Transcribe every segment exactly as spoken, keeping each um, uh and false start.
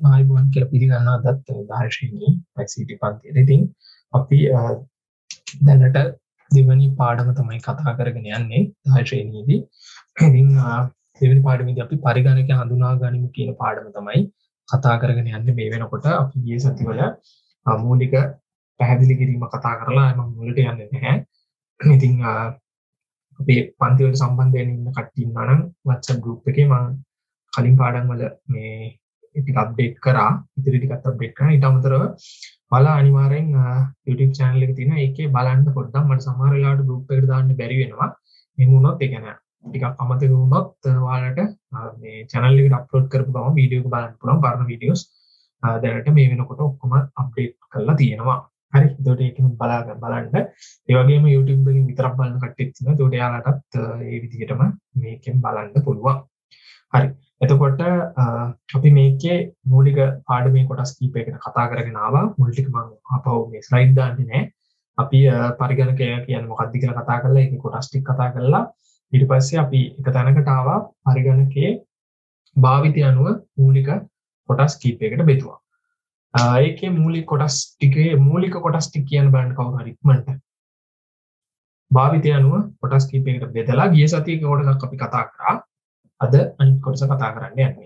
ආයිබෝන් කියලා පිළිගන්නවා අදත් දාර්ශනිකයි I C T පන්තියේ. ඉතින් අපි දැනට දෙවැනි පාඩම තමයි කතා කරගෙන යන්නේ දාර්ශනිකයේදී. ඉතින් දෙවැනි පාඩමේදී අපි පරිගණක හඳුනා ගනිමු කියන පාඩම තමයි කතා කරගෙන යන්නේ මේ වෙනකොට. අපි ගිය සතිවල මූලික පැහැදිලි කිරීම කතා කරලා මම මුලට යන්නේ නැහැ. ඉතින් අපි පන්ති වලට සම්බන්ධ වෙන්න ඉන්න කට්ටිය ඉන්නවා නම් WhatsApp group එකේ මම කලින් පාඩම් වල මේ ටික අප්ඩේට් කරා ඉතිරි ටිකත් අප්ඩේට් කරා ඊට අමතරව බලලා අනිවාර්යෙන් YouTube channel එකේ තියෙන ඒකේ බලන්න පොඩ්ඩක් මට සමහර වෙලාවට group එකට දාන්න බැරි වෙනවා එහෙම වුණොත් ඒ කියන්නේ ටිකක් අමතක වුණොත් ඔයාලට මේ channel එකට අප්ලෝඩ් කරපු ගමන් වීඩියෝ එක බලන්න පුළුවන් පරණ වීඩියෝස් දැනට මේ වෙනකොට ඔක්කොම අප්ඩේට් කරලා තියෙනවා හරි එතකොට ඒකෙන් බලාගන්න බලන්න ඒ වගේම YouTube එකෙන් විතරක් බලන කට්ටියත් ඉන්නවා එතකොට එයාලටත් ඒ විදිහටම මේකෙන් බලන්න පුළුවන් හරි එතකොට අපි මේකේ මූලික පාඩමේ කොටස් කීපයකට කතා කරගෙන ආවා මුල් ටික මම ආපහු මේ ස්ලයිඩ් දාන්නේ නැහැ අපි පරිගණකය කියන්නේ මොකක්ද කියලා කතා කරලා ඒකේ කොටස් ටික කතා කරලා ඊට පස්සේ අපි එක තැනකට ආවා පරිගණකයේ භාවිතය අනුව මූලික කොටස් කීපයකට බෙදුවා ඒකේ මූලික කොටස් ටිකේ මූලික කොටස් ටික කියන බලන්න කවුරු හරි ඉක්මනට භාවිතය අනුව කොටස් කීපයකට බෙදලා ගිය සතියේ කොටසක් අපි කතා කරා අද අනිත් කොටස කතා කරන්න යන්නේ.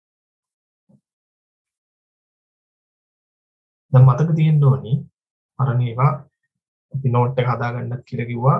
දැන් මතක තියෙන්න ඕනි අර මේවා අපි නෝට් එක හදාගන්නත් කියලා කිව්වා.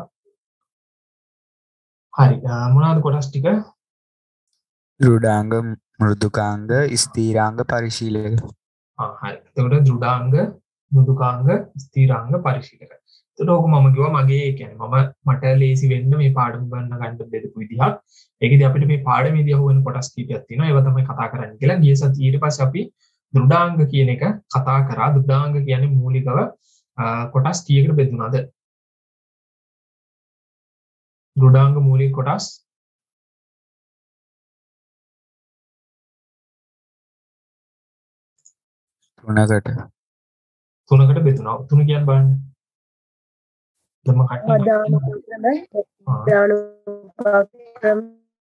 හරි මොනවාද කොටස් ටික? දෘඩාංග, මෘදුකාංග, ස්ථිරාංග, පරිශීලක. ආ හරි. එතකොට දෘඩාංග, මෘදුකාංග, ස්ථිරාංග, පරිශීලක. එතකොට ඕක මම කිව්වා මගේ ඒ කියන්නේ මම මට ලේසි වෙන්න මේ පාඩම ගන්න ගන්න බෙදපු විදිහක්. ඒකදී අපිට මේ පාඩමේදී අහුවෙන කොටස් කීපයක් තියෙනවා. ඒවා තමයි කතා කරන්න කියලා. ගිය සතියේ ඊට පස්සේ අපි දෘඩාංග කියන එක කතා කරා. දෘඩාංග කියන්නේ මූලිකව කොටස් කීයකට බෙදුනාද? දෘඩාංග මූලික කොටස් තුනකට. තුනකට බෙදුනා. තුන කියන්නේ බලන්න. දම කට්ටිය ආදාන උපක්‍රම දාන උපක්‍රම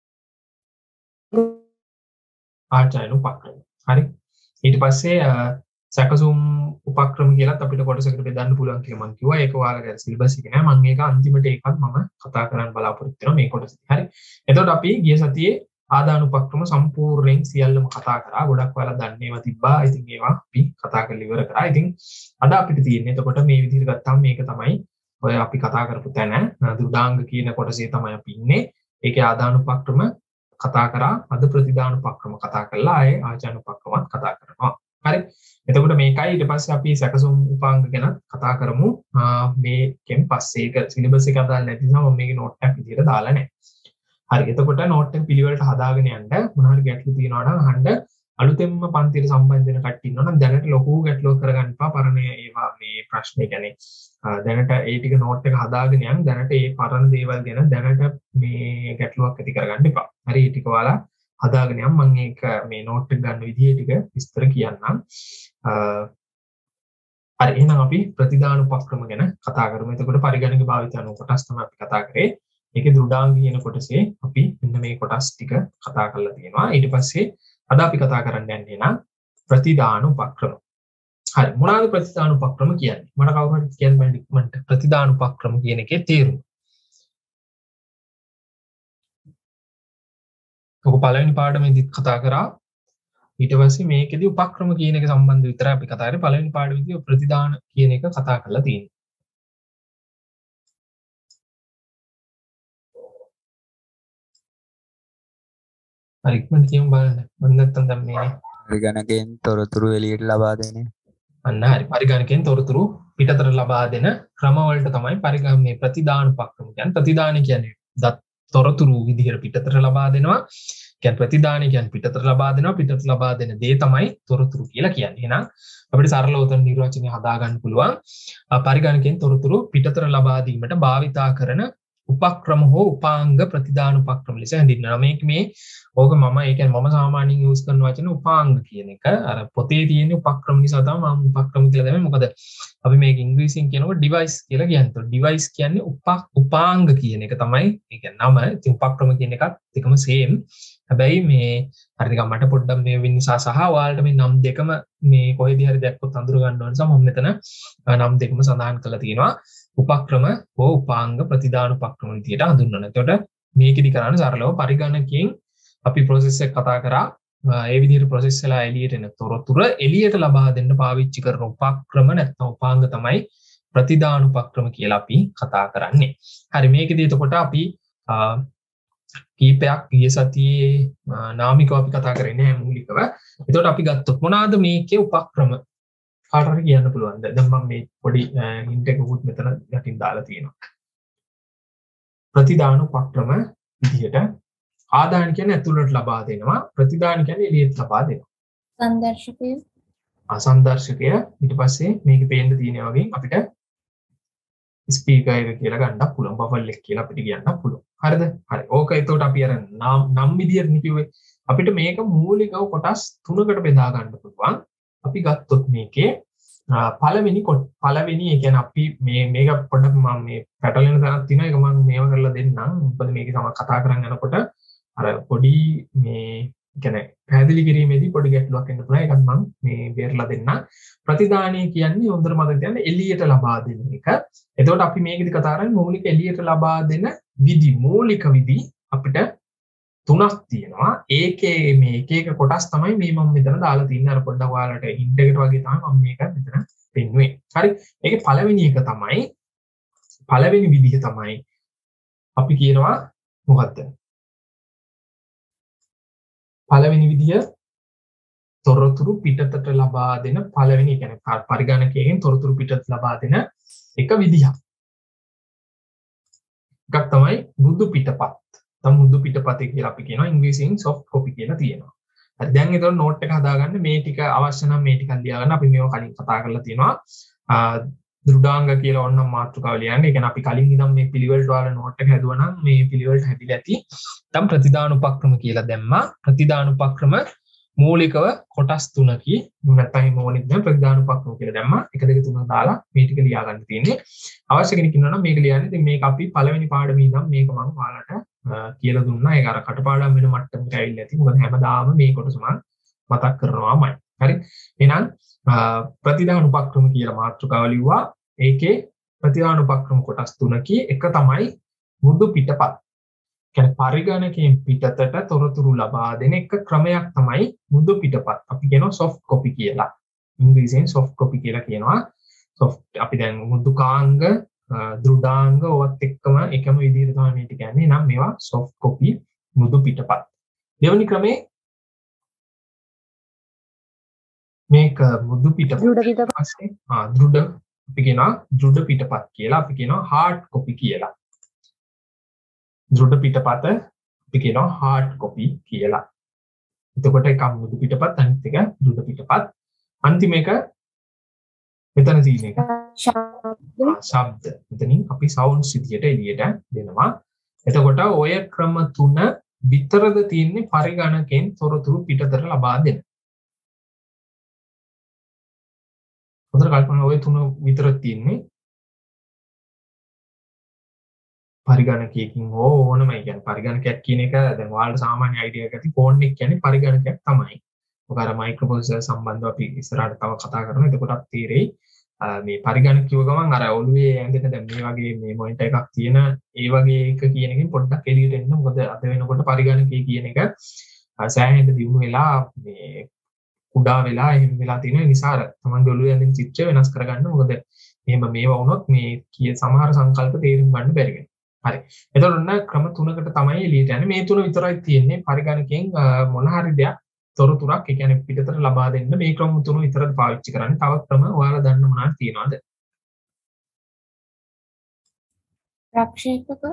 ආචාර්ය උපක්‍රම හරි ඊට පස්සේ සැකසුම් උපක්‍රම කියලාත් අපිට කොටසකට බෙදන්න පුළුවන් කියලා මම කිව්වා ඒක ඔයාලගේ සිලබස් එකේ නෑ මම ඒක අන්තිමට ඒකත් මම කතා කරන්න බලාපොරොත්තු වෙනවා මේ කොටසදී හරි එතකොට අපි ගිය සතියේ ආදාන උපක්‍රම සම්පූර්ණයෙන් සියල්ලම කතා කරා ගොඩක් ඔයාලා දන්නේ ඒවා තිබ්බා ඉතින් ඒවා අපි කතා කරලා ඉවර කරා ඉතින් අද අපිට තියෙන්නේ එතකොට මේ විදිහට ගත්තාම මේක තමයි ඔය අපි කතා කරපු තැන දෘඩාංග කියන කොටසේ තමයි අපි ඉන්නේ. ඒකේ ආදාන උපක්‍රම කතා කරා අද ප්‍රතිදාන උපක්‍රම කතා කරලා ආයේ ආචාන උපක්‍රමත් කතා කරනවා. හරි. එතකොට මේකයි ඊට පස්සේ අපි සැකසුම් උපාංග ගැන කතා කරමු. මේකෙන් පස්සේ ඒක සිලබස් එක අදාළ නැති නිසා මම මේකේ නෝට් එකක් විදියට දාලා නැහැ. හරි. එතකොට නෝට් එක පිළිවෙලට හදාගෙන යන්න මොනවා හරි ගැටලු තියෙනවා නම් අහන්න අලුතෙන්ම පන්තියට සම්බන්ධ වෙන කට්ටිය ඉන්නවා නම් දැනට ලොකු ගැටලුවක් කරගන්න එපා. පරණ ඒවා මේ ප්‍රශ්නේ කියන්නේ දැනට ඒ ටික නෝට් එක හදාගෙන යන්න දැනට ඒ පරණ දේවල් ගැන දැනට මේ ගැටලුවක් ඇති කරගන්න එපා. හරි ඒ ටික ඔයාලා හදාගෙන යන්න මම ඒක මේ නෝට් එක ගන්න විදිය ටික විස්තර කියන්නම්. හරි එහෙනම් අපි ප්‍රතිදාන උපක්‍රම ගැන කතා කරමු. එතකොට පරිගණක භාවිත අනුව කොටස් තමයි අපි කතා කරේ. ඒකේ දෘඩාංග කියන කොටසේ අපි මෙන්න මේ කොටස් ටික කතා කරලා තියෙනවා. ඊට පස්සේ අද අපි කතා කරන්න යන්නේ නම් ප්‍රතිදාන උපක්‍රම. හරි මොනවාද ප්‍රතිදාන උපක්‍රම කියන්නේ? මට කවුරු හරි කියන්න බෑ ඉක්මනට ප්‍රතිදාන උපක්‍රම කියන එකේ තේරුම. ඔක පළවෙනි පාඩමේදීත් කතා කරා. ඊට පස්සේ මේකෙදි උපක්‍රම කියන එක සම්බන්ධ විතරයි අපි කතා කරේ. පළවෙනි පාඩමේදී ප්‍රතිදාන කියන එක කතා කරලා තියෙනවා. හරි ඉක්මනට කියමු බලන්න. මම නැත්තම් දැන් මේ පරිගණකයෙන් තොරතුරු එළියට ලබා දෙන්නේ. අන්න හරි පරිගණකයෙන් තොරතුරු පිටතට ලබා දෙන ක්‍රම වලට තමයි පරිගණක මේ ප්‍රතිදාන උපක්‍රම කියන්නේ. ප්‍රතිදාන කියන්නේ දත් තොරතුරු විදිහට පිටතට ලබා දෙනවා. කියන්නේ ප්‍රතිදාන කියන්නේ පිටතට ලබා දෙනවා. පිටතට ලබා දෙන දේ තමයි තොරතුරු කියලා කියන්නේ. එහෙනම් අපිට සරලව උතන නිර්වචනය හදා ගන්න පුළුවන්. පරිගණකයෙන් තොරතුරු පිටතට ලබා දීමට භාවිතා කරන උපක්‍රම හෝ උපාංග ප්‍රතිදාන උපක්‍රම ලෙස හඳුන්වනවා. මේක මේ ඕක මම ඒ කියන්නේ මම සාමාන්‍යයෙන් යූස් කරන වචන උපාංග කියන එක. අර පොතේ තියෙන උපක්‍රම නිසා තමයි මම උපක්‍රම කියලා දැම්මේ. මොකද අපි මේක ඉංග්‍රීසියෙන් කියනකොට ඩිවයිස් කියලා කියන්නේ. ඩිවයිස් කියන්නේ උප උපාංග කියන එක තමයි. ඒ කියන්නේ නම. ඉතින් උපක්‍රම කියන එකත් එකම සේම්. හැබැයි මේ හරි නිකන් මට පොඩ්ඩක් මේ වෙන නිසා සහ ඔයාලට මේ නම් දෙකම මේ කොහෙදී හරි දැක්කොත් අඳුර ගන්න ඕන නිසා මම මෙතන නම් දෙකම සඳහන් කරලා තියෙනවා උපක්‍රම හෝ උපාංග ප්‍රතිදාන උපක්‍රම විදියට හඳුන්වනවා. එතකොට මේකෙදි කරන්නේ සරලව පරිගණකයෙන් අපි process එක කතා කරා ඒ විදිහට process වෙලා එළියට එන තොරතුරු එළියට ලබා දෙන්න පාවිච්චි කරන උපක්‍රම නැත්නම් උපාංග තමයි ප්‍රතිදාන උපක්‍රම කියලා අපි කතා කරන්නේ. හරි මේකෙදි එතකොට අපි කීපයක් ගිය සතියේ නාමිකව අපි කතා කරන්නේ නැහැ මූලිකව. එතකොට අපි ගත්තොත් මොනවාද මේකේ උපක්‍රම කාට හරි කියන්න පුළුවන්ද? දැන් මම මේ පොඩි හින්ට් එකකුත් මෙතන යටින් දාලා තියෙනවා. ප්‍රතිදාන උපක්‍රම විදිහට ආදාන කියන්නේ ඇතුළට ලබා දෙනවා ප්‍රතිදාන කියන්නේ එළියට ලබා දෙනවා. සංදර්ශකය අසන්දර්ශකය ඊට පස්සේ මේකේ පේන්න තියෙන වගේ අපිට ස්පීකර් එක කියලා ගන්නත් පුළුවන් බෆල් එක කියලා අපිට කියන්නත් පුළුවන්. හරිද? හරි. ඕක එතකොට අපි අර නම් නම් විදියට කිව්වේ අපිට මේක මූලිකව කොටස් තුනකට බෙදා ගන්න පුළුවන්. අපි ගත්තොත් මේකේ පළවෙනි පළවෙනි ඒ කියන්නේ අපි මේ මේක පොඩ්ඩක් මම මේ පැටලෙන තරක් තියෙනවා ඒක මම මේව කරලා දෙන්නම්. මොකද මේක තමයි කතා කරන් යනකොට අර පොඩි මේ කියන්නේ පැහැදිලි කිරීමේදී පොඩි ගැටලුවක් එන්න පුළුවන්. ඒකත් මම මේ බේරලා දෙන්නම්. ප්‍රතිදානය කියන්නේ හොඳට මතක තියාගන්න එළියට ලබා දෙන එක. එතකොට අපි මේකෙදි කතා කරන්නේ මූලික එළියට ලබා දෙන විදි මූලික විදි අපිට තුනක් තියෙනවා. ඒකේ මේ එක එක කොටස් තමයි මේ මම මෙතන දාලා තින්නේ. අර පොඩ්ඩක් ඔයාලට හින්ට් එකට වගේ තමයි මම මේක මෙතන පෙන්නුවේ. හරි. ඒකේ පළවෙනි එක තමයි පළවෙනි විදිහ තමයි අපි කියනවා මොකද්ද? පළවෙනි විදිය තොරතුරු පිටතට ලබා දෙන පළවෙනි කියන්නේ පරිගණකයෙන් තොරතුරු පිටත ලබා දෙන එක විදිහක්. එකක් තමයි මුදු පිටපත්. තම මුදු පිටපතේ කියලා අපි කියනවා ඉංග්‍රීසියෙන් soft copy කියලා තියෙනවා. හරි දැන් ඒතකොට නෝට් එක හදාගන්න මේ ටික අවශ්‍ය නම් මේ ටිකක් ලියා ගන්න. අපි මේවා කලින් කතා කරලා තියෙනවා. දෘඩාංග කියලා ඕනනම් මාතෘකාව ලියන්න. ඒ කියන්නේ අපි කලින් ඉඳන් මේ පිළිවෙලට වල නෝට් එක හැදුවා නම් මේ පිළිවෙලට හැදිලා ඇති. තම ප්‍රතිදාන උපක්‍රම කියලා දැම්මා. ප්‍රතිදාන උපක්‍රම මූලිකව කොටස් තුනකි. නැත්නම් මොනිට දැන් ප්‍රතිදාන උපක්‍රම කියලා දැම්මා. එක දෙක තුන දාලා මේ ටික ලියා ගන්න තියෙන්නේ. අවශ්‍ය කෙනෙක් ඉන්නවා නම් මේක ලියන්න. ඉතින් මේක අපි පළවෙනි පාඩමේ ඉඳන් මේක මම ඔයාලට කියලා දුන්නා. ඒක අර කටපාඩම් වෙන මට්ටමකට ඇවිල්ලා ඇති. මොකද හැමදාම මේ කොටස මම මතක් කරනවාමයි. හරි. එහෙනම් ප්‍රතිදාන උපක්‍රම කියලා මාතෘකාව ලිව්වා. ඒකේ ප්‍රතිදාන උපක්‍රම කොටස් තුනකි. එක තමයි මුදු පිටපත්. කියන්නේ පරිගණකයෙන් පිටතට තොරතුරු ලබා දෙන එක ක්‍රමයක් තමයි මුදු පිටපත්. අපි කියනවා soft copy කියලා. ඉංග්‍රීසියෙන් soft copy කියලා කියනවා. soft අපි දැන් මුදුකාංග, දෘඩාංග ඔවත් එක්කම එකම විදිහට තමයි මේ ටික යන්නේ. නම් මේවා soft copy මුදු පිටපත්. දෙවෙනි ක්‍රමේ මේක මුදු පිටපත් පස්සේ ආ දෘඩ අපි කියනවා දෘඩ පිටපත් කියලා. අපි කියනවා hard copy කියලා. දෘඩ පිටපත අපි කියනවා hard copy කියලා. එතකොට එක මුදු පිටපත් අනිත් එක දෘඩ පිටපත්. අන්තිම එක මෙතන තියෙන එක ශබ්ද. මෙතනින් අපි sounds විදියට එළියට දෙනවා. එතකොට ඔය ක්‍රම තුන විතරද තියෙන්නේ පරිගණකයෙන් තොරතුරු පිටතට ලබා දෙන්න. හොඳට කල්පනා ඔය තුන විතරක් තියෙන්නේ පරිගණකයකින් ඕනම කියන්නේ පරිගණකයක් කියන එක දැන් ඔයාලට සාමාන්‍ය අයිඩියා එකක් ඇති ෆෝන් එක කියන්නේ පරිගණකයක් තමයි. ඔක අර මයික්‍රෝප්‍රොසෙසර් සම්බන්ධව අපි ඉස්සරහට තව කතා කරනවා. එතකොට අපිට තේරෙයි මේ පරිගණක කිව්ව ගමන් අර ඔළුවේ ඇඳෙන දැන් මේ වගේ මේ මොනිටර් එකක් තියෙන ඒ වගේ එක කියන එකෙන් පොඩ්ඩක් එළියට එන්න. මොකද අද වෙනකොට පරිගණකය කියන එක සෑහෙන දියුණු වෙලා මේ කුඩා වෙලා එහෙම වෙලා තියෙන නිසා අර තමන්ගේ ඔළුවේ ඇඳෙන චිත්‍රය වෙනස් කරගන්න. මොකද එහෙම මේවා වුණොත් මේ කිය සමහර සංකල්ප තේරුම් ගන්න බැරි වෙනවා. හරි. එතකොට ඔන්න ක්‍රම තුනකට තමයි එළියට යන්නේ. මේ තුන විතරයි තියෙන්නේ පරිගණකයෙන් මොන හරි දෙයක් තොරතුරක් ඒ කියන්නේ පිටතට ලබා දෙන්න මේ ක්‍රම තුන විතරද පාවිච්චි කරන්නේ. තව ක්‍රම ඔයාලා දන්න මොනවද තියෙනවද? ප්‍රක්ෂේපක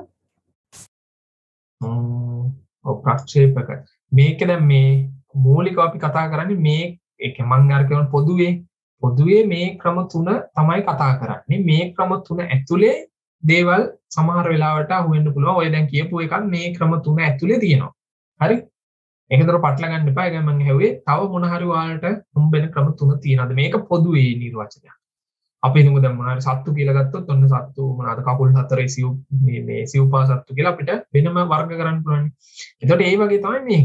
ම්ම් ඔව් ප්‍රක්ෂේපක. මේක දැන් මේ මූලිකව අපි කතා කරන්නේ මේ ඒක මම අර කියන පොදුවේ පොදුවේ මේ ක්‍රම තුන තමයි කතා කරන්නේ. මේ ක්‍රම තුන ඇතුලේ දේවල් සමහර වෙලාවට අහු වෙන්න පුළුවන්. ඔය දැන් කියපු එකක් මේ ක්‍රම තුන ඇතුලේ තියෙනවා. හරි? ඒකතර පටල ගන්න එපා. ඒක මම ඇහුවේ තව මොන හරි ඔයාලට හම්බෙන ක්‍රම තුන තියෙනවද? මේක පොදුවේ නිර්වචනයක්. අපි හිතමු දැන් මොනවා හරි සත්තු කියලා ගත්තොත් ඔන්න සත්තු මොනවාද කකුල් හතරේ සිව් මේ මේ සිව්පා සත්තු කියලා අපිට වෙනම වර්ග කරන්න පුළුවන්. එතකොට ඒ වගේ තමයි මේක.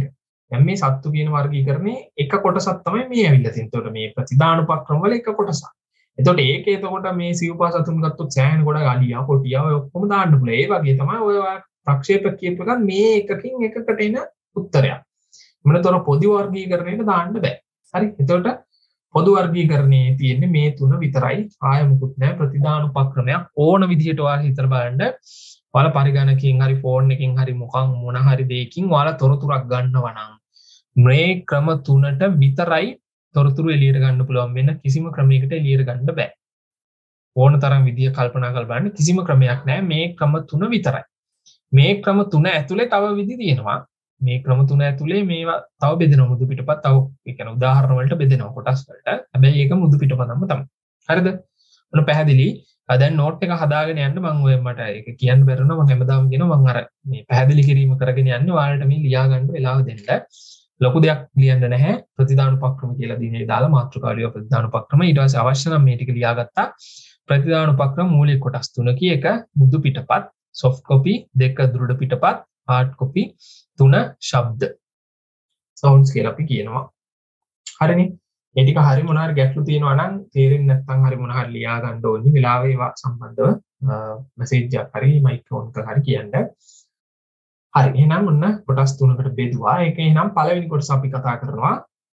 දැන් මේ සත්තු කියන වර්ගීකරණේ එක කොටසක් තමයි මේ ඇවිල්ලා තියෙන්නේ. එතකොට මේ ප්‍රතිදානුපක්‍රම වල එක කොටසක්. එතකොට ඒකේ එතකොට මේ සිව්පා සතුන් ගත්තොත් සෑහෙන ගොඩක් අලියා කොටියා ඔය ඔක්කොම දාන්න පුළුවන්. ඒ වගේ තමයි ඔය ප්‍රක්ෂේපක කියපු එක මේ එකකින් එකකට එන උත්තරයක්. මොනතර පොදු වර්ගීකරණයට දාන්න බෑ. හරි. එතකොට පොදු වර්ගීකරණයේ තියෙන්නේ මේ තුන විතරයි. ආය මුකුත් නැහැ. ප්‍රතිදානුපක්‍රමයක් ඕන විදිහට ඔයාලා හිතලා බලන්න. ඔයාලා පරිගණකයෙන් හරි ෆෝන් එකකින් හරි මොකක් මොන හරි දෙයකින් ඔයාලා තොරතුරක් ගන්නවා නම් මේ ක්‍රම තුනට විතරයි තොරතුරු එළියට ගන්න පුළුවන්. වෙන කිසිම ක්‍රමයකට එළියට ගන්න බෑ. ඕන තරම් විදිය කල්පනා කරලා බලන්න කිසිම ක්‍රමයක් නැහැ. මේ ක්‍රම තුන විතරයි. මේ ක්‍රම තුන ඇතුලේ තව විදි තියෙනවා. මේ ක්‍රම තුන ඇතුලේ මේවා තව බෙදෙනවා. මුදු පිටපත් තව ඒ කියන්නේ උදාහරණ වලට බෙදෙනවා කොටස් වලට. හැබැයි ඒක මුදු පිටපතම තමයි. හරිද? මොන පැහැදිලි? දැන් නෝට් එක හදාගෙන යන්න මම ඔය මට ඒක කියන්න බැරුණා. මම හැමදාම කියනවා මම අර මේ පැහැදිලි කිරීම කරගෙන යන්නේ ඔයාලට මේ ලියා ගන්න වෙලාව දෙන්න. ලොකු දෙයක් ලියන්න නැහැ. ප්‍රතිදානුපක්‍රම කියලා දිනේ දාලා මාතෘකාලිය ප්‍රතිදානුපක්‍රම ඊට පස්සේ අවශ්‍ය නම් මේ ටික ලියාගත්තා. ප්‍රතිදානුපක්‍රම මූලික කොටස් තුනකී එක මුදු පිටපත්, soft copy දෙක දෘಢ පිටපත්, hard copy තුන ශබ්ද. sounds කියලා අපි කියනවා. හරිනේ. මේ ටික හරි මොනවා හරි ගැටලු තියෙනවා නම් තේරෙන්නේ නැත්නම් හරි මොනවා හරි ලියා ගන්න ඕනි. වෙලාවේ ඒවා සම්බන්ධව මැසේජ් එකක් හරි මයික්‍රෝෆෝන් එකක් හරි කියන්න. හරි එහෙනම් ඔන්න කොටස් තුනකට බෙදුවා. ඒක එහෙනම් පළවෙනි කොටස අපි කතා කරනවා.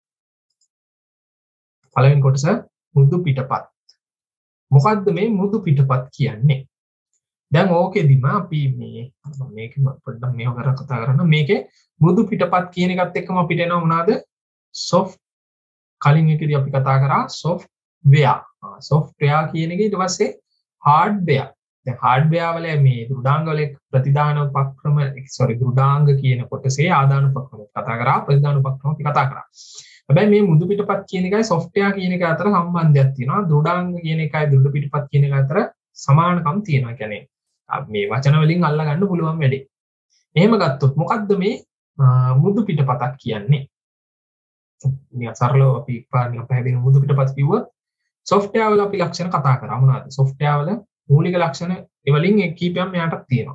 පළවෙනි කොටස මුදු පිටපත්. මොකද්ද මේ මුදු පිටපත් කියන්නේ? දැන් ඕකෙදිම අපි මේ මේක පොඩ්ඩක් මේව කරලා කතා කරන්න. මේකේ මුදු පිටපත් කියන එකත් එක්කම අපිට එනවා මොනවාද? soft කලින් එකේදී අපි කතා කරා software. software කියන එක ඊට පස්සේ hardware. දැන් hardware වල මේ දෘඩාංග වල ප්‍රතිදානුපක්‍රම sorry දෘඩාංග කියන කොටසේ ආදානුපක්‍රම කතා කරා ප්‍රතිදානුපක්‍රම අපි කතා කරා. හැබැයි මේ මුදු පිටපත් කියන එකයි software කියන එක අතර සම්බන්ධයක් තියෙනවා. දෘඩාංග කියන එකයි දෘඩ පිටපත් කියන එක අතර සමානකම් තියෙනවා. කියන්නේ මේ වචන වලින් අල්ලා ගන්න පුළුවන් වැඩේ. එහෙම ගත්තොත් මොකද්ද මේ මුදු පිටපතක් කියන්නේ? නිකන් සරලව අපි පාරණිය පැහැදිලි මුදු පිටපත් කිව්වොත් software වල අපි ලක්ෂණ කතා කරා මොනවද? software වල මූලික ලක්ෂණ ඒ වලින් එක් කීපයක් මෙයාටත් තියෙනවා.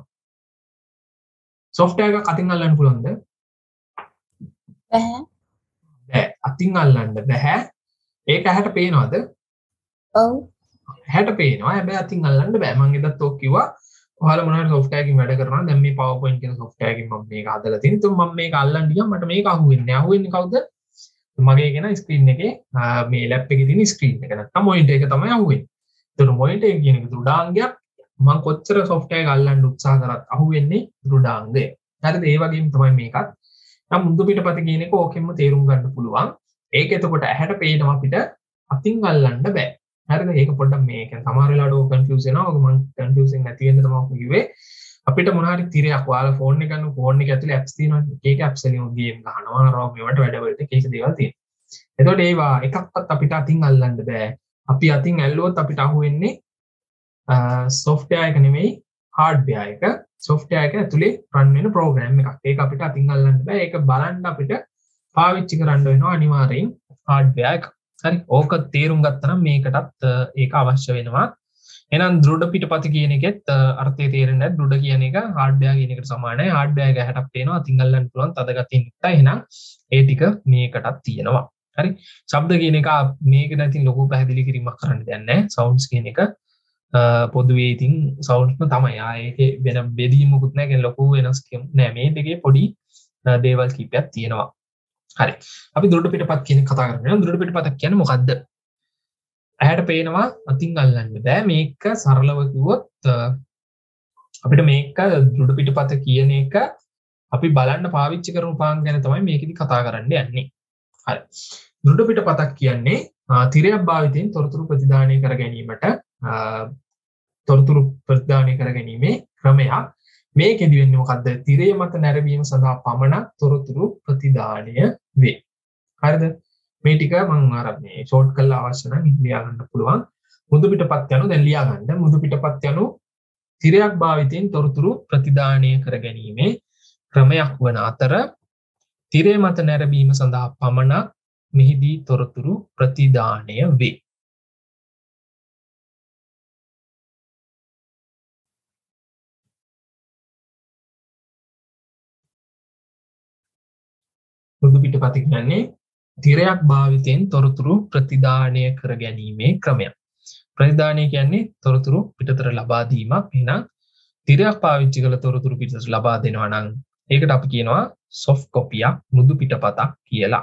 software එකක් අතින් අල්ලන්න පුළුවන්ද? බැහැ. බෑ. අතින් අල්ලන්න බෑ. ඒක ඇහැට පේනවද? ඔව්. ඇහැට පේනවා. හැබැයි අතින් අල්ලන්න බෑ. මම එදත් ඔක් කිව්වා. ඔයාලා මොනවාරි software එකකින් වැඩ කරනවා. දැන් මේ PowerPoint කියන software එකකින් මම මේක හදලා තියෙනවා. ඒත් මම මේක අල්ලන්න ගියාම මට මේක අහුවෙන්නේ නැහැ. අහුවෙන්නේ කවුද? මගේ කියන ස්ක්‍රීන් එකේ මේ ලැප් එකේ තියෙන ස්ක්‍රීන් එක නැත්නම් මොනිටර් එක තමයි අහුවෙන්නේ. ඒතර මොනිටර් එක කියන එක දෘඩාංගයක්. මම කොච්චර software එක අල්ලන්න උත්සාහ කරත් අහුවෙන්නේ දෘඩාංගය. හරිද? ඒ වගේම තමයි මේකත්. නම් මුදු පිටපත කියන එක ඕකෙන්ම තේරුම් ගන්න පුළුවන්. ඒක එතකොට ඇහැට පේනවා අපිට අතින් අල්ලන්න බෑ. හරිද? ඒක පොඩ්ඩක් මේ කියන්නේ සමහර වෙලාවට ඔය කන්ෆියුස් වෙනවා. ඔක මම කන්ෆියුසින් නැති වෙන්න තමයි ඔක කිව්වේ. අපිට මොන හරි තිරයක් ඔයාලා ෆෝන් එක ගන්න ෆෝන් එක ඇතුලේ apps තියෙනවා. එක එක apps වලින් ගේම් ගහනවා, රෝ මේවට වැඩ වලට එක එක දේවල් තියෙනවා. එතකොට ඒවා එකක්වත් අපිට අතින් අල්ලන්න බෑ. අපි අතින් ඇල්ලුවොත් අපිට අහුවෙන්නේ software එක නෙමෙයි hardware එක. software එක ඇතුලේ run වෙන program එකක්. ඒක අපිට අතින් අල්ලන්න බෑ. ඒක බලන්න අපිට පාවිච්චි කරන්න වෙනවා අනිවාර්යෙන් hardware එක. හරි. ඕක තේරුම් ගත්තා නම් මේකටත් ඒක අවශ්‍ය වෙනවා. එහෙනම් දෘඩ පිටපත කියන එකෙත් අර්ථය තේරෙන්නේ නැහැ. දෘඩ කියන එක hardware කියන එකට සමානයි. hardware එක හැටක් පේනවා. අතින් අල්ලන්න පුළුවන් තද ගතිය නිසා. එහෙනම් ඒ ටික මේකටත් තියෙනවා. හරි. ශබ්ද කියන එක මේක නැතිනම් ලොකු පැහැදිලි කිරීමක් කරන්න දෙයක් නැහැ. sounds කියන එක පොදුවේ ඉතින් soundsම තමයි. ආයේ වෙන බෙදීමකුත් නැහැ. කියන්නේ ලොකු වෙනසක් නෑ. මේ දෙකේ පොඩි දේවල් කීපයක් තියෙනවා. හරි. අපි දෘඩ පිටපත් කියන කතා කරන්නේ. දෘඩ පිටපතක් කියන්නේ මොකද්ද? ඇහැට පේනවා අතින් අල්ලන්න බෑ. මේක සරලව කිව්වොත් අපිට මේක දෘඩ පිටපත කියන එක අපි බලන්න පාවිච්චි කරන උපාංග ගැන තමයි මේකෙදි කතා කරන්න යන්නේ. හරි. දෘඩ පිටපතක් කියන්නේ තිරයක් භාවිතයෙන් තොරතුරු ප්‍රතිදානය කර ගැනීමට තොරතුරු ප්‍රතිදානය කර ගැනීමේ ක්‍රමයක්. මේකෙදි වෙන්නේ මොකද්ද? තිරය මත නැරඹීම සඳහා පමණක් තොරතුරු ප්‍රතිදානය වේ. හරිද? මේ ටික මම අර මේ ෂෝට් කරලා අවශ්‍ය නම් ලියා ගන්න පුළුවන්. මුදු පිටපත් යනු දැන් ලියා ගන්න. මුදු පිටපත් යනු තිරයක් භාවිතයෙන් තොරතුරු ප්‍රතිදානය කර ගැනීමේ ක්‍රමයක් වන අතර තිරය මත නැරඹීම සඳහා පමණක් මෙහිදී තොරතුරු ප්‍රතිදානය වේ. මෘදු පිටපත කියන්නේ තිරයක් භාවිතයෙන් තොරතුරු ප්‍රතිදානය කර ගැනීමේ ක්‍රමයක්. ප්‍රතිදානය කියන්නේ තොරතුරු පිටතට ලබා දීමක්. එහෙනම් තිරයක් පාවිච්චි කළ තොරතුරු පිටතට ලබා දෙනවා නම් ඒකට අපි කියනවා soft copy යක් මෘදු පිටපතක් කියලා.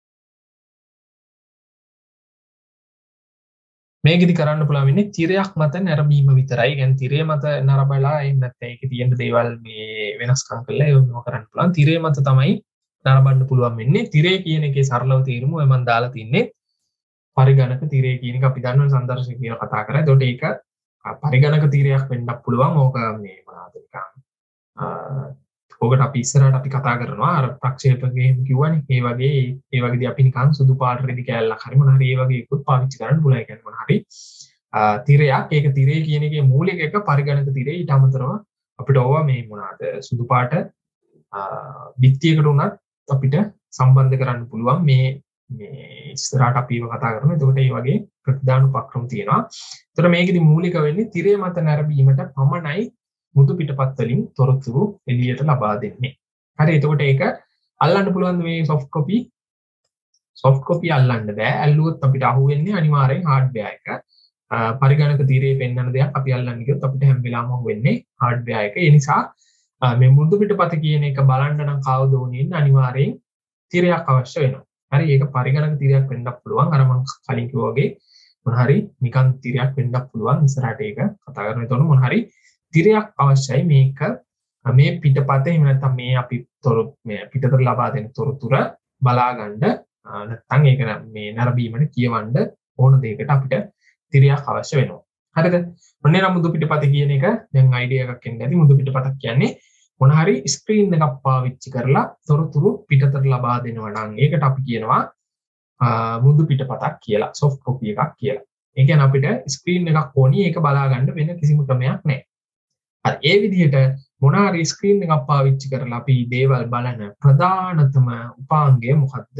මේකෙදි කරන්න පුළුවන් වෙන්නේ තිරයක් මත නැරඹීම විතරයි. කියන්නේ තිරය මත නරඹලා එහෙම නැත්නම් ඒකේ තියෙන දේවල් මේ වෙනස්කම් කරලා ඒක මොකක් කරන්න පුළුවන්. තිරය මත තමයි නරඹන්න පුළුවන් වෙන්නේ. තිරය කියන එකේ සරලව තේරුම ඔය මම දාලා තින්නේ පරිගණක තිරය කියන එක අපි දන්නවා සංදර්ශක කියලා කතා කරා. ඒකට ඒක පරිගණක තිරයක් වෙන්නත් පුළුවන්. ඕක මේ මොනවද නිකන් ඔකට අපි ඉස්සරහට අපි කතා කරනවා අර ප්‍රක්ෂේපකේ එහෙම කිව්වනේ. ඒ වගේ ඒ වගේදී අපි නිකන් සුදු පාට රෙදි කෑල්ලක් හරි මොන හරි ඒ වගේ එකකුත් පාවිච්චි කරන්න පුළුවන්. ඒ කියන්නේ මොන හරි තිරයක්. ඒක තිරේ කියන එකේ මූලික එක පරිගණක තිරේ. ඊට අමතරව අපිට ඕවා මේ මොනවාද සුදු පාට බිත්තියකට උනත් අපිට සම්බන්ධ කරන්න පුළුවන්. මේ මේ ඉස්සරහට අපි ඒව කතා කරමු. එතකොට මේ වගේ ප්‍රතිදාන උපක්‍රම තියෙනවා. එතකොට මේකෙදි මූලික වෙන්නේ තිරේ මත නැරඹීමට පමණයි මුදු පිටපත් වලින් තොරතුරු එළියට ලබා දෙන්නේ. හරි. එතකොට ඒක අල්ලන්න පුළුවන් මේ soft copy soft copy අල්ලන්න බෑ. ඇල්ලුවොත් අපිට අහුවෙන්නේ අනිවාර්යෙන් hardware එක. පරිගණක තිරේ පෙන්වන දෙයක් අපි අල්ලන්න ගියොත් අපිට හැම වෙලාවම අහුවෙන්නේ hardware එක. ඒ නිසා මේ මුදු පිටපත කියන එක බලන්න නම් කවුද ඕනේ ඉන්න අනිවාර්යෙන් තිරයක් අවශ්‍ය වෙනවා. හරි. ඒක පරිගණක තිරයක් වෙන්නත් පුළුවන්. අර මම කලින් කිව්වා වගේ මොන හරි නිකන් තිරයක් වෙන්නත් පුළුවන්. ඉස්සරහට ඒක කතා කරමු. එතකොට මොන හරි තිරයක් අවශ්‍යයි මේක මේ පිටපතේ එහෙම නැත්නම් මේ අපි තොර මේ පිටතට ලබා දෙන තොරතුර බලා ගන්න නැත්නම් ඒක මේ නරඹීමට කියවන්න ඕන දෙයකට අපිට තිරයක් අවශ්‍ය වෙනවා. හරිද? ඔන්නේ නම් මුදු පිටපත කියන එක දැන් අයිඩියා එකක් එන්න ඇති. මුදු පිටපතක් කියන්නේ මොන හරි ස්ක්‍රීන් එකක් පාවිච්චි කරලා තොරතුරු පිටතට ලබා දෙනවා නම් ඒකට අපි කියනවා මුදු පිටපතක් කියලා. soft copy එකක් කියලා. ඒ කියන්නේ අපිට ස්ක්‍රීන් එකක් ඕනි ඒක බලා ගන්න වෙන කිසිම ක්‍රමයක් නැහැ. හරි. ඒ විදිහට මොන හරි ස්ක්‍රීන් එකක් පාවිච්චි කරලා අපි දේවල් බලන ප්‍රධානතම උපාංගය මොකක්ද?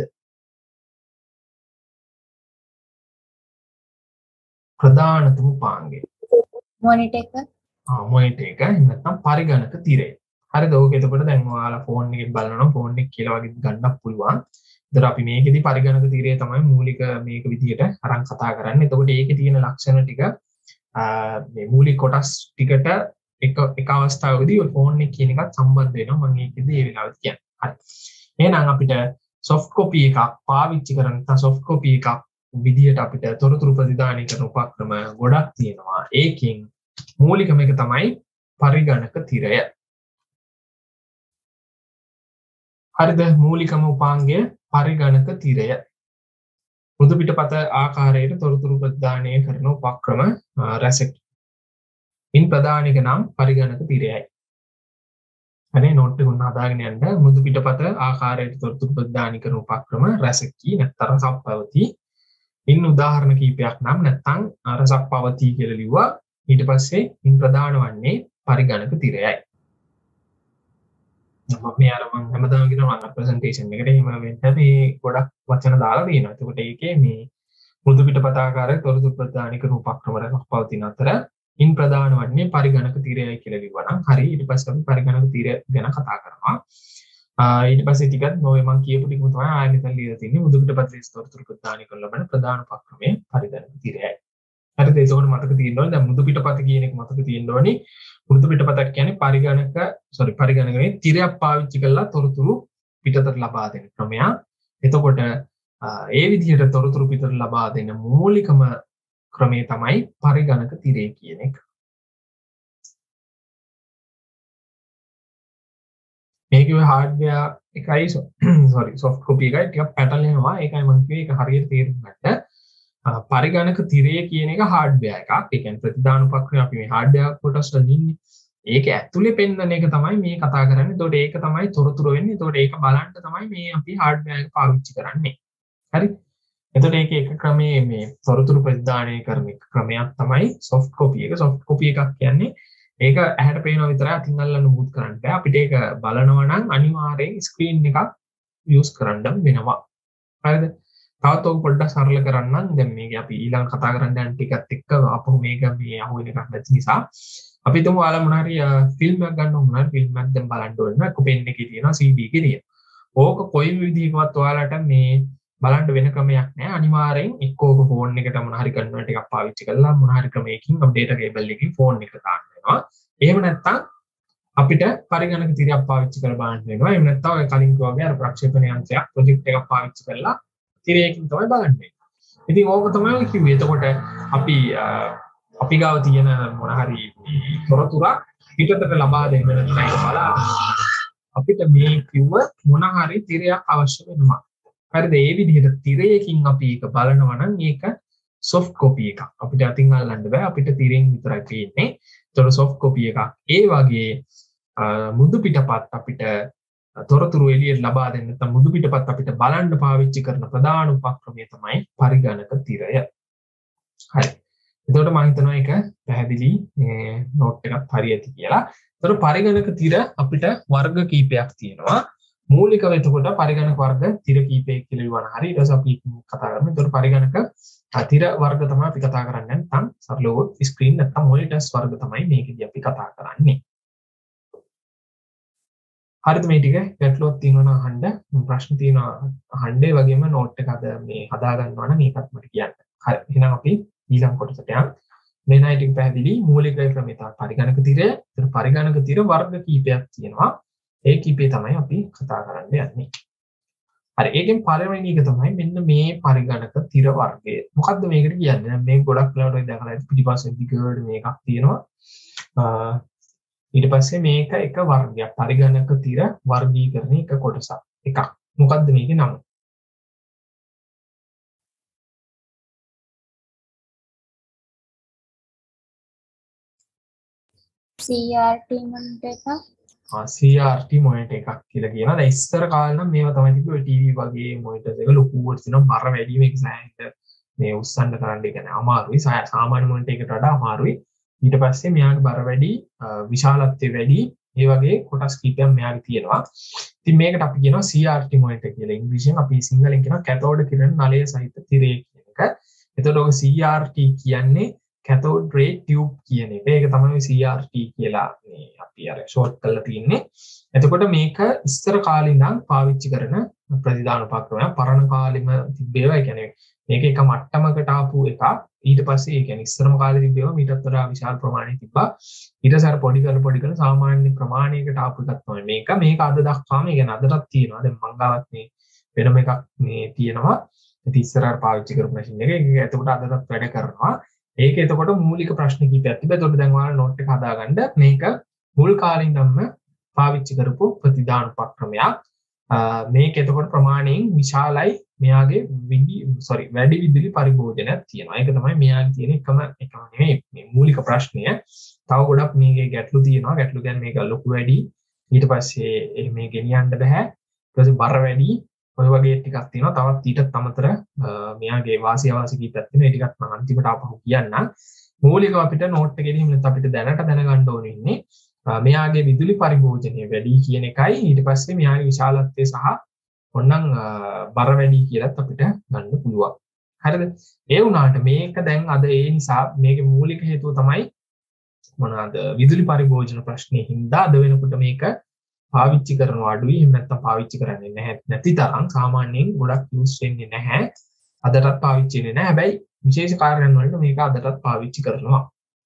ප්‍රධානතම උපාංගය මොනිටර් එක. ආ මොනිටර් එක නැත්නම් පරිගණක තිරය. හරිද? ඕක එතකොට දැන් ඔයාලා ෆෝන් එකෙන් බලනවා ෆෝන් එක කියලා වගේ ගන්නත් පුළුවන්. ඒතර අපි මේකෙදි පරිගණක තිරය තමයි මූලික මේක විදිහට අරන් කතා කරන්නේ. එතකොට ඒකේ තියෙන ලක්ෂණ ටික මේ මූලික කොටස් ටිකට එක එක අවස්ථාවකදී ඔය ෆෝන් එක කියන එකත් සම්බන්ධ වෙනවා. මම ඒකෙදි ඒ වෙලාවට කියන්නේ. හරි. එහෙනම් අපිට soft copy එකක් පාවිච්චි කරන නැත්නම් soft copy එකක් විදිහට අපිට තොරතුරු ප්‍රතිදානය කරන උපක්‍රම ගොඩක් තියෙනවා. ඒකෙන් මූලිකම එක තමයි පරිගණක තිරය. හරිද? මූලිකම උපාංගය පරිගණක තිරය. මෘදු පිටපත ආකාරයට තොරතුරු ප්‍රතිදානය කරන උපක්‍රම රැසක්. ඉන් ප්‍රධානික නම් පරිගණක තිරයයි. හරි. නෝට් එක උන්න හදාගෙන යන්න. මෘදු පිටපත ආකාරයට තොරතුරු ප්‍රතිදානය කරන උපක්‍රම රැසකී නැත්නම් රසප්පවති. ඉන් උදාහරණ කීපයක් නම් නැත්නම් රසප්පවති කියලා ලිව්වා. ඊට පස්සේ ඉන් ප්‍රධාන වන්නේ පරිගණක තිරයයි. මම මේ අර මම හැමදාම කියනවා මම ප්‍රසන්ටේෂන් එකට එහෙම වෙන්න මේ ගොඩක් වචන දාලා තියෙනවා. එතකොට ඒකේ මේ මෘදු පිටපත ආකාරයට තොරතුරු ප්‍රතිදානය කරන උපක්‍රම රසප්පවතින අතර ඉන් ප්‍රධාන වන්නේ පරිගණක තිරයයි කියලා ලිව්වා නම් හරි. ඊට පස්සේ අපි පරිගණක තිරය ගැන කතා කරනවා. ඊට පස්සේ ටිකක් මොවේ මම කියපු ටිකම තමයි ආයෙ මෙතන ලියලා තියෙන්නේ. මුදු පිටපතේ තොරතුරු ප්‍රදානය කරන ලබන ප්‍රධාන උපක්‍රමය පරිගණක තිරයයි. හරිද? ඒකෝට මතක තියෙන්න ඕනේ. දැන් මුදු පිටපත කියන එක මතක තියෙන්න ඕනේ. මුදු පිටපතක් කියන්නේ පරිගණක sorry පරිගණකනේ තිරයක් පාවිච්චි කරලා තොරතුරු පිටතට ලබා දෙන ක්‍රමයක්. එතකොට ඒ විදිහට තොරතුරු පිටතට ලබා දෙන මූලිකම ක්‍රමය තමයි පරිගණක තිරය කියන එක. මේකේ හાર્ඩ්වෙයාර් එකයි sorry soft copy එකයි ටිකක් පැටලෙනවා. ඒකයි මම කිව්වේ ඒක හරියට තේරුම් ගන්න. පරිගණක තිරය කියන එක හાર્ඩ්වෙයාර් එකක්. ඒ කියන්නේ ප්‍රතිදාන උපක්‍රම අපි මේ හાર્ඩ්වෙයාර් කොටස් වල ඉන්නේ. ඒක ඇතුලේ පෙන්වන එක තමයි මේ කතා කරන්නේ. ඒතකොට ඒක තමයි තොරතුරු වෙන්නේ. ඒතකොට ඒක බලන්න තමයි මේ අපි හાર્ඩ්වෙයාර් එක පාවිච්චි කරන්නේ. හරි? එතකොට ඒක එක ක්‍රමයේ මේ තොරතුරු ප්‍රතිදානය කරන එක ක්‍රමයක් තමයි soft copy එක. soft copy එකක් කියන්නේ ඒක ඇහැට පේනවා විතරයි අතින් අල්ලන්න මුත් කරන්න බෑ. අපිට ඒක බලනවා නම් අනිවාර්යෙන් ස්ක්‍රීන් එකක් යූස් කරන්න වෙනවා. හරිද? තවත් ඔක පොඩ්ඩක් සරල කරන්නම්. දැන් මේක අපි ඊළඟ කතා කරන්න යන ටිකත් එක්ක අපහු මේක මේ අහුවෙන එකක් නැති නිසා අපි තුමු ඔයාලා මොන හරි ෆිල්ම් එකක් ගන්න ඕන නම් ෆිල්ම් එකක් දැන් බලන්න ඕන නම් කොපෙන් එකේ තියෙනවා සී ඩී එකේ තියෙනවා. ඕක කොයි විදිහකවත් ඔයාලට මේ බලන්න වෙන ක්‍රමයක් නෑ. අනිවාර්යෙන් එක්කෝක ෆෝන් එකට මොන හරි කන්වර්ට් එකක් පාවිච්චි කරලා මොන හරි ක්‍රමයකින් අප්ඩේට් කේබල් එකකින් ෆෝන් එකට දාන්න වෙනවා. එහෙම නැත්නම් අපිට පරිගණක තිරයක් පාවිච්චි කරලා බලන්න වෙනවා. එහෙම නැත්නම් ඔය කලින් කිව්වා වගේ අර ප්‍රක්ෂේපණ යන්ත්‍රයක් ප්‍රොජෙක්ට් එකක් පාවිච්චි කරලා තිරයකින් තමයි බලන්නේ. ඉතින් ඕක තමයි කිව්වේ. එතකොට අපි අපි ගාව තියෙන මොන හරි තොරතුරක් පිටතට ලබා දෙන්න නැත්නම් ඒක බලන්න අපිට මේ කිව්ව මොන හරි තිරයක් අවශ්‍ය වෙනවා. හරිද? ඒ විදිහට තිරයකින් අපි ඒක බලනවා නම් ඒක soft copy එකක්. අපිට අතින් අල්ලන්න බෑ. අපිට තිරෙන් විතරයි පේන්නේ. ඒතකොට soft copy එකක්. ඒ වගේ මුදු පිටපත් අපිට තොරතුරු එළියට ලබා දෙන්න නැත්නම් මුදු පිටපත් අපිට බලන්න පාවිච්චි කරන ප්‍රධාන උපක්‍රමය තමයි පරිගණක තිරය. හරි. එතකොට මම හිතනවා ඒක පැහැදිලි නෝට් එකක් හරියටි කියලා. එතකොට පරිගණක තිර අපිට වර්ග කීපයක් තියෙනවා. මූලිකව එතකොට පරිගණක වර්ග තිර කීපයක් කියලා ඉවන හරි. ඊට පස්සේ අපි කතා කරමු. එතකොට පරිගණක තිර වර්ග තමයි අපි කතා කරන්නේ. නැත්නම් සරලව ස්ක්‍රීන් නැත්නම් මොනිටර්ස් වර්ග තමයි මේකදී අපි කතා කරන්නේ. හරිද? මේ ටික ගැටලුවක් තියෙනවා නම් අහන්න, ප්‍රශ්න තියෙනවා අහන්න. ඒ වගේම නෝට් එක අද මේ හදා ගන්නවා නම් ඒකත් මට කියන්න. හරි. එහෙනම් අපි ඊළඟ කොටසට යමු. මේ නයි ටික පැහැදිලි. මූලික ක්‍රමය තමයි පරිගණක තිරය. ඒතර පරිගණක තිර වර්ග කීපයක් තියෙනවා. ඒ කීපේ තමයි අපි කතා කරන්න යන්නේ. හරි. ඒකෙන් පළවෙනි එක තමයි මෙන්න මේ පරිගණක තිර වර්ගය. මොකද්ද මේකට කියන්නේ? මේ ගොඩක් වෙලාවට ඔය දැකලා ඇති පිටිපස්සේ දිගට මේකක් තියෙනවා. ඊට පස්සේ මේක එක වර්ගයක්. පරිගණක තිර වර්ගීකරණයේ එක කොටසක්. එකක්. මොකද්ද මේකේ නම? C R T monitor එකක්. ආ C R T monitor එකක් කියලා කියනවා. දැන් ඉස්සර කාලේ නම් මේවා තමයි තිබ්බේ T V වගේ මොනිටර්ස් එක ලොකුවට තියෙනවා. බර වැඩි මේක සෑහෙන මේ උස්සන්න කරන්න කියන්නේ අමාරුයි. සාමාන්‍ය මොනිටර් එකකට වඩා අමාරුයි. ඊට පස්සේ මෙයාගේ බර වැඩි, විශාලත්වය වැඩි, ඒ වගේ කොටස් කීපයක් මෙයාගේ තියෙනවා. ඉතින් මේකට අපි කියනවා C R T monitor කියලා. ඉංග්‍රීසියෙන් අපි සිංහලෙන් කියනවා කැතෝඩ කිරණ නලය සහිත තිරය කියන එක. එතකොට ඔය C R T කියන්නේ cathode ray tube කියන එක. ඒක තමයි C R T කියලා මේ අපි අර ෂෝට් කරලා තියන්නේ. එතකොට මේක ඉස්සර කාලේ ඉඳන් පාවිච්චි කරන ප්‍රතිදාන උපක්‍රමයක්. පරණ කාලෙම තිබ්බේවා. ඒ කියන්නේ මේක එක මට්ටමකට ආපු එකක්. ඊට පස්සේ ඒ කියන්නේ ඉස්සරම කාලේ තිබ්බේවා මීටත් වඩා විශාල ප්‍රමාණයක් තිබ්බා. ඊට පස්සේ පොඩි කරලා පොඩි කරලා සාමාන්‍ය ප්‍රමාණයකට ආපු එකක් තමයි මේක. මේක අද දක්වාම ඒ කියන්නේ අදටත් තියෙනවා. දැන් මං ගාවත් මේ වෙනම එකක් මේ තියෙනවා. ඉතින් ඉස්සරහට පාවිච්චි කරපු මැෂින් එක. ඒක එතකොට අදටත් වැඩ කරනවා. ඒක එතකොට මූලික ප්‍රශ්න කිහිපයක් තිබ්බා. එතකොට දැන් ඔයාලා නෝට් එක හදාගන්න මේක මුල් කාලේ ඉඳන්ම පාවිච්චි කරපු ප්‍රතිදාන උපක්‍රමයක්. මේක එතකොට ප්‍රමාණයෙන් විශාලයි. මෙයාගේ විදි sorry වැඩි විදුලි පරිභෝජනයක් තියෙනවා. ඒක තමයි මෙයාගේ තියෙන එකම එකම නෙමෙයි මේ මූලික ප්‍රශ්නය. තව ගොඩක් මේකේ ගැටලු තියෙනවා. ගැටලු කියන්නේ මේක ලොකු වැඩි. ඊට පස්සේ මේ ගෙනියන්න බෑ. ඊට පස්සේ බර වැඩි. ඔය වගේ ටිකක් තියෙනවා. තවත් ඊටත් අමතර මෙයාගේ වාසිය වාසි කීපයක් තියෙනවා. ඒ ටිකත් මම අන්තිමට ආපහු කියන්නම්. මූලිකව අපිට නෝට් එකේදී එහෙම නැත්නම් අපිට දැනට දැනගන්න ඕනේ ඉන්නේ මෙයාගේ විදුලි පරිභෝජනය වැඩි කියන එකයි. ඊට පස්සේ මෙයාගේ විශාලත්වය සහ ඔන්නම් බර වැඩි කියලාත් අපිට ගන්න පුළුවන්. හරිද? ඒ වුණාට මේක දැන් අද ඒ නිසා මේකේ මූලික හේතුව තමයි මොනවාද? විදුලි පරිභෝජන ප්‍රශ්නේ හින්දා අද වෙනකොට මේක පාවිච්චි කරනවා අඩුයි. එහෙම නැත්නම් පාවිච්චි කරන්නේ නැහැ. නැති තරම් සාමාන්‍යයෙන් ගොඩක් යූස් වෙන්නේ නැහැ. අදටත් පාවිච්චි වෙන්නේ නැහැ. හැබැයි විශේෂ කාරණාන් වලට මේක අදටත් පාවිච්චි කරනවා.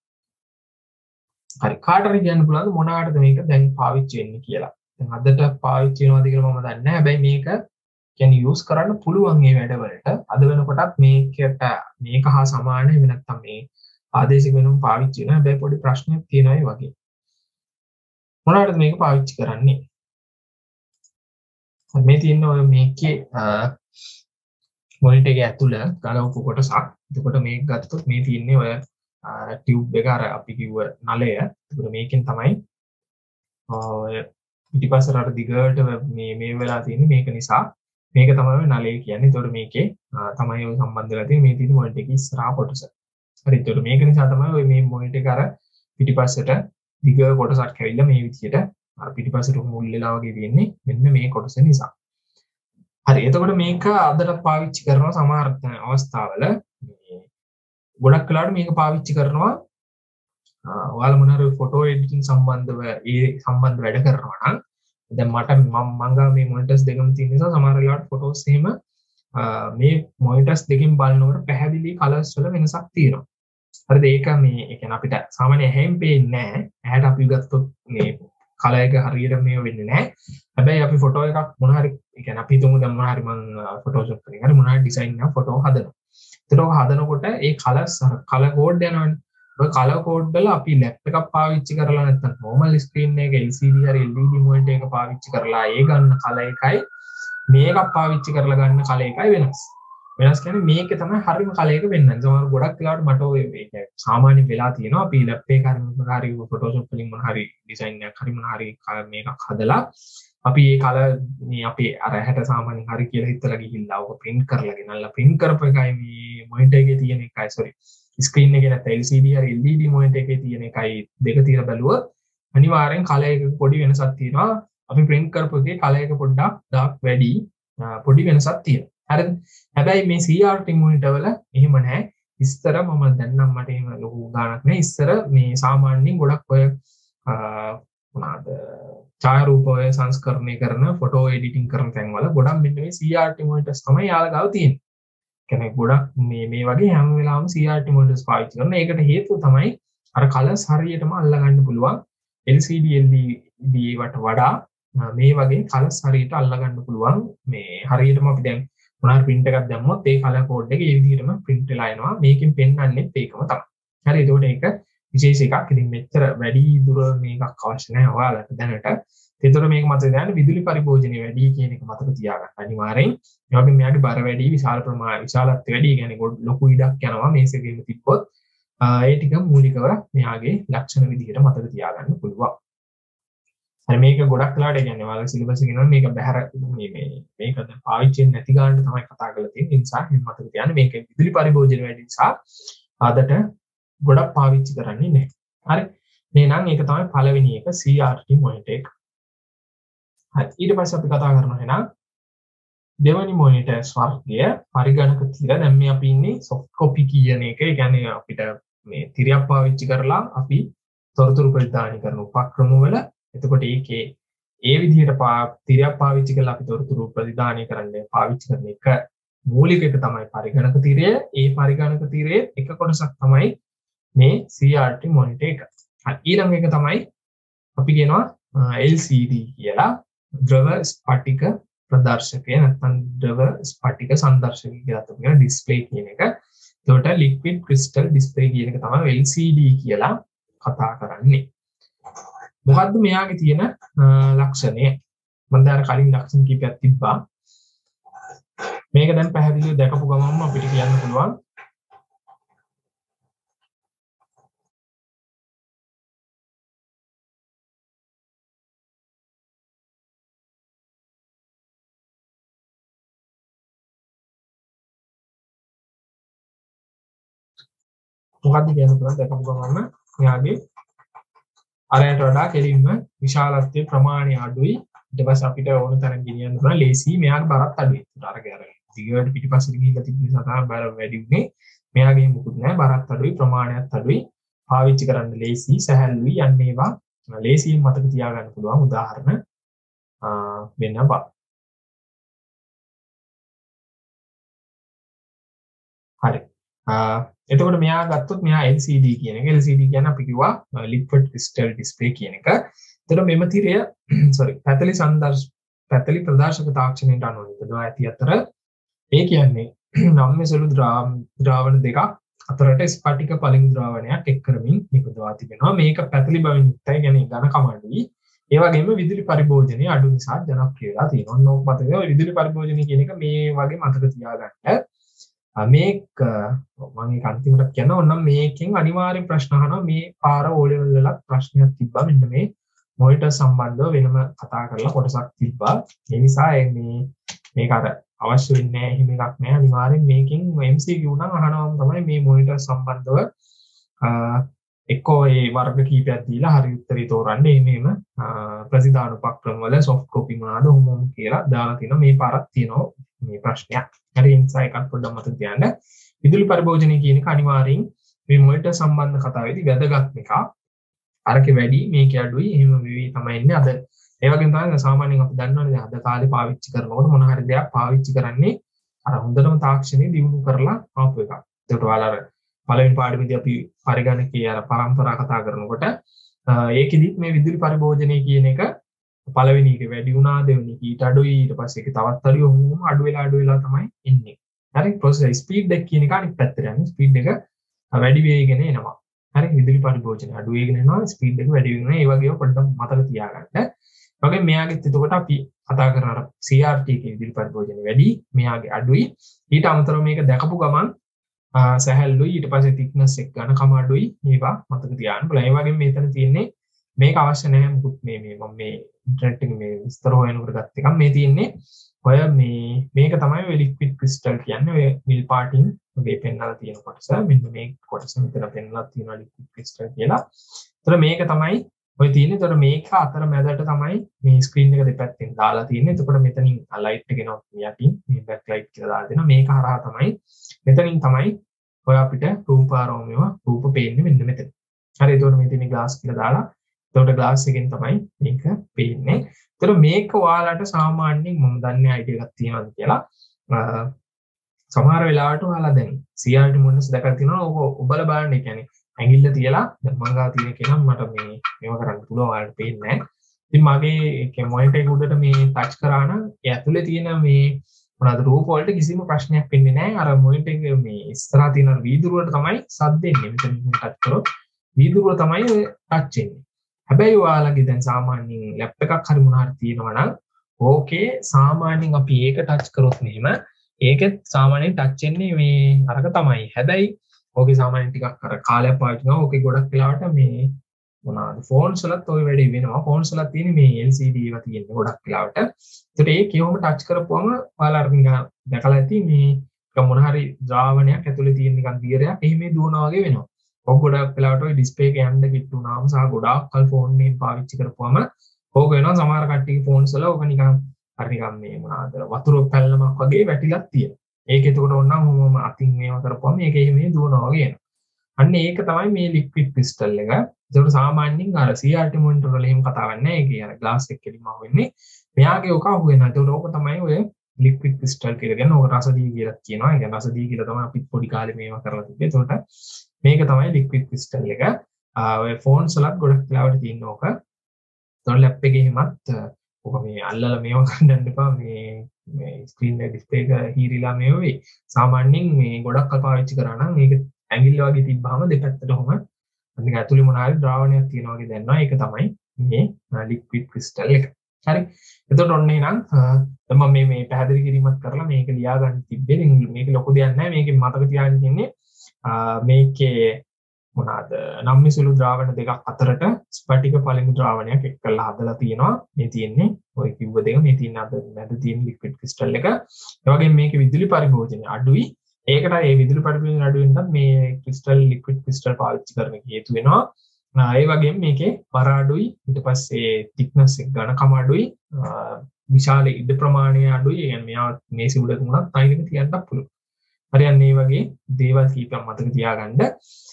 හරි. කාටරි කියන්න පුළුවන් මොනවාටද මේක දැන් පාවිච්චි වෙන්නේ කියලා. දැන් අදට පාවිච්චි වෙනවද කියලා මම දන්නේ නැහැ. හැබැයි මේක කියන්නේ යූස් කරන්න පුළුවන් මේ වැඩවලට. අද වෙනකොටත් මේකට මේක හා සමාන එහෙම නැත්නම් මේ ආදේශික වෙනුම් පාවිච්චි වෙනවා. හැබැයි පොඩි ප්‍රශ්නයක් තියෙනවා ඒ වගේ. මොනවාටද මේක පාවිච්චි කරන්නේ? මේ තියෙන ඔය මේකේ මොනිටර් එකේ ඇතුළ ගලවපු කොටසක්. එතකොට මේක ගත්තොත් මේ තියෙන්නේ ඔය ටියුබ් එක අර අපි කිව්ව නලය. එතකොට මේකෙන් තමයි ඔය පිටිපස්සට අර දිගට මේ මේ වෙලා තියෙන්නේ. මේක නිසා මේක තමයි නලය කියන්නේ. එතකොට මේකේ තමයි ඔය සම්බන්ධ වෙලා තියෙන්නේ මේ තියෙන මොනිටර් එකේ ඉස්සරහා කොටස. හරි. එතකොට මේක නිසා තමයි ඔය මේ මොනිටර් එක අර පිටිපස්සට දිග කොටසක් ඇවිල්ලා මේ විදියට අර පිටිපස්සට මුල් වෙලා වගේ තියෙන්නේ මෙන්න මේ කොටස නිසා. හරි. එතකොට මේක අදට පාවිච්චි කරනවා සමහර අවස්ථාවල ගොඩක් වෙලාවට මේක පාවිච්චි කරනවා ඔයාලා මොන හරි ෆොටෝ එඩිටින් සම්බන්ධව ඒ සම්බන්ධ වැඩ කරනවා නම් දැන් මට මම මංගා මේ මොනිටර්ස් දෙකම තියෙන නිසා සමහර වෙලාවට ෆොටෝස් එහෙම මේ මොනිටර්ස් දෙකෙන් බලනකොට පැහැදිලි කලර්ස් වල වෙනසක් තියෙනවා. හරිද? ඒක මේ ඒ කියන්නේ අපිට සාමාන්‍ය ඇහෙන් පේන්නේ නැහැ. ඇහැට අපි ගත්තොත් මේ කලර් එක හරියට මේ වෙන්නේ නැහැ. හැබැයි අපි ෆොටෝ එකක් මොන හරි ඒ කියන්නේ අපි හිතමු දැන් මොන හරි මම ෆොටෝෂොප් එකකින් හරි මොන හරි ඩිසයින් එකක් ෆොටෝ හදනවා. ඒතකොට හදනකොට ඒ කලර්ස් කලර් කෝඩ් යනවනේ. ඔය කලර් කෝඩ් වල අපි ලැප් එකක් පාවිච්චි කරලා නැත්නම් normal screen එක L C D හරි L E D monitor එක පාවිච්චි කරලා ඒ ගන්න කලර් එකයි මේකක් පාවිච්චි කරලා ගන්න කලර් එකයි වෙනස්. වෙනස් කියන්නේ මේකේ තමයි හරිම කලර් එක වෙන්නේ. සමහර ගොඩක් වෙලාවට මට ඔය ඒ සාමාන්‍ය වෙලා තියෙනවා අපි ලැප් එකේ හරි මොකක් හරි Photoshop වලින් මොන හරි ඩිසයින් එකක් හරි මොන හරි මේකක් හදලා අපි ඒ කලර් මේ අපේ අර හැට සාමාන්‍යයෙන් හරි කියලා හිතලා ගිහිල්ලා ඔක print කරලා ගෙනල්ලා print කරපු එකයි මේ monitor එකේ තියෙන එකයි sorry screen එකේ නැත්නම් L C D හරි L E D monitor එකේ තියෙන එකයි දෙක තියලා බැලුවොත් අනිවාර්යෙන් කලර් එකක පොඩි වෙනසක් තියෙනවා. අපි print කරපු එකේ කලර් එක පොඩ්ඩක් dark වැඩි පොඩි වෙනසක් තියෙනවා. හරිද? හැබැයි මේ C R T monitor වල එහෙම නැහැ. ඉස්සර මම දැන් නම් මට එහෙම ලොකු ගාණක් නැහැ. ඉස්සර මේ සාමාන්‍යයෙන් ගොඩක් ඔය මොනවාද ඡායාරූප ඔය සංස්කරණය කරන ෆොටෝ එඩිටින් කරන තැන් වල ගොඩක් මෙන්න මේ C R T monitors තමයි යාලා ගාව තියෙන්නේ. කියන්නේ ගොඩක් මේ මේ වගේ හැම වෙලාවෙම C R T monitors පාවිච්චි කරන. ඒකට හේතුව තමයි අර කලර්ස් හරියටම අල්ලා ගන්න පුළුවන්. L C D L E D වට වඩා මේ වගේ කලර්ස් හරියට අල්ලා ගන්න පුළුවන්. මේ හරියටම අපි දැන් මොනවා print එකක් දැම්මොත් ඒ කලර් කෝඩ් එක ඒ විදිහටම print වෙලා එනවා. මේකෙන් පෙන්වන්නෙත් ඒකම තමයි. හරි ඒකට ඒක විශේෂ එකක්. ඉතින් මෙච්චර වැඩි දුර මේකක් අවශ්‍ය නැහැ ඔයාලට දැනට. ඒතර මේක මතක තියාගන්න විදුලි පරිභෝජනය වැඩි කියන එක මතක තියාගන්න. අනිවාර්යෙන් ඒ වගේම මෙයාගේ බර වැඩි විශාල ප්‍රමාණය විශාලත්වය වැඩි කියන්නේ ලොකු ඉඩක් යනවා මේසෙකෙම තිබ්බොත්. ඒ ටික මූලිකව මෙයාගේ ලක්ෂණ විදිහට මතක තියාගන්න පුළුවන්. හරි මේක ගොඩක් වෙලාට කියන්නේ ඔයාලා සිලබස් එකේ නම් මේක බහැර මේ මේ මේක දැන් පාවිච්චි නැති ගන්න තමයි කතා කරලා තියෙන්නේ. ඒ නිසා මම මතක තියාගන්න මේක විදුලි පරිභෝජනය වැඩි නිසා ආදට ගොඩක් පාවිච්චි කරන්නේ නැහැ. හරි. එහෙනම් ඒක තමයි පළවෙනි එක C R T monitor එක. හරි. ඊට පස්සේ අපි කතා කරනවා එහෙනම් දෙවනි මොනිටර්ස් වර්ගය පරිගණක තිර. දැන් මේ අපි ඉන්නේ soft copy කියන එක. ඒ කියන්නේ අපිට මේ තිරයක් පාවිච්චි කරලා අපි තොරතුරු ප්‍රදානය කරන උපක්‍රම වල එතකොට ඒකේ ඒ විදිහට තිරයක් පාවිච්චි කරලා අපි තොරතුරු ප්‍රතිදානය කරන්න පාවිච්චි කරන එක මූලික එක තමයි පරිගණක තිරය. ඒ පරිගණක තිරයේ එක කොටසක් තමයි මේ C R T monitor එක. ඊළඟ එක තමයි අපි කියනවා L C D කියලා ද්‍රව ස්පටික ප්‍රදර්ශකය නැත්නම් ද්‍රව ස්පටික සංදර්ශකය කියලා අපි කියන ඩිස්ප්ලේ කියන එක. එතකොට liquid crystal display කියන එක තමයි L C D කියලා කතා කරන්නේ. මොකද්ද මෙයාගේ තියෙන ලක්ෂණය? මම දැන් කලින් ලක්ෂණ කීපයක් තිබ්බා. මේක දැන් පැහැදිලිව දැකපු ගමන්ම අපිට කියන්න පුළුවන් මොකද්ද කියන්න පුළුවන් දැකපු ගමන්ම මෙයාගේ අරයට වඩා කෙලින්ම විශාලත්වයේ ප්‍රමාණය අඩුයි. ඊට පස්සේ අපිට ඕන තරම් ගෙනියන්න පුළුවන් ලේසි. මෙයාගේ බරත් අඩුයි. අරගේ අර දිගට පිටිපස්සට ගිහිල්ලා තිබුණ නිසා තමයි බර වැඩි වුනේ. මෙයාගේ මොකුත් නැහැ. බරත් අඩුයි, ප්‍රමාණයත් අඩුයි. පාවිච්චි කරන්න ලේසි, සැහැල්ලුයි. යන්නේ ඒවා ලේසියෙන් මතක තියාගන්න පුළුවන් උදාහරණ වෙන්න බා. හරි. එතකොට මෙයා ගත්තොත් මෙයා L C D කියන එක. L C D කියන්නේ අපි කිව්වා liquid crystal display කියන එක. එතකොට මෙම තිරය sorry පැතලි සංදර්ශ පැතලි ප්‍රදර්ශක තාක්ෂණයට අනුව නිපදවා ඇති අතර ඒ කියන්නේ නම්‍ය සුළු ද්‍රාවණ දෙකක් අතරට ස්පටික පලිඟු ද්‍රාවණයක් එක් කරමින් නිපදවා තිබෙනවා. මේක පැතලි බවින් යුක්තයි. කියන්නේ ඝන කමඩුයි. ඒ වගේම විදුලි පරිභෝජනය අඩු නිසා ජනප්‍රිය වෙලා තියෙනවා. ඔන්න ඔක මතකද විදුලි පරිභෝජනය කියන එක මේ වගේ මතක තියාගන්න. මේක මම ඒක අන්තිමට කියනවා. ඕනම් මේකෙන් අනිවාර්යෙන් ප්‍රශ්න අහනවා. මේ පාර O level වලත් ප්‍රශ්නයක් තිබ්බා. මෙන්න මේ මොනිටර් සම්බන්ධව වෙනම කතා කරලා කොටසක් තිබ්බා. ඒ නිසා මේ මේක අර අවශ්‍ය වෙන්නේ නැහැ. එහෙම එකක් නැහැ. අනිවාර්යෙන් මේකෙන් M C Q නම් අහනවාම තමයි මේ මොනිටර් සම්බන්ධව එක්කෝ ඒ වර්ග කීපයක් දීලා හරි උත්තරේ තෝරන්නේ. එහෙමම ප්‍රතිදාන උපක්‍රම වල soft copy මොනවාද හොමෝම් කියලා දාලා තිනවා. මේ පාරක් තියෙනවා මේ ප්‍රශ්නයක්. හරි ඉන්සයි එකක් පොඩ්ඩක් මතක තියාගන්න. විදුලි පරිභෝජනය කියන එක අනිවාර්යෙන් මේ මොනිටර් සම්බන්ධ කතාවේදී වැදගත් එකක්. අරකේ වැඩි මේකේ අඩුයි එහෙම වෙවි තමයි ඉන්නේ. අද ඒ වගේම තමයි සාමාන්‍යයෙන් අපි දන්නවනේ දැන් අද කාලේ පාවිච්චි කරනකොට මොන හරි දෙයක් පාවිච්චි කරන්නේ අර හොඳටම තාක්ෂණය දියුණු කරලා ආපු එකක්. ඒකට ඔයාලා අර පළවෙනි පාඩමේදී අපි පරිගණකයේ අර පරම්පරා කතා කරනකොට ඒකෙදිත් මේ විදුලි පරිභෝජනය කියන එක පළවෙනි එක වැඩි වුණා දෙවෙනි එක ඊට අඩුයි ඊට පස්සේ ඒක තවත් අඩුයි ඔහොම අඩු වෙලා අඩු වෙලා තමයි එන්නේ. හරි ප්‍රොසෙස් ස්පීඩ් එක කියන එක අනිත් පැත්තට යන්නේ. ස්පීඩ් එක වැඩි වෙගෙන එනවා. හරි විදුලි පරිභෝජනය අඩු වෙගෙන එනවා ස්පීඩ් එක වැඩි වෙනවා. ඒ වගේම පොඩ්ඩක් මතක තියාගන්න. වගේ මෙයාගෙත් එතකොට අපි කතා කරන අර C R T එකේ විදුලි පරිභෝජනය වැඩි මෙයාගේ අඩුයි. ඊට අමතරව මේක දැකපු ගමන් සැහැල්ලුයි ඊට පස්සේ thickness එක ගන්න කම අඩුයි. මේවා මතක තියාගන්න. බලන්න ඒ වගේම මෙතන තියෙන්නේ මේක අවශ්‍ය නැහැ මුකුත් මේ මේ මම මේ ඉන්ටර්නෙට් එකේ මේ විස්තර හොයනකොට ගත්ත එකක් මේ තියෙන්නේ ඔය මේ මේක තමයි ඔය ලික්විඩ් ක්‍රිස්ටල් කියන්නේ ඔය නිල් පාටින් වගේ පෙන්වලා තියෙන කොටස මෙන්න මේ කොටස මෙතන පෙන්වලා තියෙනවා ලික්විඩ් ක්‍රිස්ටල් කියලා. ඒතර මේක තමයි ඔය තියෙන්නේ. ඒතර මේක අතර මැදට තමයි මේ ස්ක්‍රීන් එක දෙපැත්තෙන් දාලා තියෙන්නේ. එතකොට මෙතනින් ලයිට් එක එනවා යටින් මේ බෑක් ලයිට් කියලා දාලා දෙනවා. මේක හරහා තමයි මෙතනින් තමයි ඔය අපිට රූපාරෝමයව රූප පේන්නේ මෙන්න මෙතන. හරි එතකොට මේ තියෙන ග්ලාස් කියලා දාලා එතකොට ග්ලාස් එකෙන් තමයි මේක පේන්නේ. ඒතර මේක ඔයාලට සාමාන්‍යයෙන් මම දන්නේ අයිඩියා එකක් තියෙනවද කියලා. සමහර වෙලාවට ඔයාලා දැන් C R T මොඩල්ස් දැකලා තියෙනවා. ඔක ඔබලා බලන්න. ඒ කියන්නේ ඇඟිල්ල තියලා දැන් මම ගා තියෙන කෙනා මට මේ මේව කරන්න පුළුවන් ඔයාලට පේන්නේ නැහැ. ඉතින් මගේ මොනිටර් එක උඩට මේ ටච් කරා නම් ඒ ඇතුලේ තියෙන මේ මොනවාද රූප වලට කිසිම ප්‍රශ්නයක් වෙන්නේ නැහැ. අර මොනිටර් එකේ මේ ඉස්සරහා තියෙන වීදුරුවට තමයි සද්ද එන්නේ. මෙතන ටච් කරොත් වීදුරුව තමයි ඔය ටච් වෙන්නේ. හැබැයි ඔයාලගේ දැන් සාමාන්‍යයෙන් ලැප් එකක් හරි මොනවා හරි තියෙනවා නම් ඕකේ සාමාන්‍යයෙන් අපි ඒක ටච් කරොත් මෙහෙම ඒකෙත් සාමාන්‍යයෙන් ටච් වෙන්නේ මේ අරක තමයි. හැබැයි ඕකේ සාමාන්‍යයෙන් ටිකක් අර කාලයක් පාවිච්චි කරනවා. ඕකේ ගොඩක් වෙලාවට මේ මොනවාද ෆෝන්ස් වලත් ඔය වැඩේ වෙනවා. ෆෝන්ස් වලත් තියෙන්නේ මේ L C D ඒවා තියෙන්නේ ගොඩක් වෙලාවට. ඒකට ඒ කියවම ටච් කරපුවම ඔයාලා අර නිකන් දැකලා ඇති මේ නිකන් මොන හරි ද්‍රාවණයක් ඇතුලේ තියෙන නිකන් දියරයක් එහෙම දුවනවා වගේ වෙනවා. ඔක ගොඩක් වෙලාවට ඔය ඩිස්ප්ලේ එක යන්න කිට්ටුනාම සහ ගොඩාක් කල් ෆෝන් එකෙන් පාවිච්චි කරපුවම ඕක වෙනවා. සමහර කට්ටියගේ ෆෝන්ස් වල ඕක නිකන් හරි නිකන් මේ මොනවාද වතුර පැල්ලමක් වගේ වැටිලා තියෙනවා. ඒක එතකොට ඕනනම් මොම අතින් මේව කරපුවම මේක එහෙම දුවනවා වගේ එනවා. අන්න ඒක තමයි මේ ලික්විඩ් ක්‍රිස්ටල් එක. ඒකට සාමාන්‍යයෙන් අර C R T මොනිටර් වල එහෙම කතාවක් නැහැ. ඒකේ අර ග්ලාස් එක කෙලින්ම අහුවෙන්නේ. මෙයාගේ ඔක අහුවෙනවා. ඒකට ඕක තමයි ඔය ලික්විඩ් ක්‍රිස්ටල් කියලා කියන්නේ. ඕක රසදී කියලා කියනවා. ඒ කියන්නේ රසදී කියලා තමයි අපි පොඩි කාලේ මේවා කරලා තිබ්බේ. ඒකට මේක තමයි ලික්විඩ් ක්‍රිස්ටල් එක. ඔය ෆෝන්ස් වලත් ගොඩක් වෙලාවට තියෙන ඕක. ඒතකොට ලැප් එකේ එහෙමත් ඕක මේ අල්ලලා මේවා ගන්න එපා. මේ මේ ස්ක්‍රීන් එක ඩිස්ප්ලේ එක හීරිලා මේව වෙයි. සාමාන්‍යයෙන් මේ ගොඩක් අය පාවිච්චි කරා නම් මේක ඇඟිල්ල වගේ තිබ්බහම දෙපැත්තට ඔහම අනික ඇතුලේ මොන හරි ද්‍රාවණයක් තියෙනවා වගේ දැනනවා. ඒක තමයි මේ ලික්විඩ් ක්‍රිස්ටල් එක. හරි. එතකොට ඔන්න එහෙනම් මම මේ මේ පැහැදිලි කිරීමක් කරලා මේක ලියා ගන්න තිබ්බේ. මේක ලොකු දෙයක් නෑ. මේකෙන් මතක තියාගන්න තියෙන්නේ මේකේ මොනවාද නම්මිසුළු ද්‍රාවණ දෙකක් අතරට ස්පටික පළමු ද්‍රාවණයක් එක් කරලා හදලා තියෙනවා. මේ තියෙන්නේ ඔය කිව්ව දෙක මේ තියෙන අද මැද තියෙන ලික්විඩ් ක්‍රිස්ටල් එක. ඒ වගේම මේකේ විදුලි පරිභෝජනය අඩුයි. ඒකට ඒ විදුලි පරිභෝජනය අඩු වෙනත් මේ ක්‍රිස්ටල් ලික්විඩ් ක්‍රිස්ටල් පාවිච්චි කරන එක හේතු වෙනවා. ඒ වගේම මේකේ බර අඩුයි. ඊට පස්සේ thickness එක ඝනකම අඩුයි. විශාල ඉඩ ප්‍රමාණය අඩුයි. ඒ කියන්නේ මෙයා මේසෙ උඩ තුනක් තයිනක තියන්නත් පුළුවන්. හරියන්නේ මේ වගේ දේවල් කීපයක් මතක තියාගන්න.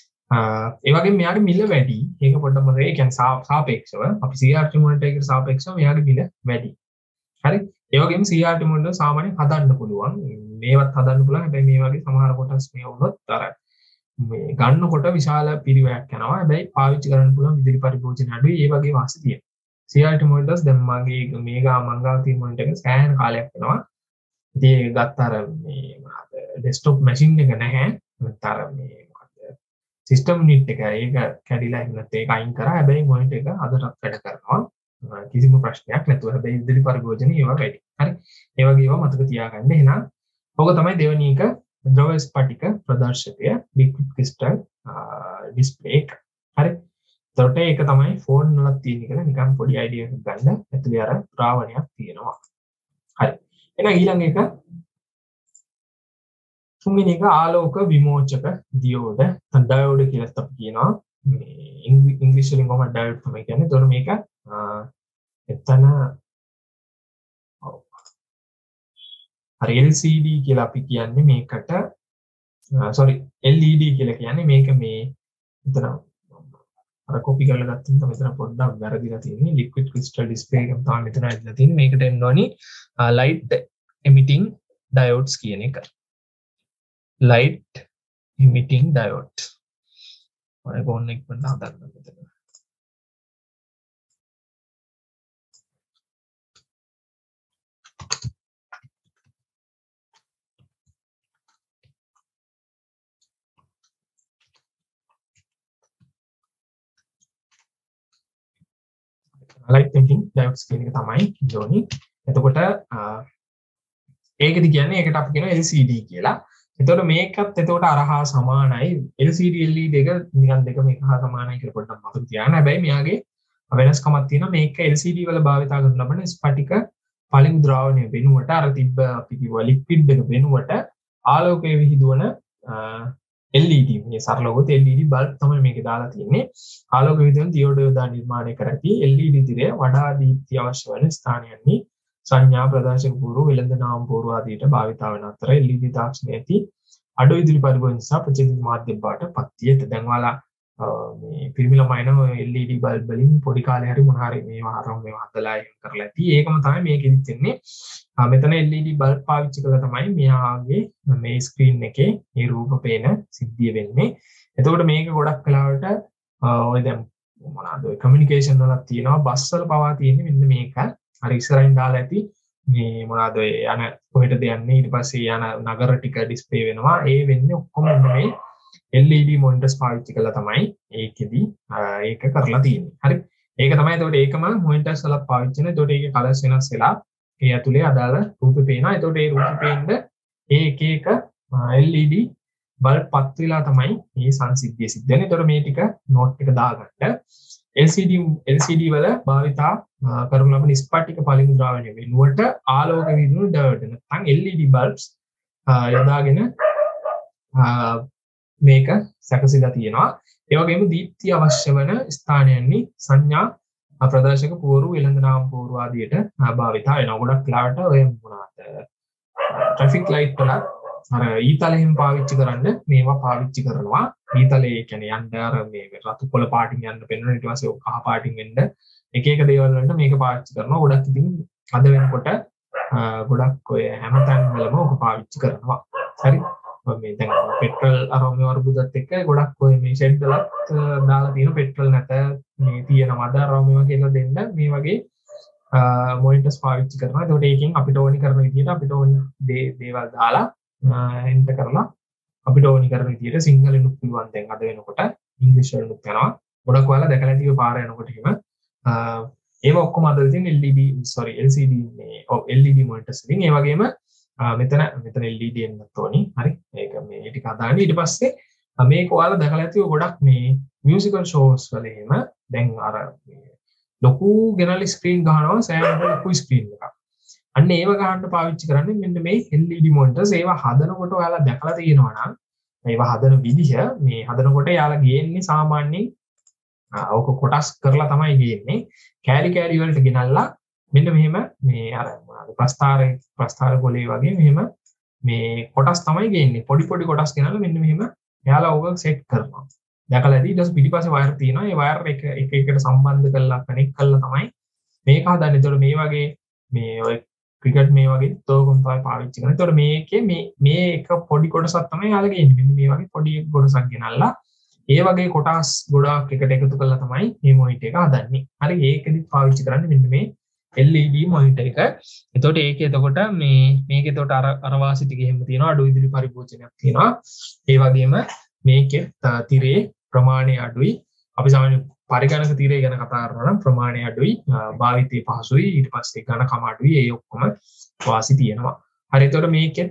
ඒ වගේම මෙයාගේ මිල වැඩි. ඒක පොඩ්ඩක් මතක. ඒ කියන්නේ සාපේක්ෂව අපි C R T මොනිටර් එකට සාපේක්ෂව මෙයාගේ මිල වැඩි. හරි. ඒ වගේම C R T මොනිටර් සාමාන්‍යයෙන් හදන්න පුළුවන්. මේවත් හදන්න පුළුවන්. හැබැයි මේ වගේ සමහර කොටස් මේ වුණොත් අර මේ ගන්නකොට විශාල පිරිවැයක් යනවා. හැබැයි පාවිච්චි කරන්න පුළුවන් විදුලි පරිභෝජනය අඩුයි. ඒ වගේ වාසි තියෙනවා. C R T මොනිටර්ස් දැන් මගේ මේගා මංගා තියෙන මොනිටර් එක සෑහෙන කාලයක් වෙනවා. ඉතින් ඒක ගත්ත අර මේ මොනවාද ඩෙස්ක්ටොප් මැෂින් එක නැහැ. අර මේ මොකද සිස්ටම් නිට් එක ඒක කැඩිලා ඉන්නත් ඒක අයින් කරා. හැබැයි මොනිටර් එක අදටත් වැඩ කරනවා. කිසිම ප්‍රශ්නයක් නැතුව. හැබැයි විදුලි පරිභෝජනය ඒවා වැඩි. හරි. ඒ වගේ ඒවා මතක තියාගන්න. එහෙනම් ඔක තමයි දෙවෙනි එක ද්‍රව ස්පටික ප්‍රදර්ශකය ලික්විඩ් ක්‍රිස්ටල් ඩිස්ප්ලේ එක. හරි. එතකොට ඒක තමයි ෆෝන් වල තියෙන කියලා නිකන් පොඩි අයිඩියා එකක් ගන්න. ඇතුලේ අර ද්‍රාවණයක් තියෙනවා. හරි. එහෙනම් ඊළඟ එක තුන්වෙනි එක ආලෝක විමෝචක දියෝඩ ඩයෝඩ් කියලා අපි කියනවා. මේ ඉංග්‍රීසි වලින් කොහොමද ඩයෝඩ් තමයි කියන්නේ. එතකොට මේක එතන හරි L C D කියලා අපි කියන්නේ මේකට sorry L E D කියලා කියන්නේ මේක මේ එතන අර කොපි කරලා ගත්තම තමයි මෙතන පොඩ්ඩක් වැරදිලා තියෙන්නේ. liquid crystal display එක තමයි මෙතන ඇදලා තියෙන්නේ. මේකට එන්න ඕනි light emitting diodes කියන එක. light emitting diode. ඔය ගොන්න ඉක්මනට හදාගන්න මෙතන. light emitting diodes කියන එක තමයි ඉන්නේ. එතකොට ඒකද කියන්නේ ඒකට අපි කියනවා L C D කියලා. එතකොට මේකත් එතකොට අර හා සමානයි. L C D L E D දෙක නිකන් දෙක මේක හා සමානයි කියලා පොඩ්ඩක් මතක තියාගන්න. හැබැයි මෙයාගේ වෙනස්කමක් තියෙනවා. මේක L C D වල භාවිතා කරන ලබන ස්පටික පලිඟු ද්‍රාවණය වෙනුවට අර තිබ්බ අපි කිව්වා ලික්විඩ් එක වෙනුවට ආලෝකයේ විහිදුවන L E D මේ සරලවගොත් L E D බල්බ් තමයි මේකේ දාලා තියෙන්නේ. ආලෝක විදුලි දියෝඩ යොදා නිර්මාණය කරති L E D තිරය වඩා දීප්ති අවශ්‍ය වන ස්ථානයන්හි සංඥා ප්‍රදර්ශක පූර්ව වෙළඳ නාම පූර්ව ආදීට භාවිතා වන අතර L E D තාක්ෂණයේ ඇති අඩු විදුලි පරිභෝග නිසා ප්‍රචලිත මාධ්‍ය බවට පත් විය. දැන් ඔයාලා මේ පිරිමි ළමයින L E D බල්බ් වලින් පොඩි කාලේ හරි මොන හරි මේවා අරන් මේවා හදලා එහෙම කරලා ඇති. ඒකම තමයි මේකෙදිත් වෙන්නේ. මෙතන L E D බල්බ් පාවිච්චි කරලා තමයි මෙයාගේ මේ ස්ක්‍රීන් එකේ මේ රූප පේන සිද්ධිය වෙන්නේ. එතකොට මේක ගොඩක් වෙලාවට ඔය දැන් මොනවාද ඔය කමියුනිකේෂන් වලක් තියෙනවා බස් වල පවා තියෙන්නේ මෙන්න මේක. අර ඉස්සරහින් දාලා ඇති මේ මොනවාද ඔය යන කොහෙටද යන්නේ ඊට පස්සේ යන නගර ටික ඩිස්ප්ලේ වෙනවා. ඒ වෙන්නේ ඔක්කොම මේ L E D මොනිටර්ස් පාවිච්චි කරලා තමයි ඒකෙදි ඒක කරලා තියෙන්නේ. හරි. ඒක තමයි එතකොට ඒකම මොනිටර්ස් වල පාවිච්චි කරන. එතකොට ඒකේ කලර්ස් වෙනස් වෙලා ඒ ඇතුලේ අදාළ රූපේ පේනවා. එතකොට ඒ රූපේ පේන්න ඒ එක එක L E D බල්බ් පත් වෙලා තමයි මේ සංසිද්ධිය සිද්ධ වෙන්නේ. එතකොට මේ ටික නෝට් එක දාගන්න. L C D L C D වල භාවිතා කරන ලබන ස්පටික පලිඟු ද්‍රාවණය වෙනුවට ආලෝක විදුලි ඩයෝඩ් නැත්නම් L E D bulbs යොදාගෙන මේක සැකසීලා තියෙනවා. ඒ වගේම දීප්තිය අවශ්‍ය වන ස්ථානයන්හි සංඥා ප්‍රදර්ශක පූර්ව වෙළඳ නාම පූර්ව ආදියට භාවිතා වෙනවා. ගොඩක් ලාට ඔය මොනවාද ට්‍රැෆික් ලයිට් වල අර ඊතලෙන් පාවිච්චි කරන්න මේවා පාවිච්චි කරනවා. ඊතලේ කියන්නේ යන්න අර මේ රතු කොළ පාටින් යන්න පෙන්වන ඊට පස්සේ කහ පාටින් එන්න එක එක දේවල් වලට මේක පාවිච්චි කරනවා. ගොඩක් ඉතින් අද වෙනකොට ගොඩක් ඔය හැමතැන් වලම ඔක පාවිච්චි කරනවා. හරි. මේ දැන් පෙට්‍රල් අරෝමේ වර්බුදත් එක්ක ගොඩක් ඔය මේ ෂෙඩ් වලත් දාලා තියෙන පෙට්‍රල් නැත මේ තියෙනවද අරෝමේවා කියලා දෙන්න මේ වගේ මොනිටර්ස් පාවිච්චි කරනවා. ඒකට ඒකෙන් අපිට ඕනි කරන විදිහට අපිට ඕනි දේවල් දාලා එන්ටර් කරලා අපිට ඕනි කරන විදිහට සිංහලෙනුත් පුළුවන්. දැන් අද වෙනකොට ඉංග්‍රීසි වලුත් යනවා. ගොඩක් ඔයාලා දැකලා තියෙන පාර යනකොට එහෙම ඒව ඔක්කොම අදලා තියෙන L E D sorry L C D මේ ඔව් L E D මොනිටර්ස් වලින්. ඒ වගේම මෙතන මෙතන L E D එන්නත් ඕනි. හරි. ඒක මේ ටික අදාගෙන ඊට පස්සේ මේක ඔයාලා දැකලා ඇතිව ගොඩක් මේ මියුසිකල් ෂෝස් වල එහෙම දැන් අර ලොකු ගෙනල් ස්ක්‍රීන් ගහනවා සෑහෙන ලොකු ස්ක්‍රීන් එකක්. අන්න ඒව ගන්න පාවිච්චි කරන්නේ මෙන්න මේ L E D මොනිටර්ස්. ඒවා හදනකොට ඔයාලා දැකලා තියෙනවා නම් ඒවා හදන විදිහ මේ හදනකොට යාලා ගේන්නේ සාමාන්‍යයෙන් ඕක කොටස් කරලා තමයි ගේන්නේ. කෑලි කෑලි වලට ගෙනල්ලා මෙන්න මෙහෙම මේ අර මොනවාද ප්‍රස්ථාර ප්‍රස්ථාර කොලේ වගේ මෙහෙම මේ කොටස් තමයි ගේන්නේ. පොඩි පොඩි කොටස් ගෙනල්ලා මෙන්න මෙහෙම එයාලා ඕක සෙට් කරනවා. දැකලා ඇති ඊට පස්සේ පිටිපස්සේ වයර් තියෙනවා. ඒ වයර් එක එක එකට සම්බන්ධ කරලා කනෙක්ට් කරලා තමයි මේක හදන්නේ. ඒතකොට මේ වගේ මේ ඔය ක්‍රිකට් මේ වගේ තෝගම් තමයි පාවිච්චි කරන්නේ. ඒතකොට මේකේ මේ මේ එක පොඩි කොටසක් තමයි යාලා ගේන්නේ. මෙන්න මේ වගේ පොඩි කොටසක් ගෙනල්ලා ඒ වගේ කොටස් ගොඩාක් එකට එකතු කරලා තමයි මේ මොනිටර් එක හදන්නේ. හරි. ඒකෙදි පාවිච්චි කරන්නේ මෙන්න මේ L E D මොනිටර් එක. එතකොට ඒකේ එතකොට මේ මේකේ එතකොට අර අර වාසි ටික එහෙම තියෙනවා. අඩු විදුලි පරිභෝජනයක් තියෙනවා. ඒ වගේම මේකේ තිරේ ප්‍රමාණය අඩුයි. අපි සාමාන්‍ය පරිගණක තිරේ ගැන කතා කරනවා නම් ප්‍රමාණය අඩුයි, භාවිතයේ පහසුයි, ඊට පස්සේ ඝනකම අඩුයි. ඒ ඔක්කොම වාසි තියෙනවා. හරි. එතකොට මේකෙත්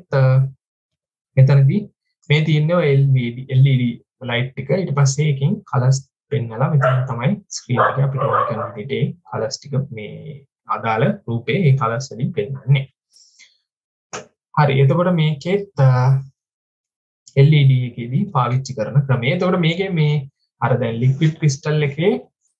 මෙතනදී මේ තියෙන්නේ L E D L E D light ටික. ඊට පස්සේ එකකින් කලර්ස් පෙන්නලා මෙතන තමයි ස්ක්‍රීන් එකේ අපිට ඕන කරන විදිහට කලර්ස් ටික මේ අදාළ රූපේ ඒ කලර්ස් වලින් පෙන්නන්නේ. හරි. එතකොට මේකෙත් L E D එකේදී පාවිච්චි කරන ක්‍රමය. එතකොට මේකේ මේ අර දැන් ලික්විඩ් ක්‍රිස්ටල් එකේ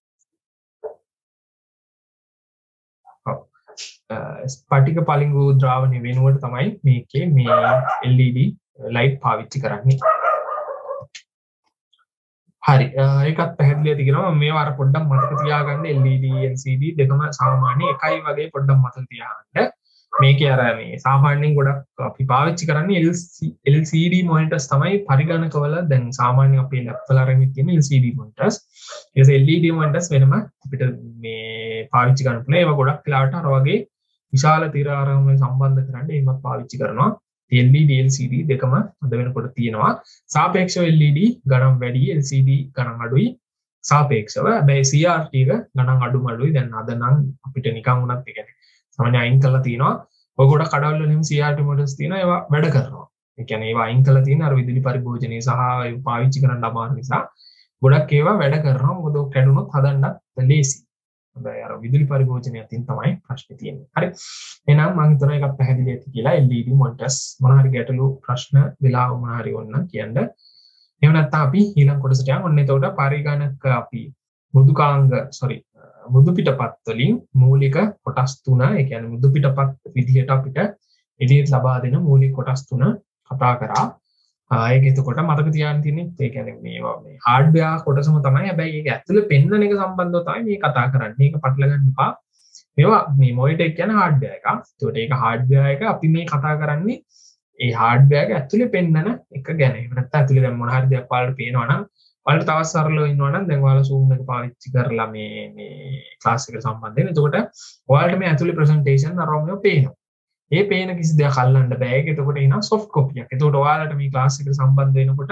ස්පටික පලිඟු ද්‍රාවණය වෙනුවට තමයි මේකේ මේ L E D ලයිට් පාවිච්චි කරන්නේ. හරි ඒකත් පැහැදිලි ඇති කියනවා මේවා අර පොඩ්ඩක් මතක තියාගන්න L E D L C D දෙකම සාමාන්‍ය එකයි වගේ පොඩ්ඩක් මතක තියාගන්න මේකේ අර මේ සාමාන්‍යයෙන් ගොඩක් අපි පාවිච්චි කරන්නේ L C D monitors තමයි පරිගණකවල දැන් සාමාන්‍යයෙන් අපේ lab වල අරගෙන තියෙන L C D monitors ඊට L E D monitors වෙනම අපිට මේ පාවිච්චි කරන්න පුළුවන් ඒවා ගොඩක් වෙලාවට අර වගේ විශාල තිර ආරම්භය සම්බන්ධ කරන්න ඒවත් පාවිච්චි කරනවා L E D L C D දෙකම අද වෙනකොට තියෙනවා සාපේක්ෂව L E D ගණන් වැඩි L C D ගණන් අඩුයි සාපේක්ෂව හැබැයි C R T එක ගණන් අඩුම අඩුයි දැන් අද නම් අපිට නිකන් උනත් ඒ කියන්නේ සාමාන්‍ය අයින් කරලා තියෙනවා ඔය ගොඩක් කඩවල වලින් C R T මොඩල්ස් තියෙනවා ඒවා වැඩ කරනවා ඒ කියන්නේ ඒවා අයින් කරලා තියෙන අර විදුලි පරිභෝජනය සහ ඒ පාවිච්චි කරන්න අමාරු නිසා ගොඩක් ඒවා වැඩ කරනවා මොකද ඔය කැඩුනොත් හදන්නත් ලේසි හැබැයි අර විදුලි පරිභෝජනය අතින් තමයි ප්‍රශ්නේ තියෙන්නේ හරි එහෙනම් මම හිතනවා ඒක පැහැදිලි ඇති කියලා L E D monitors මොන හරි ගැටලු ප්‍රශ්න වෙලාව මොන හරි වොන්න කියන්න එහෙම නැත්නම් අපි ඊළඟ කොටසට යමු ඔන්න එතකොට පරිගණක අපි මෘදුකාංග sorry මුදු පිටපත් වලින් මූලික කොටස් තුන ඒ කියන්නේ මුදු පිටපත් විදිහට අපිට ඉදිරියට ලබා දෙන මූලික කොටස් තුන කතා කරා. ඒක එතකොට මතක තියාගන්න තියෙන්නේ ඒ කියන්නේ මේවා මේ හાર્ඩ්වෙයාර් කොටසම තමයි. හැබැයි ඒක ඇතුලේ පෙන්වන එක සම්බන්ධව තමයි මේ කතා කරන්නේ. මේක පටල ගන්න එපා. මේවා මේ මොනිටර් එක කියන්නේ හાર્ඩ්වෙයාර් එකක්. ඒකට ඒක හાર્ඩ්වෙයාර් එක අපි මේ කතා කරන්නේ ඒ හાર્ඩ්වෙයාර් එක ඇතුලේ පෙන්වන එක ගැන. එහෙම නැත්නම් ඇතුලේ දැන් මොන හරි දෙයක් ඔයාලට පේනවා නම් ඔයාලට තවත් සරලව ඉන්නවා නම් දැන් ඔයාලා Zoom එක පාවිච්චි කරලා මේ මේ ක්ලාස් එකට සම්බන්ධ වෙන. එතකොට ඔයාලට මේ ඇතුලේ ප්‍රසන්ටේෂන් අරමුණු පේනවා. ඒ පේන කිසි දෙයක් අල්ලන්න බෑ. ඒක එතකොට එනවා soft copy එකක්. එතකොට ඔයාලට මේ ක්ලාස් එකට සම්බන්ධ වෙනකොට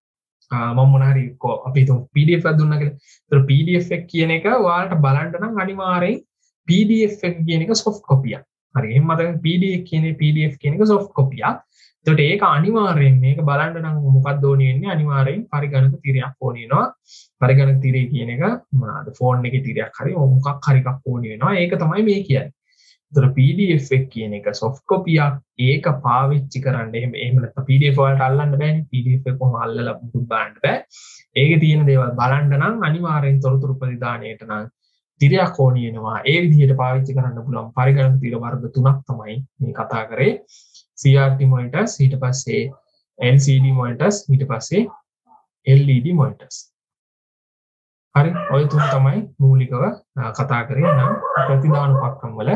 මම මොන හරි අපි හිතමු P D F එකක් දුන්නා කියලා. ඒතර P D F එක කියන එක ඔයාලට බලන්න නම් අනිවාර්යෙන් P D F එක කියන එක soft copy එකක්. හරි. එහෙනම් මතක P D F කියන P D F කියන එක soft copy එකක්. එතකොට ඒක අනිවාර්යෙන් මේක බලන්න නම් මොකක්ද ඕනේ වෙන්නේ අනිවාර්යෙන් පරිගණක තිරයක් ඕනේ වෙනවා පරිගණක තිරය කියන එක මොනවාද ෆෝන් එකේ තිරයක් හරි මොකක් හරි එකක් ඕනේ වෙනවා ඒක තමයි මේ කියන්නේ. එතකොට P D F එක කියන එක soft copy එකක් ඒක පාවිච්චි කරන්න එහෙම එහෙම නැත්නම් P D F වලට අල්ලන්න බෑනේ P D F එක කොහොම අල්ලලා මුකුත් බලන්න බෑ. ඒකේ තියෙන දේවල් බලන්න නම් අනිවාර්යෙන් තොරතුරු ප්‍රතිදානයට නම් තිරයක් ඕනේ වෙනවා. ඒ විදිහට පාවිච්චි කරන්න පුළුවන් පරිගණක තිර වර්ග තුනක් තමයි මේ කතා කරේ. C R T monitors ඊට පස්සේ L C D monitors ඊට පස්සේ L E D monitors හරි ඔය තුන තමයි මූලිකව කතා කරේ නම් ප්‍රතිදාන උපක්‍රම වල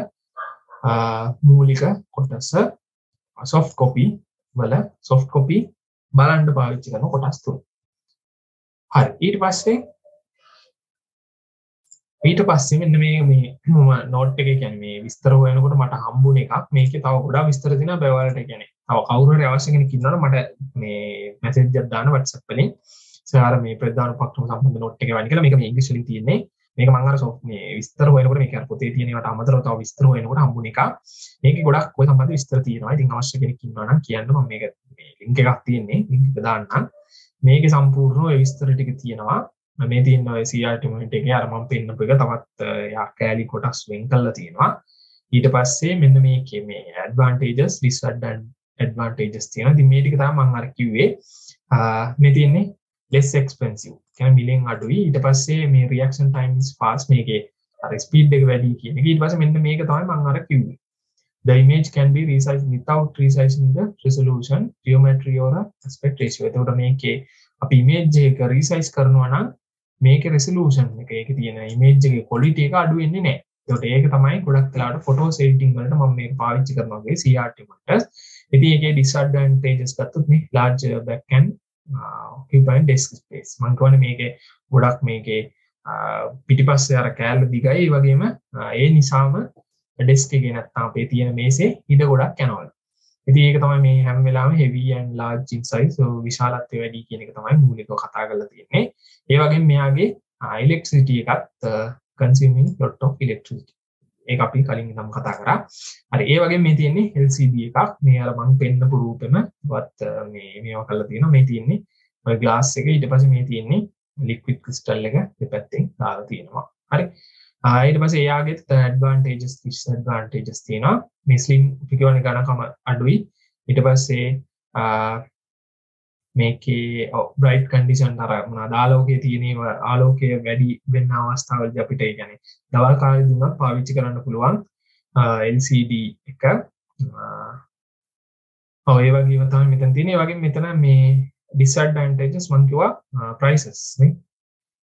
මූලික කොටස soft copy වල soft copy බලන්න පාවිච්චි කරන කොටස් තුන හරි ඊට පස්සේ ඊට පස්සේ මෙන්න මේ මේ නෝට් එකේ කියන්නේ මේ විස්තර හොයනකොට මට හම්බුන එකක් මේකේ තව ගොඩාක් විස්තර තියෙනවා බෑ ඔයාලට කියන්නේ තව කවුරු හරි අවශ්‍ය කෙනෙක් ඉන්නවනම් මට මේ මැසේජ් එකක් දාන්න WhatsApp වලින් සාර මේ ප්‍රධාන උපක්‍රම සම්බන්ධ නෝට් එක වань කියලා මේක මේ ඉංග්‍රීසි වලින් තියෙන්නේ මේක මම අර මේ විස්තර හොයනකොට මේක අර පොතේ තියෙන ඒවාට අමතරව තව විස්තර හොයනකොට හම්බුන එකක් මේකේ ගොඩක් ඔය සම්බන්ධ විස්තර තියෙනවා ඉතින් අවශ්‍ය කෙනෙක් ඉන්නවනම් කියන්න මම මේක මේ ලින්ක් එකක් තියෙන්නේ ලින්ක් එක දාන්නම් මේකේ සම්පූර්ණ ඔය විස්තර ටික තියෙනවා මේ තියෙන ඔය C R T monitor එකේ අර මම පෙන්නපු එක තවත් යා කෑලි කොටස් වෙන් කරලා තියෙනවා ඊට පස්සේ මෙන්න මේකේ මේ advantages disadvantages තියෙනවා ඉතින් මේ ටික තමයි මම අර කිව්වේ මේ තියෙන්නේ less expensive කියන්නේ මිලෙන් අඩුයි ඊට පස්සේ මේ reaction time is fast මේකේ අර speed එක වැඩි කියන එක ඊට පස්සේ මෙන්න මේක තමයි මම අර කිව්වේ the image can be resized without resizing the resolution geometry or aspect ratio එතකොට මේකේ අපි image එක resize කරනවා නම් මේකේ resolution එක ඒකේ තියෙන image එකේ quality එක අඩු වෙන්නේ නැහැ. ඒකට ඒක තමයි ගොඩක් වෙලාවට photos editing වලට මම මේක පාවිච්චි කරනවා වගේ C R T monitors. ඉතින් ඒකේ disadvantages ගත්තොත් මේ large back and occupying desk space. මම කියන්නේ මේකේ ගොඩක් මේකේ පිටිපස්සේ අර කෑල්ල දිගයි ඒ වගේම ඒ නිසාම desk එකේ නැත්තම් අපේ තියෙන මේසේ ඉඩ ගොඩක් යනවලු. ඉතින් ඒක තමයි මේ හැම වෙලාවෙම heavy and large in size so විශාලත්වය වැඩි කියන එක තමයි මූලිකව කතා කරලා තියෙන්නේ. ඒ වගේම මෙයාගේ electricity එකත් consuming lot of electricity. ඒක අපි කලින් ඉඳන් කතා කරා. හරි ඒ වගේම මේ තියෙන්නේ L C D එකක්. මේ අර මම පෙන්නපු රූපෙම වත් මේ මේවා කරලා තියෙනවා. මේ තියෙන්නේ ඔය glass එක ඊට පස්සේ මේ තියෙන්නේ liquid crystal එක දෙපැත්තෙන් දාලා තියෙනවා. හරි. ඊට පස්සේ එයාගේ advantages disadvantages තියෙනවා. මේ slim පිකවන ගණකම අඩුයි. ඊට පස්සේ මේකේ bright condition අර මොනවාද ආලෝකයේ තියෙන ආලෝකය වැඩි වෙන අවස්ථාවලදී අපිට ඒ කියන්නේ දවල් කාලේ දුන්නත් පාවිච්චි කරන්න පුළුවන් L C D එක. ඔව් ඒ වගේම තමයි මෙතන තියෙන්නේ. ඒ වගේම මෙතන මේ disadvantages මම කිව්වා prices නේ.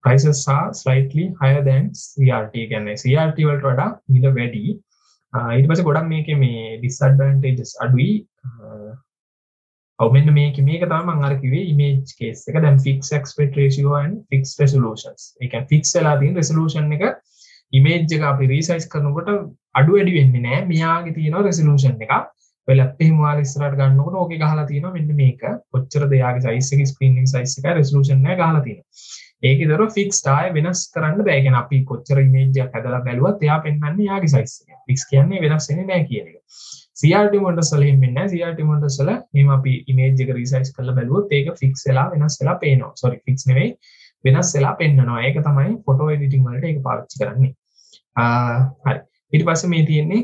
prices are slightly higher than C R T කියන්නේ C R T වලට වඩා මිල වැඩි. ඊට පස්සේ ගොඩක් මේකේ මේ disadvantages අඩුයි. ඔව් මෙන්න මේක මේක තමයි මම අර කිව්වේ image case එක. දැන් fixed aspect ratio and fixed resolutions. ඒ කියන්නේ fix වෙලා තියෙන resolution එක image එක අපි resize කරනකොට අඩු වැඩි වෙන්නේ නැහැ. මෙයාගේ තියෙන resolution එක ඔය ලැප් එහෙම වාල ඉස්සරහට ගන්නකොට ඕකේ ගහලා තියෙනවා මෙන්න මේක. කොච්චරද යාගේ size එක screen එක size එක resolution එක ගහලා තියෙනවා. ඒකේ දර fixed ආය වෙනස් කරන්න බෑ. කියන්නේ අපි කොච්චර image එකක් හදලා බැලුවත් එයා පෙන්වන්නේ යාගේ size එක. fix කියන්නේ වෙනස් වෙන්නේ නැහැ කියන එක. C R T models වල එහෙම වෙන්නේ නැහැ. C R T models වල එහෙම අපි image එක resize කරලා බැලුවොත් ඒක fix වෙලා වෙනස් වෙලා පේනවා. sorry fix නෙවෙයි වෙනස් වෙලා පෙන්වනවා. ඒක තමයි photo editing වලට ඒක පාවිච්චි කරන්නේ. ආ හරි. ඊට පස්සේ මේ තියෙන්නේ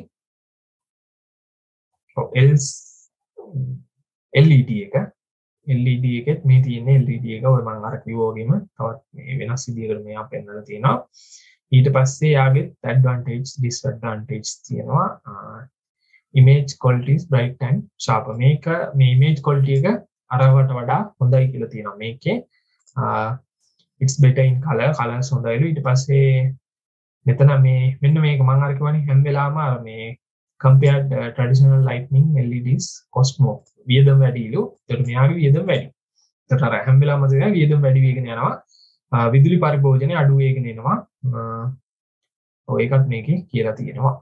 L E D එක. L E D එකෙත් මේ තියෙන්නේ L E D එක ඔය මම අර කිව්වා වගේම තවත් මේ වෙනස් විදිහකට මෙයා පෙන්වලා තියෙනවා. ඊට පස්සේ යාගේ advantage disadvantage තියෙනවා. image quality is bright and sharp. මේක මේ image quality එක අරවට වඩා හොඳයි කියලා තියෙනවා මේකේ. it's better in color colors හොඳයිලු. ඊට පස්සේ මෙතන මේ මෙන්න මේක මම අර කිව්වනේ හැම වෙලාවම අර මේ compared uh, traditional lightning L E Ds cost more. වියදම් වැඩිලු. ඒකට මෙයාගේ වියදම් වැඩි. ඒකට අර හැම වෙලාවම තියෙන වියදම් වැඩි වෙගෙන යනවා. විදුලි පරිභෝජනය අඩු වෙගෙන එනවා. ඔය එකත් මේකේ කියලා තියෙනවා.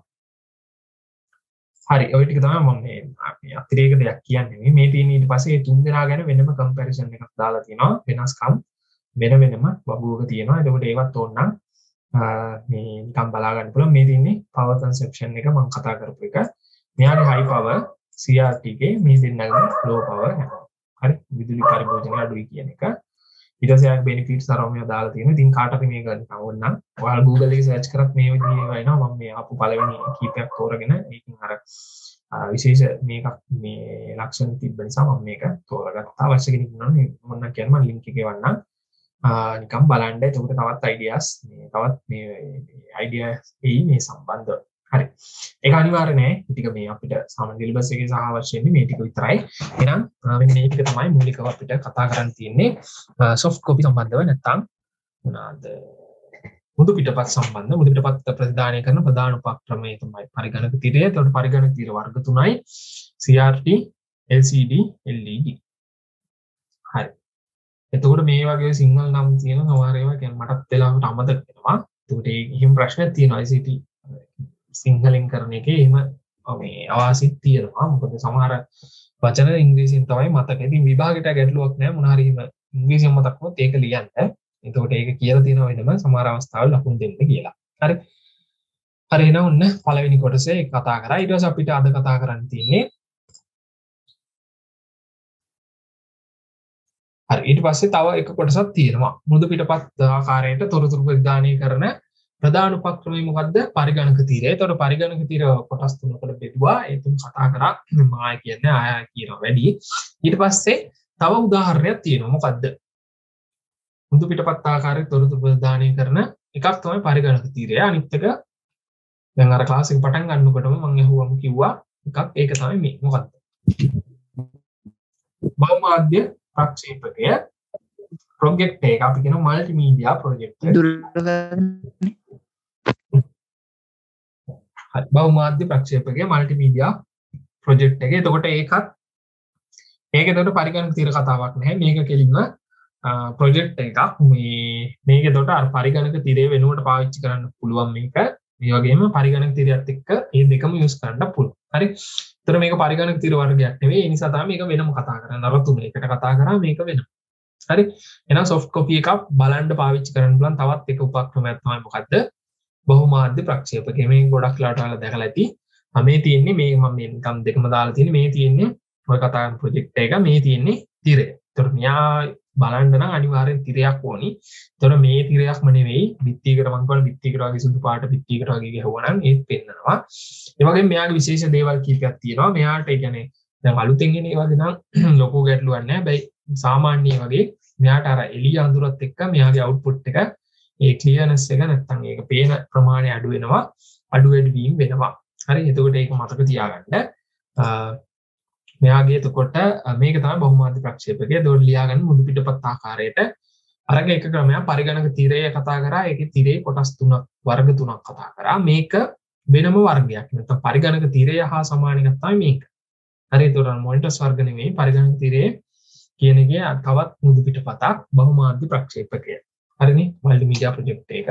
හරි ඔය ටික තමයි මම මේ මේ අතිරේක දෙයක් කියන්නේ. මේ තියෙන ඊට පස්සේ මේ තුන් දෙනා ගැන වෙනම කම්පැරිසන් එකක් දාලා තියෙනවා. වෙනස්කම් වෙන වෙනම වගුවක තියෙනවා. එතකොට ඒවත් ඕනනම් මේ නිකන් බලා ගන්න පුළුවන්. මේ තියෙන්නේ power consumption එක මම කතා කරපු එක. මෙයාගේ high power C R T එකේ මේ දෙන්නගේ low power යනවා. හරි විදුලි පරිභෝජනය අඩුයි කියන එක. ඊට පස්සේ යාගේ benefits අරම දාලා තියෙනවා. ඉතින් කාටද මේක ගන්න ඕනනම් ඔයාලා Google එකේ search කරත් මේ විදිහේ වෙනවා. මම මේ ආපු පළවෙනි කීපයක් තෝරගෙන ඒකින් අර විශේෂ මේකක් මේ ලක්ෂණ තිබ්බ නිසා මම මේක තෝරගත්තා. අවශ්‍ය කෙනෙක් ඉන්නවනේ මොනවා කියන්නේ මම link එකේ වන්නම්. නිකම් බලන්න. එතකොට තවත් ideas මේ තවත් මේ ideas එයි මේ සම්බන්ධව. හරි. ඒක අනිවාර්ය නෑ. ටික මේ අපිට සාමාන්‍ය සිලබස් එකේ සහ අවශ්‍ය වෙන්නේ මේ ටික විතරයි. එහෙනම් මෙන්න මේ ටික තමයි මූලිකව අපිට කතා කරන්න තියෙන්නේ. soft copy සම්බන්ධව නැත්නම් මොනවාද? මුදු පිටපත් සම්බන්ධ මුදු පිටපත් ප්‍රතිදානය කරන ප්‍රධාන උපක්‍රමය තමයි පරිගණක තීරය. එතකොට පරිගණක තීර වර්ග තුනයි C R T, L C D, L E D. හරි. එතකොට මේ වගේ සිංගල් නම් තියෙන සමහර ඒවා කියන්නේ මටත් වෙලාවකට අමතක වෙනවා. එතකොට ඒ හිම් ප්‍රශ්නයක් තියෙනවා I C T සිංහලෙන් කරන එකේ එහෙම මේ අවාසිත් තියෙනවා. මොකද සමහර වචන ඉංග්‍රීසියෙන් තමයි මතක. ඉතින් විභාගයට ගැටලුවක් නැහැ. මොන හරි ඉංග්‍රීසියෙන් මතක් වුණොත් ඒක ලියන්න. එතකොට ඒක කියලා තියෙනවා වෙනම සමහර අවස්ථාවල ලකුණු දෙන්න කියලා. හරි. හරි එහෙනම් ඔන්න පළවෙනි කොටසේ කතා කරා. ඊට පස්සේ අපිට අද කතා කරන්න තියෙන්නේ හරි ඊට පස්සේ තව එක කොටසක් තියෙනවා. මෘදු පිටපත් ආකාරයට තොරතුරු ප්‍රදානය කරන ප්‍රධාන උපක්‍රමය මොකද්ද? පරිගණක තීරය. ඒතකොට පරිගණක තීර කොටස් තුනකට බෙදුවා. ඒ තුන කතා කරා. මාය කියන්නේ ආය කියනවා වැඩි. ඊට පස්සේ තව උදාහරණයක් තියෙනවා. මොකද්ද? මෘදු පිටපත් ආකාරයට තොරතුරු ප්‍රදානය කරන එකක් තමයි පරිගණක තීරය. අනිත් එක දැන් අර ක්ලාස් එක පටන් ගන්නකොටම මම අහුවම කිව්වා එකක් ඒක තමයි මේ. මොකද්ද? බහුමාධ්‍ය ප්‍රක්ෂේපකය ප්‍රොජෙක්ට් එක අපි කියන මල්ටිමීඩියා ප්‍රොජෙක්ට් එක. හරි බහුමාධ්‍ය ප්‍රක්ෂේපකය මල්ටිමීඩියා ප්‍රොජෙක්ට් එක. එතකොට ඒකත් මේක එතකොට පරිගණක තීර කතාවක් නැහැ. මේක කෙලින්ම ප්‍රොජෙක්ට් එකක්. මේ මේක එතකොට අර පරිගණක තීරය වෙනුවට පාවිච්චි කරන්න පුළුවන් මේක. මේ වගේම පරිගණක තීරයත් එක්ක මේ දෙකම යූස් කරන්න පුළුවන්. හරි. ඒතර මේක පරිගණක තීර වර්ගයක් නෙවෙයි. ඒ නිසා තමයි මේක වෙනම කතා කරන්නේ. අර තුන එකට කතා කරා මේක වෙනම. හරි. එහෙනම් soft copy එකක් බලන්න පාවිච්චි කරන්න පුළුවන් තවත් එක උපක්‍රමයක් තමයි මොකද්ද? බහුමාධ්‍ය ප්‍රක්ෂේපකය. මේක ගොඩක් ලාට ඔයාලා දැකලා ඇති. මේ තියෙන්නේ මේ මම මේ නිකම් දෙකම දාලා තියෙන්නේ. මේ තියෙන්නේ ඔය කතා කරන ප්‍රොජෙක්ට් එක. මේ තියෙන්නේ තිරය. ඒතර මෙයා බලන්න නම් අනිවාර්යෙන් තිරයක් ඕනි. ඒතර මේ තිරයක්ම නෙවෙයි. බිත්තියකට මම කියනවා බිත්තියකට වගේ සුදු පාට බිත්තියකට වගේ ගහුවා නම් ඒත් පෙන්නනවා. ඒ වගේම මෙයාගේ විශේෂ දේවල් කීපයක් තියෙනවා. මෙයාට ඒ කියන්නේ දැන් අලුතෙන් එන ඒ වගේ නම් ලොකු ගැටලුවක් නැහැ. හැබැයි සාමාන්‍ය වගේ මෙයාට අර එළිය අඳුරත් එක්ක මෙයාගේ අවුට්පුට් එක ඒ ක්ලියර්නස් එක නැත්තම් ඒක පේන ප්‍රමාණය අඩු වෙනවා. අඩු වැඩි වීම වෙනවා. හරි. එතකොට ඒක මතක තියාගන්න. මෙයාගේ එතකොට මේක තමයි බහුමාධ්‍ය ප්‍රක්ෂේපකය. ඒතකොට ලියා ගන්න මුදු පිටපත් ආකාරයට අරක එක ක්‍රමයක් පරිගණක තිරය කතා කරා ඒකේ තිරේ කොටස් තුනක් වර්ග තුනක් කතා කරා මේක වෙනම වර්ගයක් නැත්නම් පරිගණක තිරය හා සමාන එකක් තමයි මේක. හරි ඒතකොට මොනිටර්ස් වර්ග නෙමෙයි පරිගණක තිරේ කියන එකේ තවත් මුදු පිටපතක් බහුමාධ්‍ය ප්‍රක්ෂේපකය. හරිනේ මල්ටිමීඩියා ප්‍රොජෙක්ට් එක.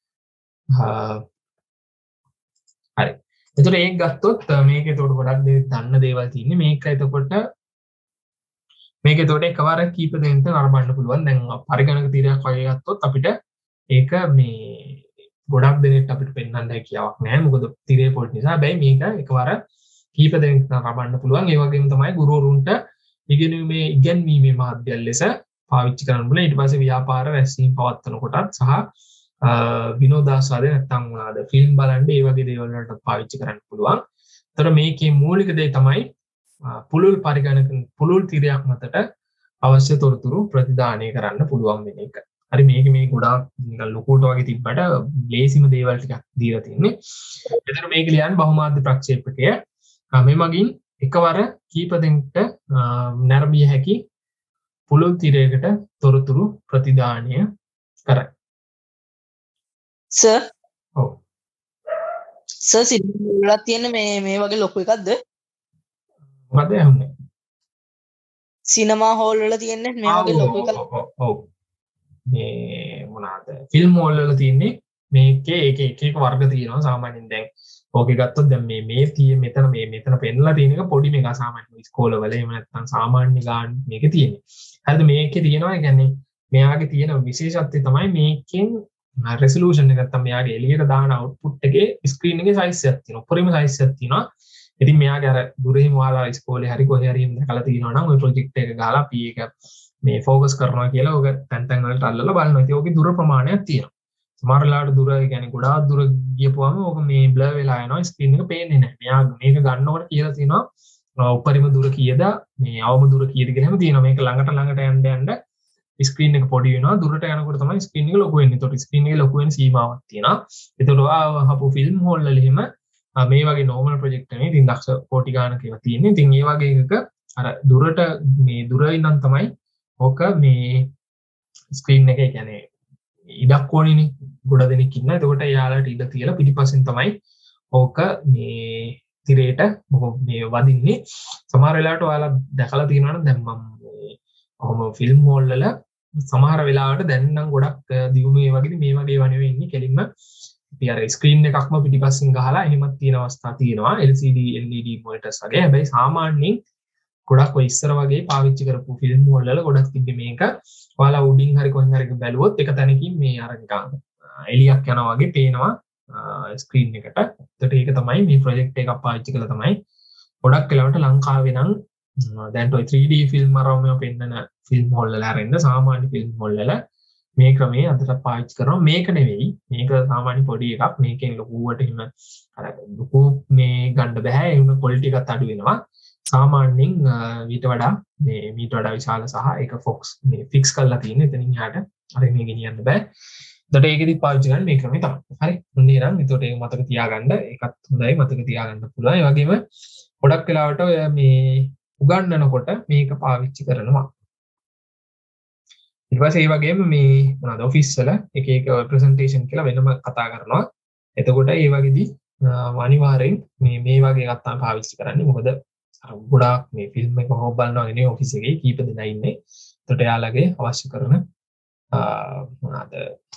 හරි. එතකොට ඒක ගත්තොත් මේකේ එතකොට ගොඩක් දේ දන්න දේවල් තියෙන්නේ. මේක එතකොට මේක එතකොට එකවර කීප දෙනෙක්ට නරඹන්න පුළුවන්. දැන් පරිගණක තීරයක් වගේ ගත්තොත් අපිට ඒක මේ ගොඩක් දෙනෙක්ට අපිට පෙන්වන්න හැකියාවක් නැහැ. මොකද තීරේ පොඩි නිසා. හැබැයි මේක එකවර කීප දෙනෙක්ට නරඹන්න පුළුවන්. ඒ වගේම තමයි ගුරුවරුන්ට ඉගෙනීමේ ඉගැන්වීමේ මාධ්‍යය ලෙස පාවිච්චි කරන්න පුළුවන්. ඊට පස්සේ ව්‍යාපාර රැස්වීම් පවත්වන කොටත් සහ විනෝදාස්වාදය නැත්නම් මොනවාද ෆිල්ම් බලන්න ඒ වගේ දේවල් වලට පාවිච්චි කරන්න පුළුවන්. ඒතර මේකේ මූලික දේ තමයි පුළුල් පරිගණක පුළුල් තීරයක් මතට අවශ්‍ය තොරතුරු ප්‍රතිදානය කරන්න පුළුවන් වෙන එක. හරි මේක මේ ගොඩාක් නිකන් ලොකුට වගේ තිබ්බට ලේසිම දේවල් ටිකක් දීලා තියෙන්නේ. ඒතර මේක ලියන්න බහුමාධ්‍ය ප්‍රක්ෂේපකය මේ මගින් එකවර කීප දෙනෙක්ට නැරඹිය හැකි පුළුල් තීරයකට තොරතුරු ප්‍රතිදානය කරයි. සර් ඔව් සර් සිනිමා වල තියෙන මේ මේ වගේ ලොකු එකක්ද? මොකද යන්නේ? සිනමා හෝල් වල තියෙන මේ වගේ ලොකු එකක්. ඔව් මේ මොනවාද ෆිල්ම් හෝල් වල තියෙන්නේ මේකේ එක එක එක වර්ග තියෙනවා සාමාන්‍යයෙන් දැන් ඕකේ ගත්තොත් දැන් මේ මේ තියෙ මෙතන මේ මෙතන පෙන්ලා තියෙන එක පොඩි මේක සාමාන්‍ය ඉස්කෝලවල එහෙම නැත්නම් සාමාන්‍ය ගාන මේකේ තියෙන්නේ. හරිද මේකේ තියෙනවා ඒ කියන්නේ මෙයාගේ තියෙන විශේෂත්වය තමයි මේකෙන් resolution එක නැත්නම් මෙයාගේ එළියට දාන output එකේ screen එකේ size එකක් තියෙනවා. උඩරිම size එකක් තියෙනවා. ඉතින් මෙයාගේ අර දුරහිම ඔයාලා ඉස්කෝලේ හරි කොහේ හරි දැකලා තියෙනවා නම් ওই project එක ගාලා P එක මේ focus කරනවා කියලා ඔක තැන් තැන් වලට අල්ලලා බලනවා. ඉතින් ඕකේ දුර ප්‍රමාණයක් තියෙනවා. සමහර වෙලාවට දුර කියන්නේ ගොඩාක් දුර ගියපුවම ඕක මේ blur වෙලා යනවා screen එක පේන්නේ නැහැ. මෙයා මේක ගන්නකොට කියලා තියෙනවා උඩරිම දුර කීයද මේ අවම දුර කීයද කියලා හැම තියෙනවා. මේක ළඟට ළඟට යන්න යන්න ස්ක්‍රීන් එක පොඩි වෙනවා දුරට යනකොට තමයි ස්ක්‍රීන් එක ලොකු වෙන්නේ. ඒතකොට ස්ක්‍රීන් එකේ ලොකු වෙන සීමාවක් තියෙනවා. ඒතකොට ඔයා හපු ෆිල්ම් හෝල් වල එහෙම මේ වගේ normal project එකනේ ඉතින් දක්ෂ කෝටි ගානක ඒවා තියෙන්නේ. ඉතින් ඒ වගේ එකක අර දුරට මේ දුර ඉඳන් තමයි ඕක මේ ස්ක්‍රීන් එකේ කියන්නේ ඉඩක් ඕනිනේ. ගොඩ දෙනෙක් ඉන්නවා. එතකොට එයාලට ඉඩ තියලා පිටිපස්සෙන් තමයි ඕක මේ තිරේට මේ වදින්නේ. සමහර වෙලාවට ඔයාලා දැකලා තියෙනවා නම් දැන් මම ඔහොම ෆිල්ම් හෝල් වල සමහර වෙලාවට දැන් නම් ගොඩක් දියුණු ඒ වගේ මේ වගේ ඒවා නෙවෙයි ඉන්නේ කෙලින්ම අපි අර ස්ක්‍රීන් එකක්ම පිටිපස්සෙන් ගහලා එහෙමත් තියෙන අවස්ථා තියෙනවා L C D L E D monitors වගේ. හැබැයි සාමාන්‍යයෙන් ගොඩක් ඔය ඉස්සර වගේ පාවිච්චි කරපු ෆිල්ම් හෝල් වල ගොඩක් තිබ්බේ මේක. ඔයාලා උඩින් හරි කොහෙන් හරි බැලුවොත් එක තැනකින් මේ අර නිකන් එලියක් යනවා වගේ පේනවා ස්ක්‍රීන් එකට. ඒකට ඒක තමයි මේ ප්‍රොජෙක්ට් එකක් පාවිච්චි කළා තමයි ගොඩක් වෙලාවට ලංකාවේ නම් දැන් ඔය three D ෆිල්ම් අරවම පෙන්නන ෆිල්ම් හෝල් වල අරින්න සාමාන්‍ය ෆිල්ම් හෝල් වල මේ ක්‍රමයේ අදට පාවිච්චි කරනවා. මේක නෙවෙයි මේක සාමාන්‍ය පොඩි එකක්. මේකෙන් ලොකුවට එහෙම අර ලොකු මේ ගන්න බෑ. ඒ වුණ ක්වොලිටි එකත් අඩු වෙනවා. සාමාන්‍යයෙන් ඊට වඩා මේ මීට වඩා විශාල සහ ඒක ෆොක්ස් මේ ෆික්ස් කරලා තියෙන. එතනින් යාට අර මේ ගෙනියන්න බෑ. එතකොට ඒකෙදි පාවිච්චි කරන්නේ මේ ක්‍රමය තමයි. හරි. ඔන්න ඊරන් එතකොට ඒක මතක තියාගන්න. ඒකත් හොඳයි මතක තියාගන්න පුළුවන්. ඒ වගේම ගොඩක් වෙලාවට ඔය මේ උගන්වනකොට මේක පාවිච්චි කරනවා. ඊට පස්සේ ඒ වගේම මේ මොනවාද ඔෆිස් වල එක එක ප්‍රසන්ටේෂන් කියලා වෙනම කතා කරනවා. එතකොට ඒ වගේදී අනිවාර්යෙන් මේ මේ වගේ එකක් තමයි පාවිච්චි කරන්නේ. මොකද ගොඩාක් මේ ෆිල්ම් එක හොබ බලනවා නේ ඔෆිස් එකේ කීප දෙනා ඉන්නේ. එතකොට එයාලගේ අවශ්‍ය කරන මොනවාද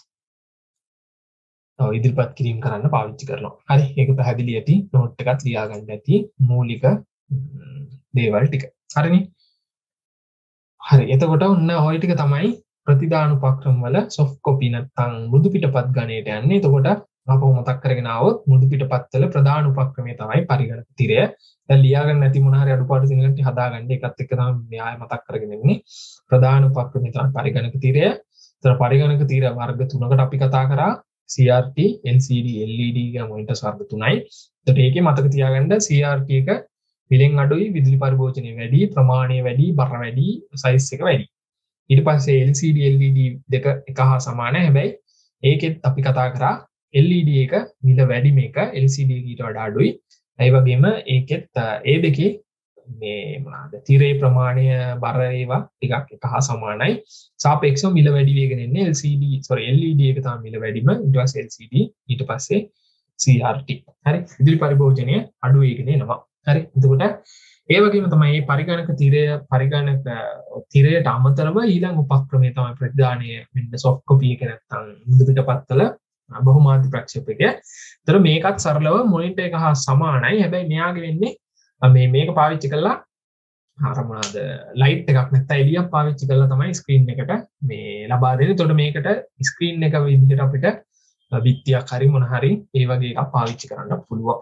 තව ඉදිරිපත් කිරීම කරන්න පාවිච්චි කරනවා. හරි ඒක පැහැදිලි ඇති. නෝට් එකක් ලියා ගන්න ඇති මූලික දේවල් ටික. හරිනේ. හරි එතකොට ඔන්න ඔය ටික තමයි ප්‍රතිදාන උපක්‍රම වල soft copy නැත්නම් මෘදු පිටපත් ගණයට යන්නේ. එතකොට අපව මතක් කරගෙන ආවොත් මෘදු පිටපත් වල ප්‍රධාන උපක්‍රමය තමයි පරිගණක තිරය. දැන් ලියා ගන්න නැති මොන හරි අඩුපාඩු තියෙන කට්ටිය හදාගන්න. ඒකත් එක්ක තමයි මේ ආයෙ මතක් කරගෙන ඉන්නේ. ප්‍රධාන උපක්‍රමය තමයි පරිගණක තිරය. ඒතර පරිගණක තිර වර්ග තුනකට අපි කතා කරා. C R T, L C D, L E D කියන මොනිටර්ස් වර්ග තුනයි. එතකොට ඒකේ මතක තියාගන්න C R T එක පිලෙන් අඩුයි විදුලි පරිභෝජනය වැඩි ප්‍රමාණය වැඩි බර වැඩි සයිස් එක වැඩි. ඊට පස්සේ L C D L E D දෙක එක හා සමානයි. හැබැයි ඒකෙත් අපි කතා කරා L E D එක මිල වැඩි මේක L C D ඊට වඩා අඩුයි. ඒ වගේම ඒකෙත් ඒ දෙකේ මේ මොනවාද තිරේ ප්‍රමාණය බර ඒවා ටිකක් එක හා සමානයි. සාපේක්ෂව මිල වැඩි වෙගෙන එන්නේ L C D sorry L E D එක තමයි මිල වැඩිම. ඊට පස්සේ L C D ඊට පස්සේ C R T. හරි. විදුලි පරිභෝජනය අඩු වෙගෙන එනවා. හරි. එතකොට ඒ වගේම තමයි මේ පරිගණක තිරය පරිගණක තිරයට අමතරව ඊළඟ උපක්‍රමය තමයි ප්‍රතිදානය වෙන්න soft copy එක නැත්නම් මුදු පිටපත්වල බහුමාධ්‍ය ප්‍රක්ෂේපකය. ඒතර මේකත් සරලව මොනිටර් එක හා සමානයි. හැබැයි මෙයාගේ වෙන්නේ මේ මේක පාවිච්චි කරලා අර මොනවාද ලයිට් එකක් නැත්නම් එළියක් පාවිච්චි කරලා තමයි ස්ක්‍රීන් එකට මේ ලබා දෙන්නේ. එතකොට මේකට ස්ක්‍රීන් එක විදිහට අපිට විත්තියක් හරි මොන හරි ඒ වගේ එකක් පාවිච්චි කරන්න පුළුවන්.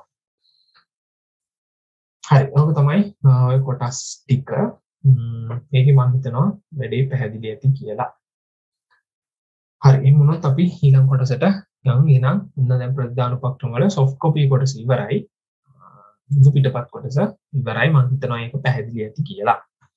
හරි. ඔක තමයි ඔය කොටස් ටික. මේකේ මම හිතනවා වැඩේ පැහැදිලි ඇති කියලා. හරි. එහෙනම් මොනොත් අපි ඊළඟ කොටසට යමු. එහෙනම් ඉන්න දැන් ප්‍රතිදාන උපක්‍රම වල soft copy කොටස ඉවරයි. මුදු පිටපත් කොටස ඉවරයි. මම හිතනවා ඒක පැහැදිලි ඇති කියලා.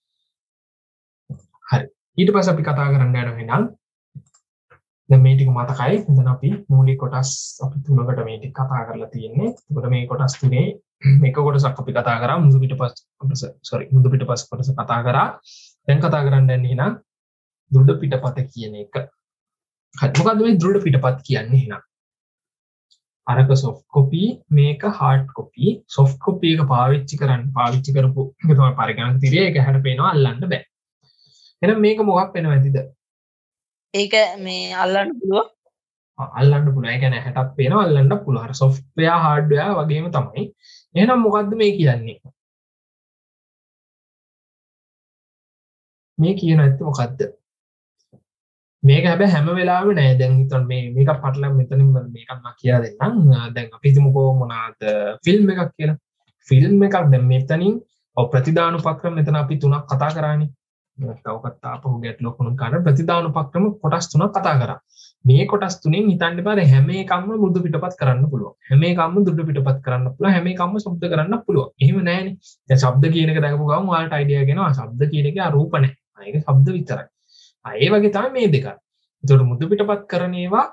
හරි. ඊට පස්සේ අපි කතා කරන්න යනවා එහෙනම් දැන් මේ ටික මතකයි. එතන අපි මූලික කොටස් අපි තුනකට මේ ටික කතා කරලා තියෙන්නේ. එතකොට මේ කොටස් තුනේ එක කොටසක් අපි කතා කරා මුදු පිටපත් කොටස sorry මුදු පිටපත් කොටස කතා කරා. දැන් කතා කරන්න යන්නේ එහෙනම් දෘඩ පිටපත කියන එක. හරි. මොකද්ද මේ දෘඩ පිටපත් කියන්නේ එහෙනම්? අරක soft copy මේක hard copy. soft copy එක පාවිච්චි කරන්න පාවිච්චි කරපු එක තමයි පරිගණක තිරය. ඒක හැට පේනවා අල්ලන්න බෑ. එහෙනම් මේක මොකක් වෙනව ඇතිද? ඒක මේ අල්ලන්න පුළුවන්. අල්ලන්න පුළුවන්. ඒ කියන්නේ හැටක් පේනවා අල්ලන්න පුළුවන්. අර software hardware වගේම තමයි. එහෙනම් මොකද්ද මේ කියන්නේ? මේ කියන ඇත්ත මොකද්ද? මේක හැබැයි හැම වෙලාවෙම නෑ. දැන් හිතන්න මේ මේක පටලම් මෙතනින් මේකක් මම කියලා දෙන්නම්. දැන් අපි හිතමුකෝ මොනවාද ෆිල්ම් එකක් කියලා. ෆිල්ම් එකක් දැන් මෙතනින් ඔව් ප්‍රතිදාන උපක්‍රම මෙතන අපි තුනක් කතා කරානේ. තවකත් ආපහු ගැටලුවක් වුණා කාරණා ප්‍රතිදාන උපක්‍රම කොටස් තුනක් කතා කරා. මේ කොටස් තුනෙන් හිතන්න බෑ හැම එකක්ම මුදු පිටපත් කරන්න පුළුවන්. හැම එකක්ම දුඩු පිටපත් කරන්න පුළුවන්. හැම එකක්ම ශබ්ද කරන්න පුළුවන්. එහෙම නෑනේ. දැන් ශබ්ද කියන එක දැකපු ගමන් ඔයාලට අයිඩියා එනවා. ශබ්ද කියන එකේ රූප නෑ. ඒක ශබ්ද විතරයි. ආ ඒ වගේ තමයි මේ දෙක. ඒතකොට මුදු පිටපත් කරන ඒවා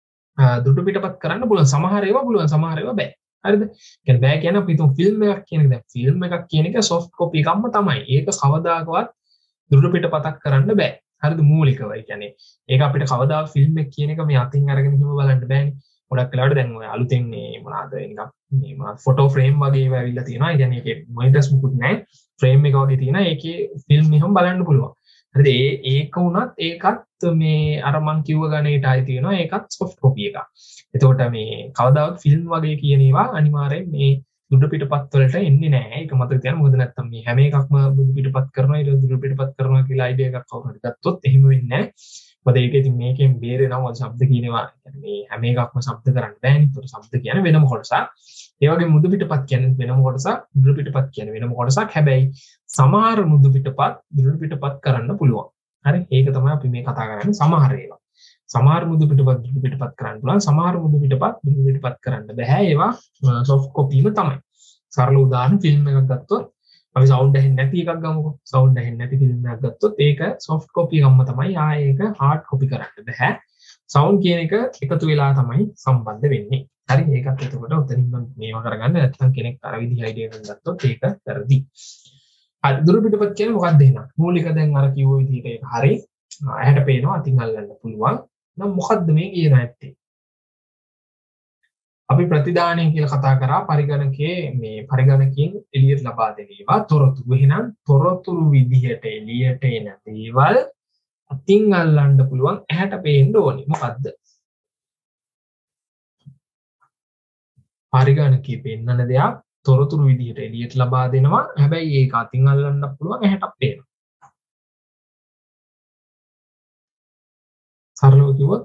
දුඩු පිටපත් කරන්න පුළුවන්. සමහර ඒවා පුළුවන්. සමහර ඒවා බෑ. හරිද? කියන්නේ බෑ කියන අපි තුන් ෆිල්ම් එකක් කියන එක දැන් ෆිල්ම් එකක් කියන එක soft copy එකක්ම තමයි. ඒක කවදාකවත් දුඩු පිටපතක් කරන්න බෑ. හරිද? මූලිකව. ඒ කියන්නේ ඒක අපිට කවදා ෆිල්ම් එක කියන එක මේ අතින් අරගෙන හිම බලන්න බෑනේ. ගොඩක් වෙලාවට දැන් ඔය අලුතෙන් මේ මොනවාද නිකන් මේ මොනවාද ෆොටෝ ෆ්‍රේම් වගේ ඒවා ඇවිල්ලා තියෙනවා. ඒ කියන්නේ ඒකේ මොනිටර්ස් මුකුත් නැහැ. ෆ්‍රේම් එක වගේ තියෙනවා. ඒකේ ෆිල්ම් එකම බලන්න පුළුවන්. හරිද? ඒ ඒක උනත් ඒකත් මේ අර මං කිව්ව ගණේට ආයි තියෙනවා. ඒකත් soft copy එකක්. එතකොට මේ කවදාවත් ෆිල්ම් වගේ කියන ඒවා අනිවාර්යෙන් මේ දුඩු පිටපත් වලට එන්නේ නැහැ. ඒක මතක තියාගන්න. මොකද නැත්තම් මේ හැම එකක්ම දුඩු පිටපත් කරනවා ඊට දුඩු පිටපත් කරනවා කියලා අයිඩියා එකක් කවුරු හරි ගත්තොත් එහෙම වෙන්නේ නැහැ. මොකද ඒක ඉතින් මේකෙන් බේරෙනවා. මොකද ශබ්ද කියනවා. මේ හැම එකක්ම ශබ්ද කරන්න බෑනේ. ඒතකොට ශබ්ද කියන්නේ වෙනම කොටසක්. ඒ වගේ මුදු පිටපත් කියන්නේ වෙනම කොටසක්. දුඩු පිටපත් කියන්නේ වෙනම කොටසක්. හැබැයි සමහර මුදු පිටපත් දුඩු පිටපත් කරන්න පුළුවන්. හරි? ඒක තමයි අපි මේ කතා කරන්නේ. සමහර ඒවා. සමහර මුදු පිටපත් දුඩු පිටපත් කරන්න පුළුවන්. සමහර මුදු පිටපත් දුඩු පිටපත් කරන්න බෑ. ඒවා soft copy ම තමයි. සරල උදාහරණ ෆිල්ම් එකක් ගත්තොත් අපි සවුන්ඩ් ඇහෙන්නේ නැති එකක් ගමුකෝ. සවුන්ඩ් ඇහෙන්නේ නැති ෆිල්ම් එකක් ගත්තොත් ඒක soft copy එකක්ම තමයි. ආයේ ඒක hard copy කරන්න බෑ. සවුන්ඩ් කියන එක එකතු වෙලා තමයි සම්බන්ධ වෙන්නේ. හරි? ඒකත් එතකොට උතනින් මේවා කරගන්න නැත්නම් කෙනෙක් අර විදිහ අයිඩියා එකක් ගත්තොත් ඒක වැරදි. හරි. දුරු පිටපත් කියන්නේ මොකක්ද එහෙනම්? මූලික දැන් අර කිව්ව විදිහට ඒක හරි. ඇහැට පේනවා අතින් අල්ලන්න පුළුවන්. නම් මොකද්ද මේ කියන ඇත්තේ? අපි ප්‍රතිදානය කියලා කතා කරා පරිගණකයේ මේ පරිගණකයෙන් එළියට ලබා දෙන ඒවා තොරතුරු. එහෙනම් තොරතුරු විදිහට එළියට එන දේවල් අතින් අල්ලන්න පුළුවන් ඇහැට පේන්න ඕනේ. මොකද්ද? පරිගණකයේ පෙන්වන දෙයක් තොරතුරු විදිහට එළියට ලබා දෙනවා. හැබැයි ඒක අතින් අල්ලන්න පුළුවන් ඇහැට පේනවා. සරලව කිව්වොත්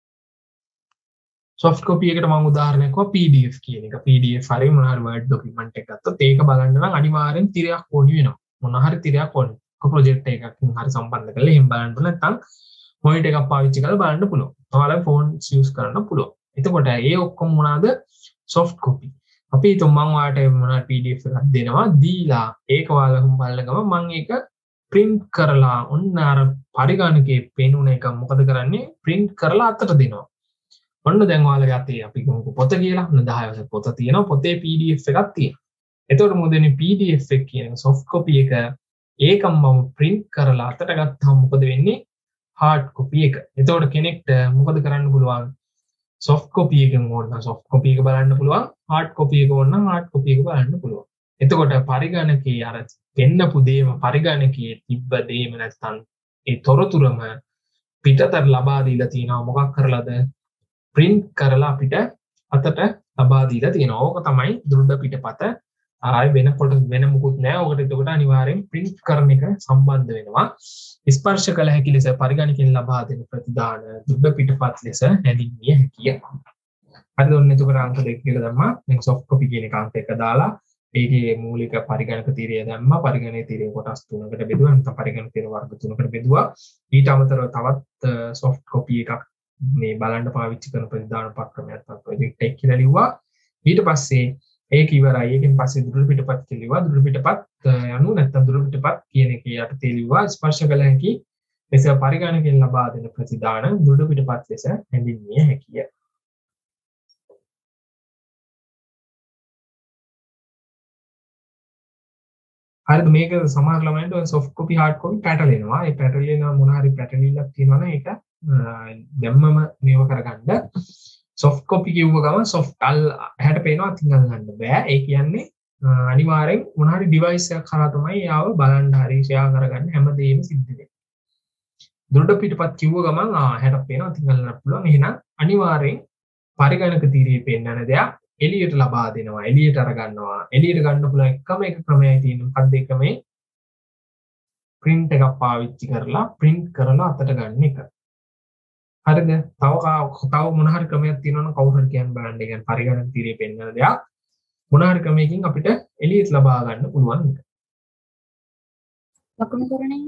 soft copy එකට මම උදාහරණයක් කිව්වා P D F කියන එක. P D F හරි මොන හරි word document එකක් ගත්තොත් ඒක බලන්න නම් අනිවාර්යෙන් තිරයක් ඕනි වෙනවා. මොන හරි තිරයක් ඕනි. කො ප්‍රොජෙක්ට් එකකින් හරි සම්බන්ධ කරලා එහෙම බලන්න පුළුවන්. නැත්නම් මොනිටර් එකක් පාවිච්චි කරලා බලන්න පුළුවන්. ඔයාලා ෆෝන්ස් යූස් කරන්න පුළුවන්. එතකොට ඒ ඔක්කොම මොනවාද? soft copy. අපි හිතමු මම ඔයාලට මොනවා P D F එකක් දෙනවා දීලා ඒක ඔයාලා හම් බලන ගමන් මම ඒක print කරලා ඔන්න අර පරිගණකයේ පෙන්වන එක මොකද කරන්නේ? print කරලා අතට දෙනවා. ඔන්න දැන් ඔයාලගේ අතේ අපි ගමුකෝ පොත කියලා. ඔන්න දහය වසර පොත තියෙනවා. පොතේ P D F එකක් තියෙනවා. එතකොට මොකදනේ P D F එක කියන soft copy එක ඒකම මම print කරලා අතට ගත්තාම මොකද වෙන්නේ hard copy එක. එතකොට කෙනෙක්ට මොකද කරන්න පුළුවන් soft copy එකෙන් ඕන නම් soft copy එක බලන්න පුළුවන් hard copy එක ඕන නම් hard copy එක බලන්න පුළුවන්. එතකොට පරිගණකයේ අර පෙන්නපු දේම පරිගණකයේ තිබ්බ දේම නැත්නම් ඒ තොරතුරම පිටතට ලබා දීලා තියෙනවා මොකක් කරලාද print කරලා අපිට අතට ලබා දීලා තියෙනවා. ඕක තමයි දෘඩ පිටපත. ආයෙ වෙනකොට වෙන මුකුත් නැහැ. ඕකට එතකොට අනිවාර්යෙන් print කරන එක සම්බන්ධ වෙනවා. ස්පර්ශ කළ හැකි ලෙස පරිගණකයෙන් ලබා දෙන ප්‍රතිදාන දෘඩ පිටපත් ලෙස හැඳින්විය හැකිය. හරිද? ඔන්න එතකොට අංක දෙක කියලා දැම්මා. දැන් soft copy කියන එක අංක එක දාලා ඒකේ මූලික පරිගණක තීරය දැම්මා. පරිගණකයේ තීරය කොටස් තුනකට බෙදුවා. නැත්නම් පරිගණක තීර වර්ග තුනකට බෙදුවා. ඊට අමතරව තවත් soft copy එකක් මේ බලන්න පාවිච්චි කරන ප්‍රතිදාන උපක්‍රමයක් තමයි project එක කියලා ලිව්වා. ඊට පස්සේ ඒක ඉවරයි. ඒකෙන් පස්සේ දෘඩ පිටපත් කියලා ලිව්වා. දෘඩ පිටපත් යනු නැත්නම් දෘඩ පිටපත් කියන එක යටතේ ලිව්වා. ස්පර්ශ කළ හැකි ලෙස පරිගණකයෙන් ලබා දෙන ප්‍රතිදාන දෘඩ පිටපත් ලෙස හැඳින්විය හැකිය. හරිද? මේක සමහර ළමයින්ට ඔය soft copy hard copy පැටලෙනවා. ඒ පැටලෙන මොන හරි පැටලිල්ලක් තියෙනවනේ ඒක දැම්මම මේව කරගන්න. soft copy කිව්ව ගමන් soft අල් හැට පේනවා අතින් අල්ලන්න බෑ. ඒ කියන්නේ අනිවාර්යෙන් මොන හරි device එකක් කරා තමයි යාව බලන්න හරි share කරගන්න හැමදේම සිද්ධ වෙන්නේ. දෘඩ පිටපත් කිව්ව ගමන් ආ හැට පේනවා අතින් අල්ලන්න පුළුවන්. එහෙනම් අනිවාර්යෙන් පරිගණක තීරයේ පෙන්වන දෙයක් එළියට ලබා දෙනවා. එළියට අරගන්නවා. එළියට ගන්න පුළුවන් එකම එක ක්‍රමයයි තියෙන්නේ. මොකක්ද ඒ ක්‍රමේ? print එකක් පාවිච්චි කරලා print කරලා අතට ගන්න එක. හරිද? තව තව මොන හරි ක්‍රමයක් තියෙනවනම් කවුරු හරි කියන්න බලන්න. ඒ කියන්නේ පරිගණක තීරයේ පෙන්වන දෙයක් මොන හරි ක්‍රමයකින් අපිට එළියට ලබා ගන්න පුළුවන් එක. ලකුණුකරණය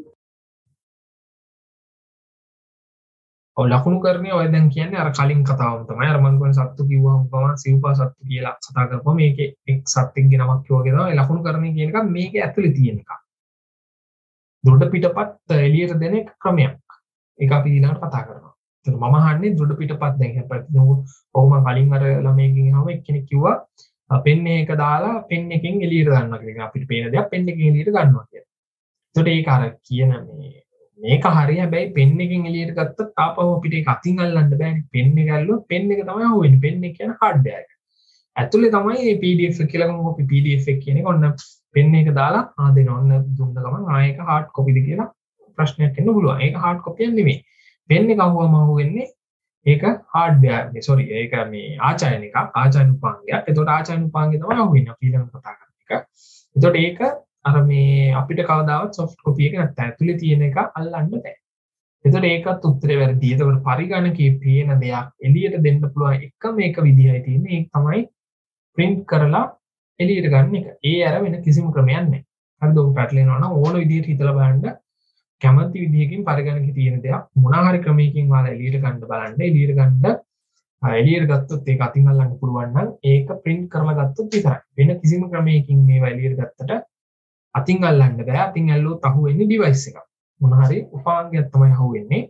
ඔව් ලකුණුකරණය ඔය දැන් කියන්නේ අර කලින් කතාවම තමයි. අර මම කියන්නේ සත්තු කිව්වම ගමන් සිව්පා සත්තු කියලා කතා කරපුවා මේකේ එක් සත්ත්වෙක්ගේ නමක් කිව්වගේ තමයි ලකුණුකරණය කියන එක මේකේ ඇතුලේ තියෙන එකක්. දෘඩ පිටපත් එළියට දෙන එක ක්‍රමයක්. ඒක අපි ඊළඟට කතා කරනවා. එතන මම අහන්නේ දෘඩ පිටපත් දැන් හැපැයි ඔව් මම කලින් අර ළමයෙක්ගෙන් අහුව එක්කෙනෙක් කිව්වා පෙන් එක දාලා පෙන් එකෙන් එළියට ගන්නවා කියලා. අපිට පේන දෙයක් පෙන් එකෙන් එළියට ගන්නවා කියලා. ඒකට ඒක අර කියන මේ මේක හරිය හැබැයි පෙන් එකෙන් එළියට ගත්තොත් ආපහු අපිට ඒක අතින් අල්ලන්න බෑනේ. පෙන් එක ඇල්ලුවොත් පෙන් එක තමයි අහුවෙන්නේ. පෙන් එක කියන හાર્ඩ්වෙයාර් එක. ඇතුලේ තමයි මේ P D F එක කියලා ගමු. අපි P D F එක කියන එක ඔන්න පෙන් එක දාලා ආ දෙන ඔන්න දුන්න ගමන් ආ ඒක hard copy ද කියලා ප්‍රශ්නයක් එන්න පුළුවන්. ඒක hard copy එක නෙමෙයි. පෙන් එක අහුවම අහුවෙන්නේ ඒක hardware මේ sorry ඒක මේ ආචාර්යන එකක් ආචාර්ය උපාංගයක්. එතකොට ආචාර්ය උපාංගය තමයි අහුවෙන්නේ අපි ඊළඟ කතා කරන එක. එතකොට ඒක අර මේ අපිට කවදාවත් soft copy එක නැත්නම් ඇතුලේ තියෙන එක අල්ලන්න බෑ. එතකොට ඒකත් උත්තරේ වැරදි. එතකොට පරිගණකයේ පේන දෙයක් එළියට දෙන්න පුළුවන් එකම එක විදියයි තියෙන්නේ. ඒක තමයි print කරලා එළියට ගන්න එක. ඒ අර වෙන කිසිම ක්‍රමයක් නැහැ. හරිද? ඔබ පැටලෙනවා නම් ඕන විදියට හිතලා බලන්න කැමති විදියකින් පරිගණකයේ තියෙන දෙයක් මොන හරි ක්‍රමයකින් වාලා එළියට ගන්න බලන්න. එළියට ගන්න එළියට ගත්තොත් ඒක අතින් අල්ලන්න පුළුවන් නම් ඒක print කරලා ගත්තොත් විතරයි. වෙන කිසිම ක්‍රමයකින් මේවා එළියට ගත්තට අතින් අල්ලන්න බෑ. අතින් ඇල්ලුවොත් අහුවෙන්නේ device එකක්. මොන හරි උපාංගයක් තමයි අහුවෙන්නේ.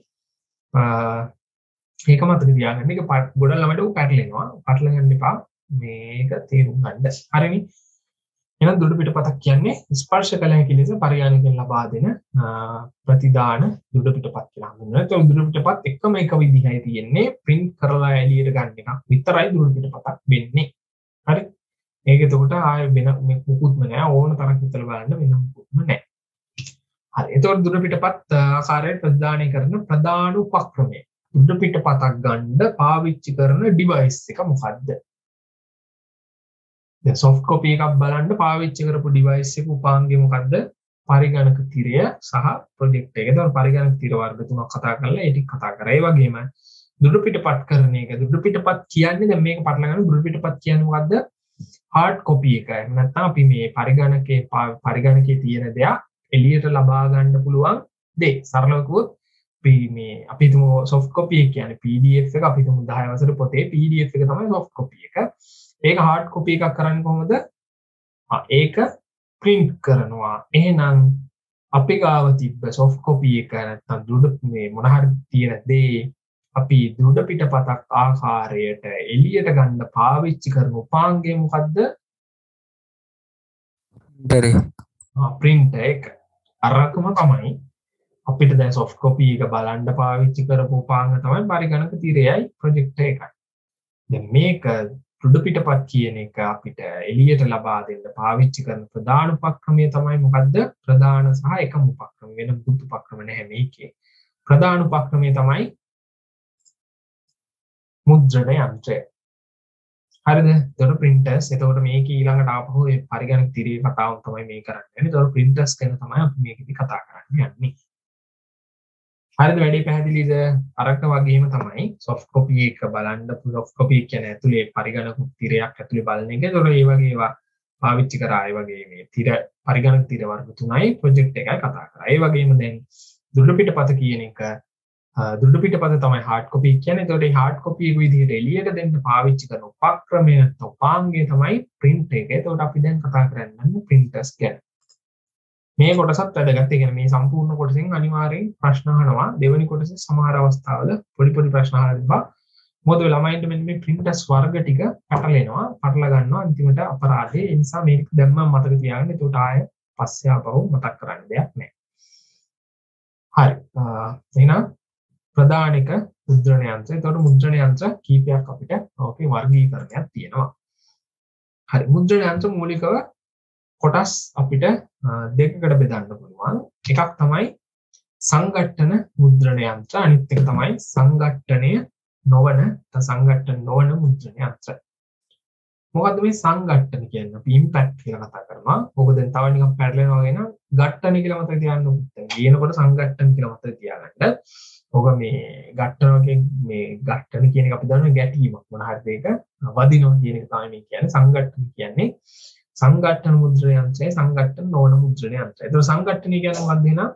ඒක මතක තියාගන්න. මේක ගොඩක් ළමයිට උ පැටලෙනවා. පැටල ගන්න එපා. මේක තේරුම් ගන්න. හරිනේ. එහෙනම් දෘඩ පිටපතක් කියන්නේ ස්පර්ශ කළ හැකි ලෙස පරිගණකයෙන් ලබා දෙන ප්‍රතිදාන දෘඩ පිටපත් කියලා හඳුන්වනවා. ඒක දෘඩ පිටපත් එකම එක විදිහයි තියෙන්නේ. print කරලා එළියට ගන්න එක විතරයි දෘඩ පිටපතක් වෙන්නේ. හරි? ඒක එතකොට ආයෙ වෙන මුකුත්ම නෑ. ඕන තරම් හිතලා බලන්න වෙන මුකුත්ම නෑ. හරි. එතකොට දෘඩ පිටපත් ආකාරයට ප්‍රදානය කරන ප්‍රධාන උපක්‍රමය. දෘඩ පිටපතක් ගන්න පාවිච්චි කරන device එක මොකද්ද? දැන් soft copy එකක් බලන්න පාවිච්චි කරපු device එක උපාංගය මොකද්ද? පරිගණක තිරය සහ project එක. ඒතකොට පරිගණක තිර වර්ග තුනක් කතා කරලා ඒ ටික කතා කරා. ඒ වගේම දෘඩ පිටපත් කරන එක. දෘඩ පිටපත් කියන්නේ දැන් මේක පටල ගන්න දෘඩ පිටපත් කියන්නේ මොකද්ද? hard copy එක. නැත්නම් අපි මේ පරිගණකයේ පරිගණකයේ තියෙන දෙයක් එළියට ලබා ගන්න පුළුවන් දේ. සරලව කිව්වොත් අපි මේ අපි හිතමු soft copy එක කියන්නේ P D F එක. අපි හිතමු දහය වසර පොතේ P D F එක තමයි soft copy එක. ඒක hard copy එකක් කරන්නේ කොහොමද? ඒක print කරනවා. එහෙනම් අපි ගාව තිබ්බ soft copy එක නැත්නම් දෘඩ මේ මොන හරි තියෙන දේ අපි දෘඩ පිටපතක් ආකාරයට එළියට ගන්න පාවිච්චි කරන උපාංගය මොකද්ද? පෙරේ printer එක අරකම තමයි අපිට දැන් soft copy එක බලන්න පාවිච්චි කරපු උපාංග තමයි පරිගණක තිරයයි ප්‍රොජෙක්ටර් එකයි. දැන් මේක තුඩු පිටපත් කියන එක අපිට එළියට ලබා දෙන්න පාවිච්චි කරන ප්‍රධාන උපක්‍රමය තමයි මොකද්ද? ප්‍රධාන සහ එකම උපක්‍රම. වෙන මුකුත් උපක්‍රම නැහැ මේකේ. ප්‍රධාන උපක්‍රමය තමයි මුද්‍රණ යන්ත්‍රය. හරිද? එතකොට printers. එතකොට මේක ඊළඟට ආපහු ඒ පරිගණක තිරයේ කතාව තමයි මේ කරන්නේ. එතකොට printers ගැන තමයි අපි මේකෙදි කතා කරන්න යන්නේ. හරිද? වැඩි පැහැදිලිද? අරක වගේම තමයි soft copy එක බලන්න soft copy කියන්නේ ඇතුලේ පරිගණක තිරයක් ඇතුලේ බලන එක. එතකොට මේ වගේ ඒවා පාවිච්චි කරා ඒ වගේ මේ තිර පරිගණක තිර වර්ග තුනයි ප්‍රොජෙක්ට් එකයි කතා කරා. ඒ වගේම දැන් දුර්ල පිටපත කියන එක දුර්ල පිටපත තමයි hard copy කියන්නේ. එතකොට මේ hard copy එක විදිහට එළියට දෙන්න පාවිච්චි කරන උපක්‍රමය උපාංගය තමයි print එක. එතකොට අපි දැන් කතා කරන්නේ printers ගැන. මේ කොටසත් වැදගත්. ඒ කියන්නේ මේ සම්පූර්ණ කොටසෙන් අනිවාර්යෙන් ප්‍රශ්න අහනවා. දෙවෙනි කොටසේ සමහර අවස්ථාවල පොඩි පොඩි ප්‍රශ්න අහලා තිබ්බා. මොකද ළමයින්ට මෙන්න මේ printers වර්ග ටික පැටලෙනවා, පටල ගන්නවා අන්තිමට අපරාධේ. ඒ නිසා මේක දැම්මම මතක තියාගන්න. ඒකට ආය පස්සේ ආපහු මතක් කරන්න දෙයක් නැහැ. හරි. එහෙනම් ප්‍රධානික මුද්‍රණ යන්ත්‍රය. ඒකට මුද්‍රණ යන්ත්‍ර කීපයක් අපිට ඕකේ වර්ගීකරණයක් තියෙනවා. හරි. මුද්‍රණ යන්ත්‍ර මූලිකව කොටස් අපිට දෙකකට බෙදන්න පුළුවන්. එකක් තමයි සංඝට්ටන මුද්‍රණ යන්ත්‍ර, අනිත් එක තමයි සංඝට්ටනය නොවන සංඝට්ටන නොවන මුද්‍රණ යන්ත්‍ර. මොකද්ද මේ සංඝට්ටන කියන්නේ? අපි ඉම්පැක්ට් කියලා කතා කරනවා. ඕක දැන් තව නිකන් පැටලෙනවා වගේ නම් ඝට්ටන කියලා මතක තියාගන්න ඕනේ. කියනකොට සංඝට්ටන කියලා මතක තියාගන්න. ඕක මේ ඝට්ටන වගේ මේ ඝට්ටන කියන එක අපි දන්නවා ගැටීමක් මොන හරිද ඒක වදිනවා කියන එක තමයි මේ කියන්නේ. සංඝට්ටන කියන්නේ සංඝට්ටන මුද්‍රණ යන්ත්‍රය, සංඝට්ටන නොවන මුද්‍රණ යන්ත්‍රය. ඒතකොට සංඝට්ටන කියන්නේ මොකක්ද එහෙනම්?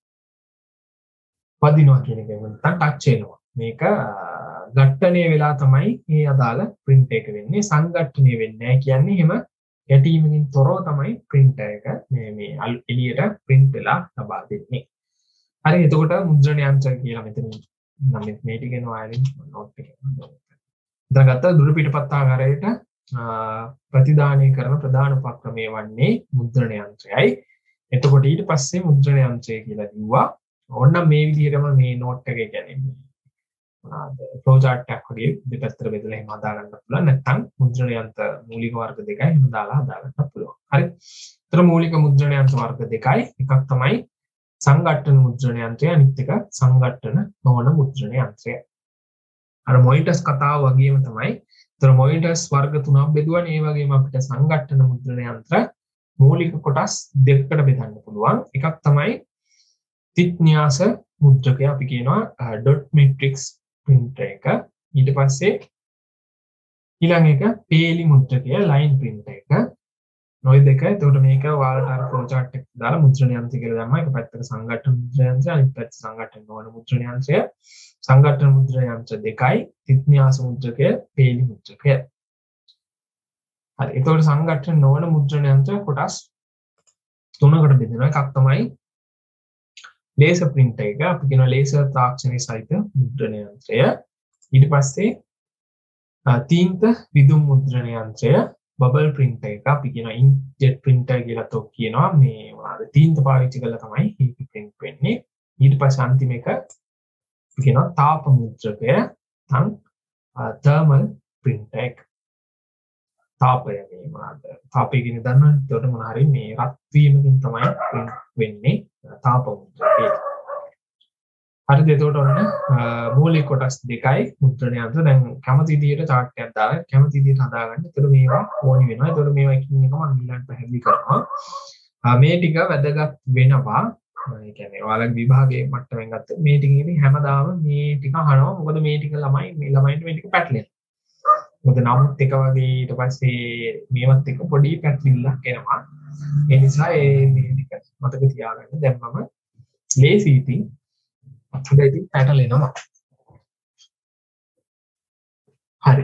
වදිනවා කියන එක නැත්නම් ටච් වෙනවා. මේක ඝට්ටණය වෙලා තමයි මේ අදාළ print එක වෙන්නේ. සංඝට්ටණය වෙන්නේ නැහැ කියන්නේ එහෙම ගැටීමකින් තොරව තමයි print එක මේ මේ එළියට print වෙලා ලබා දෙන්නේ. හරි. එතකොට මුද්‍රණ යන්ත්‍ර කියලා මෙතන නම් මේ ටික එනවා ආයෙත් note එකේ. දැන් ගත්ත දුර පිටපත් ආකාරයට ප්‍රතිදානය කරන ප්‍රධාන උපක්‍රමය වන්නේ මුද්‍රණ යන්ත්‍රයයි. එතකොට ඊට පස්සේ මුද්‍රණ යන්ත්‍රය කියලා කිව්වා. ඕනනම් මේ විදිහටම මේ note එකේ කියන්නේ මොනවාද flow chart එකක් වගේ දෙපැත්තට බෙදලා එහෙම හදා ගන්න පුළුවන්. නැත්නම් මුද්‍රණ යන්ත්‍ර මූලික වර්ග දෙකයි එහෙම දාලා හදා ගන්න පුළුවන්. හරි. ඒතර මූලික මුද්‍රණ යන්ත්‍ර වර්ග දෙකයි. එකක් තමයි සංඝට්ටන මුද්‍රණ යන්ත්‍රය, අනිත් එක සංඝට්ටන නොවන මුද්‍රණ යන්ත්‍රය. අර මොනිටර්ස් කතාව වගේම තමයි. ඒතර මොනිටර්ස් වර්ග තුනක් බෙදුවානේ. ඒ වගේම අපිට සංඝට්ටන මුද්‍රණ යන්ත්‍ර මූලික කොටස් දෙකකට බෙදන්න පුළුවන්. එකක් තමයි තිත්න්‍යාස මුද්‍රකය, අපි කියනවා dot matrix printer එක. ඊට පස්සේ ඊළඟ එක පේලි මුද්‍රකය, line printer එක. නොයි දෙක. එතකොට මේක ඔයාලට අර flow chart එක දාලා මුද්‍රණ යන්ත්‍රය කියලා දැම්මා. එක පැත්තක සංඝට්ටන මුද්‍රණ යන්ත්‍රය, අනිත් පැත්තේ සංඝට්ටන නොවන මුද්‍රණ යන්ත්‍රය. සංඝට්ටන මුද්‍රණ යන්ත්‍ර දෙකයි, තිත්න්‍යාස මුද්‍රකය, පේලි මුද්‍රකය. හරි. එතකොට සංඝට්ටන නොවන මුද්‍රණ යන්ත්‍ර කොටස් තුනකට බෙදෙනවා. එකක් තමයි laser printer එක. අපි කියනවා laser තාක්ෂණයේ සහිත මුද්‍රණ යන්ත්‍රය. ඊට පස්සේ තීන්ත විදුම් මුද්‍රණ යන්ත්‍රය, bubble printer එක. අපි කියනවා inkjet printer කියලා තෝ කියනවා. මේ මොනවාද තීන්ත පාවිච්චි කරලා තමයි මේක print වෙන්නේ. ඊට පස්සේ අන්තිම එක අපි කියනවා තාප මුද්‍රකය, නැත්නම් thermal printer එක. තාපය මේ මොනවාද තාපය කියන දන්නවනේ. ඒකට මොන හරි මේ රත් වීමකින් තමයි print වෙන්නේ තාප මුද්‍රකය. හරිද? එතකොට ඔන්න මූලික කොටස් දෙකයි මුද්‍රණ යන්ත්‍ර. දැන් කැමති විදිහට chart එකක් දාලා කැමති විදිහට හදාගන්න. ඒතකොට මේවා ඕනි වෙනවා. ඒතකොට මේවා එකින් එක මම ඊළඟට පැහැදිලි කරනවා. මේ ටික වැදගත් වෙනවා. ඒ කියන්නේ ඔයාලගේ විභාගයේ මට්ටමින් ගත්තොත් මේ ටිකේදී හැමදාම මේ ටික අහනවා. මොකද මේ ටික ළමයි මේ ළමයින්ට මේ ටික පැටලෙනවා. මොකද නමුත් එක වගේ ඊට පස්සේ මේවත් එක පොඩි පැටලිල්ලක් එනවා. ඒ නිසා මේ ටික මතක තියාගන්න. දැන් මම ලේසි ඉතින් අපිට ඉතින් පැටලෙනවා. හරි.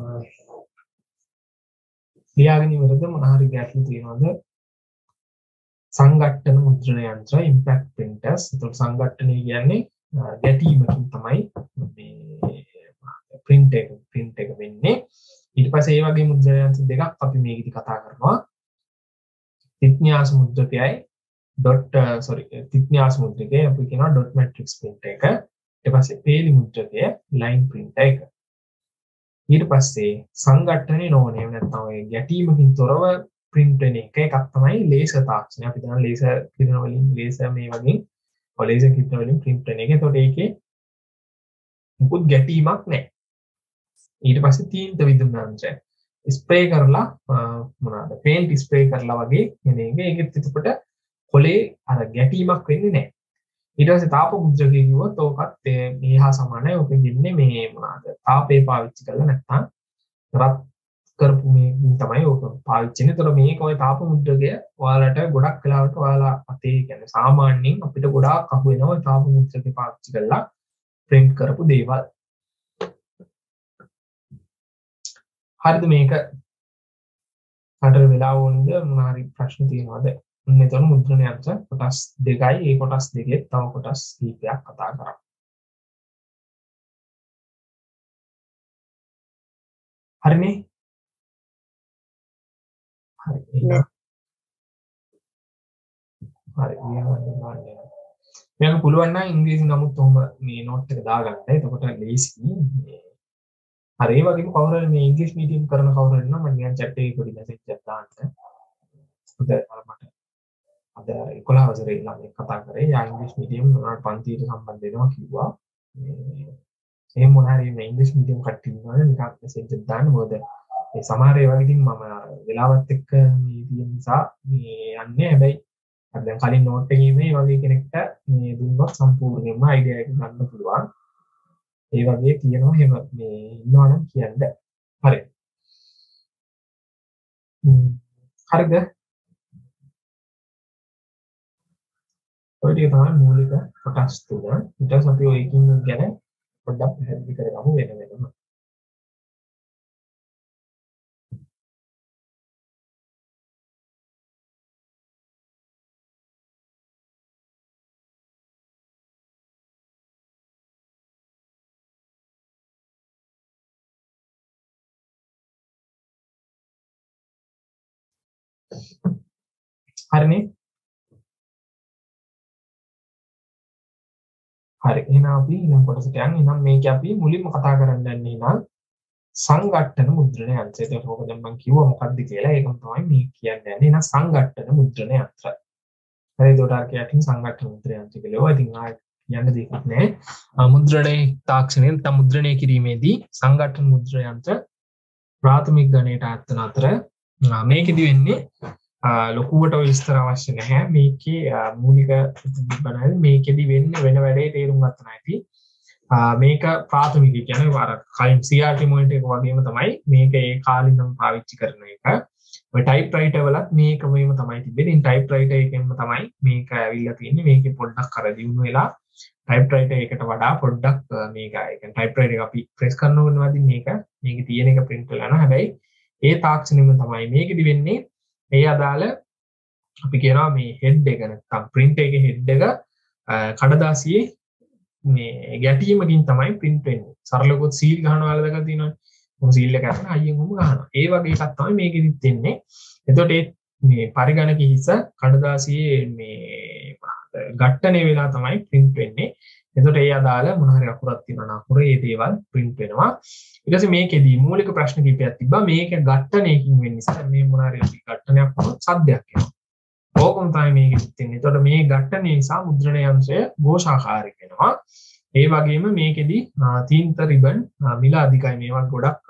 ලියාගෙන ඉවරද? මොන හරි ගැටලු තියෙනවද? සංඝට්ටන මුද්‍රණ යන්ත්‍ර, impact printers. ඒතකොට සංඝට්ටනය කියන්නේ ගැටීමකින් තමයි මේ print එක print එක වෙන්නේ. ඊට පස්සේ ඒ වගේ මුද්‍රණ යන්ත්‍ර දෙකක් අපි මේකෙදි කතා කරනවා. තිත්න්‍යාස මුද්‍රකයයි ඩොට් සොරි තිත්න්‍යාස මුද්‍රකය අපි කියනවා ඩොට් මැට්‍රික්ස් print එක. ඊට පස්සේ පේලි මුද්‍රකය ලයින් print එක. ඊට පස්සේ සංඝට්ටනේ නොවනේ නැත්නම් ඔය ගැටීමකින් තොරව print වෙන එක එකක් තමයි ලේසර් තාක්ෂණය. අපි දන්නා ලේසර් කිරණ වලින් ලේසර් මේ වගේ ඔය ලේසර් කිරණ වලින් print වෙන එක. ඒතකොට ඒකේ මුකුත් ගැටීමක් නැහැ. ඊට පස්සේ තීන්ත විදුම්නාංශය ස්ප්‍රේ කරලා මොනවාද පේන්ට් ස්ප්‍රේ කරලා වගේ එන එක. ඒකෙත් එතකොට කොලේ අර ගැටීමක් වෙන්නේ නැහැ. ඊට පස්සේ තාප මුද්‍රකය කිව්වොත් ඕකත් මේ හා සමානයි. ඕක දෙන්නේ මේ මොනවාද තාපේ පාවිච්චි කරලා නැත්නම් රත් කරපු මේ තමයි ඕක පාවිච්චි වෙන්නේ. ඒතර මේක ඔය තාප මුද්‍රකය ඔයාලට ගොඩක් වෙලාවට ඔයාලා අතේ කියන්නේ සාමාන්‍යයෙන් අපිට ගොඩාක් අහු වෙනවා ඔය තාප මුද්‍රකය පාවිච්චි කරලා print කරපු දේවල්. හරිද මේක අතර වෙලා වොන්ද මොන හරි ප්‍රශ්න තියෙනවද? මෙතන මුද්‍රණ යන්ත්‍ර කොටස් දෙකයි. ඒ කොටස් දෙකේ තව කොටස් කීපයක් කතා කරා. හරිනේ? හරි. හරි. මේක පුළුවන් නම් ඉංග්‍රීසි නමුත් ඔහොම මේ නෝට් එක දාගන්න. එතකොට ලේසි. හරි ඒ වගේම කවුරු හරි මේ ඉංග්‍රීසි මීඩියම් කරන කවුරු හරි නම් මම නිකන් chat එකේ පොඩි මැසේජ් එකක් දාන්න. හොඳයි මට අද එකොළහ වසරේ ළමයි කතා කරේ යා ඉංග්‍රීසි මීඩියම් උනාට පන්තියට සම්බන්ධ වෙනවා කිව්වා. මේ එහෙම මොන හරි මේ ඉංග්‍රීසි මීඩියම් කට්ටිය ඉන්නවනේ නිකන් මැසේජ් එකක් දාන්න. මොකද මේ සමහර ඒවා ඉතින් මම වෙලාවත් එක්ක මේ තියෙන නිසා මේ යන්නේ. හැබැයි අර දැන් කලින් නෝට් එකේ මේ වගේ කෙනෙක්ට මේ දුන්නොත් සම්පූර්ණයෙන්ම අයිඩියා එක ගන්න පුළුවන්. ඒ වගේ තියෙනවා එහෙම මේ ඉන්නවනම් කියන්න. හරි. හරිද? ඔය ටික තමයි මූලික කොටස් තුන. ඊට පස්සේ අපි ඔය එකින් ගැන පොඩ්ඩක් පැහැදිලි කරගමු වෙන වෙනම. හරිනේ? හරි. එහෙනම් අපි ඊළඟ කොටසට යන්නේ. එහෙනම් මේක අපි මුලින්ම කතා කරන්න යන්නේ නම් සංඝට්ටන මුද්‍රණ යන්ත්‍රය. ඒක ඕක දැන් මම කිව්වා මොකක්ද කියලා. ඒකම තමයි මේ කියන්නේ. එහෙනම් සංඝට්ටන මුද්‍රණ යන්ත්‍රය. හරි ඒකට අර කියටින් සංඝට්ටන මුද්‍රණ යන්ත්‍රය කියලා. ඔය ඉතින් ආයෙත් කියන්න දෙයක් නැහැ. මුද්‍රණයේ තාක්ෂණයෙන් තම මුද්‍රණය කිරීමේදී සංඝට්ටන මුද්‍රණ යන්ත්‍ර ප්‍රාථමික ගණයට අයත්වන අතර මේකෙදි වෙන්නේ ලොකුවට විස්තර අවශ්‍ය නැහැ. මේකේ මූලික බලන්න මේකෙදි වෙන්නේ වෙන වැඩේ තේරුම් ගන්න නැති. මේක ප්‍රාථමික කියන්නේ අර කලින් C R T මොනිටර් එක වගේම තමයි මේක ඒ කාලින්ම පාවිච්චි කරන එක. ඔය ටයිප් රයිටර් වලත් මේක මේම තමයි තිබෙන්නේ. ඉතින් ටයිප් රයිටර් එකෙන්ම තමයි මේක ඇවිල්ලා තියෙන්නේ. මේකේ පොඩ්ඩක් අර දියුණු වෙලා ටයිප් රයිටර් එකට වඩා පොඩ්ඩක් මේක ඒ කියන්නේ ටයිප් රයිටර් එක අපි ප්‍රෙස් කරනකොට මේක මේකේ තියෙන එක print වෙලා යනවා. හැබැයි ඒ තාක්ෂණයෙම තමයි මේකෙදි වෙන්නේ ඒ අදාළ අපි කියනවා මේ හෙඩ් එක නැත්නම් print එකේ හෙඩ් එක කඩදාසියේ මේ ගැටීමකින් තමයි print වෙන්නේ. සරලව සීල් ගහනවා වල දැකලා තියෙනවනේ. මොන සීල් එක අරගෙන අයියෙන් උම ගහනවා. ඒ වගේ එකක් තමයි මේකෙදිත් වෙන්නේ. එතකොට මේ පරිගණක හිස කඩදාසියේ මේ ඝට්ටණය වෙලා තමයි print වෙන්නේ. එතකොට ඒ අදාළ මොන හරි අකුරක් තියෙනවා නම් අකුර ඒ දේවල් print වෙනවා. ඊට පස්සේ මේකෙදී මූලික ප්‍රශ්න කිහිපයක් තිබ්බා. මේක ඝට්ටණයකින් වෙන නිසා මේ මොන හරි ඝට්ටණයක් වුණොත් සද්දයක් එනවා. ඕකම තමයි මේකෙදිත් වෙන්නේ. එතකොට මේ ඝට්ටණය නිසා මුද්‍රණ යන්ත්‍රය ഘോഷාකාරී වෙනවා. ඒ වගේම මේකෙදි තීන්ත රිබන් මිල අධිකයි. මේවත් ගොඩක්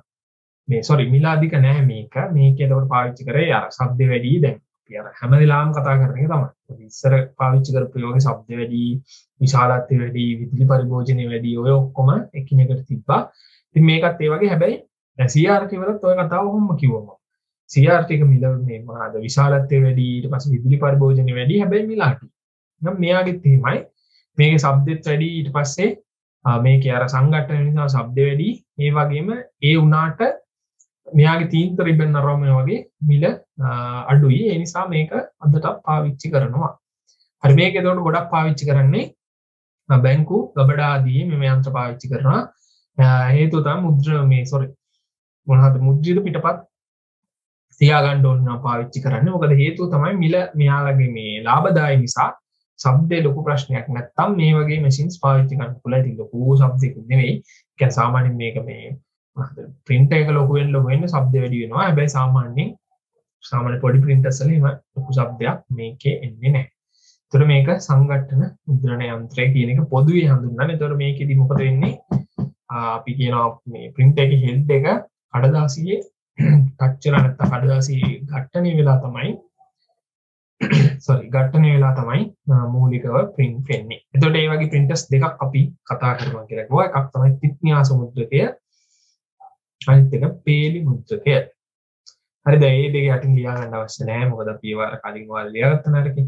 මේ සෝරි මිල අධික නැහැ මේක. මේක එතකොට පාවිච්චි කරේ අර ශබ්ද වැඩි දැන් අපි අර හැම වෙලාවම කතා කරන එක තමයි. ඉස්සර පාවිච්චි කරපු යෝගේ ශබ්ද වැඩි, විශාලත්වය වැඩි, විදුලි පරිභෝජනය වැඩි ඔය ඔක්කොම එකිනෙකට තිබ්බා. ඉතින් මේකත් ඒ වගේ හැබැයි C R T වලත් ඔය කතාව කොහොම කිව්වම C R T එක මිල මේ මොනවාද විශාලත්වය වැඩි ඊට පස්සේ විදුලි පරිභෝජනය වැඩි හැබැයි මිල අඩුයි. නම් මෙයාගෙත් එහෙමයි. මේකේ ශබ්දෙත් වැඩි ඊට පස්සේ මේකේ අර සංඝට්ටන නිසා ශබ්ද වැඩි. ඒ වගේම ඒ උනාට මෙයාගේ තීන්ත රිබන් අරම වගේ මිල අඩුයි. ඒ නිසා මේක අදටත් පාවිච්චි කරනවා. හරි මේක එතකොට ගොඩක් පාවිච්චි කරන්නේ බැංකු ගබඩා ආදී මේ යන්ත්‍ර පාවිච්චි කරනවා. හේතුව තමයි මුද්‍ර මේ සෝරි මොනවාද මුද්‍රිත පිටපත් තියාගන්න ඕන නම් පාවිච්චි කරන්න. මොකද හේතුව තමයි මිල මෙයාලගේ මේ ලාභදායී නිසා ශබ්දේ ලොකු ප්‍රශ්නයක් නැත්තම් මේ වගේ මැෂින්ස් පාවිච්චි කරන්න පුළුවන්. ඉතින් ලොකු ශබ්දයක් නෙවෙයි. කියන්නේ සාමාන්‍යයෙන් මේක මේ print එක ලොකු වෙන්න ලොකු වෙන්න ශබ්ද වැඩි වෙනවා. හැබැයි සාමාන්‍යයෙන් සාමාන්‍ය පොඩි printers වල එහෙම ලොකු ශබ්දයක් මේකේ එන්නේ නැහැ. ඒතර මේක සංඝටන මුද්‍රණ යන්ත්‍රය කියන එක පොදුවේ හඳුන්වන්නේ. ඒතර මේකෙදි මොකද වෙන්නේ? අපි කියනවා මේ print එකේ head එක කඩදාසියේ ටච් වෙලා නැත්නම් කඩදාසියේ ඝට්ටණය වෙලා තමයි sorry ඝට්ටණය වෙලා තමයි මූලිකව print වෙන්නේ. එතකොට මේ වගේ printers දෙකක් අපි කතා කරනවා කියලා කිව්වා. එකක් තමයි තිත්න්‍යාස මුද්‍රකය, අනිත් එක පේලි මුද්‍රකය. හරිද? මේ දෙක යටින් ලියා ගන්න අවශ්‍ය නැහැ. මොකද අපි ඒවා කලින් වාල් ලියාගත්ත නේද?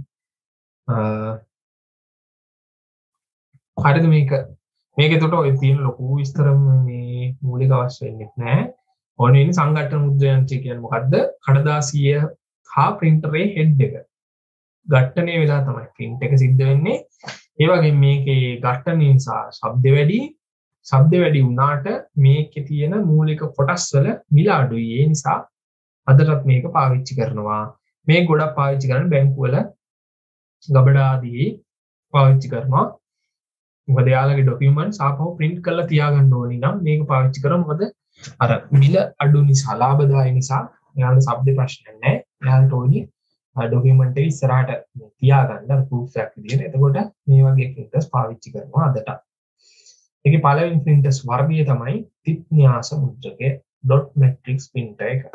හරිද මේක? මේක එතකොට ඔය තියෙන ලොකු විස්තර මේ මූලික අවශ්‍ය වෙන්නේ නැහැ. ඕන වෙන්නේ සංඝටන මුද්‍රණ යන්ත්‍රය කියන්නේ මොකද්ද? කඩදාසිය හා printerේ head එක ඝට්ටණය වෙලා තමයි print එක සිද්ධ වෙන්නේ. ඒ වගේම මේකේ ඝට්ටණය නිසා ශබ්ද වැඩි. ශබ්ද වැඩි වුණාට මේකේ තියෙන මූලික කොටස් වල මිල අඩුයි. ඒ නිසා අදටත් මේක පාවිච්චි කරනවා. මේ ගොඩක් පාවිච්චි කරන බැංකු වල ගබඩා ආදී පාවිච්චි කරනවා. මොකද යාළුවගේ ડોකියුමන්ට්ස් ආපහු print කරලා තියාගන්න ඕනි නම් මේක පාවිච්චි කරා. මොකද අර මිල අඩු නිසා ලාභදායී නිසා යාළුවට ශබ්ද ප්‍රශ්නයක් නැහැ. යාළුවට ඕනි ડોකියුමන්ට් එක ඉස්සරහට තියාගන්න ප්‍රූෆ් එකක් විදියට. එතකොට මේ වගේ printers පාවිච්චි කරනවා අදට. ඒකේ පළවෙනි printers වර්ගය තමයි තිත්න්‍යාස මුද්‍රකය dot matrix printer එක.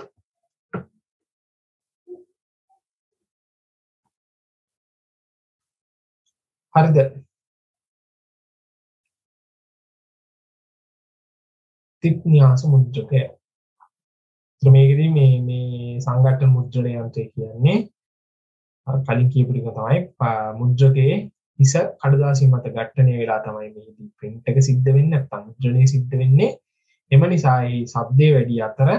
හරිද? තිත්න්‍යාස මුද්‍රකය. මේකෙදී මේ මේ සංඝටන මුද්‍රණ යන්ත්‍රය කියන්නේ අර කලින් කියපු ටික තමයි මුද්‍රකයේ හිස කඩදාසිය මත ඝට්ටණය වෙලා තමයි මේකදී print එක සිද්ධ වෙන්නේ නැත්නම් මුද්‍රණය සිද්ධ වෙන්නේ. එම නිසා මේ ශබ්දයේ වැඩි අතර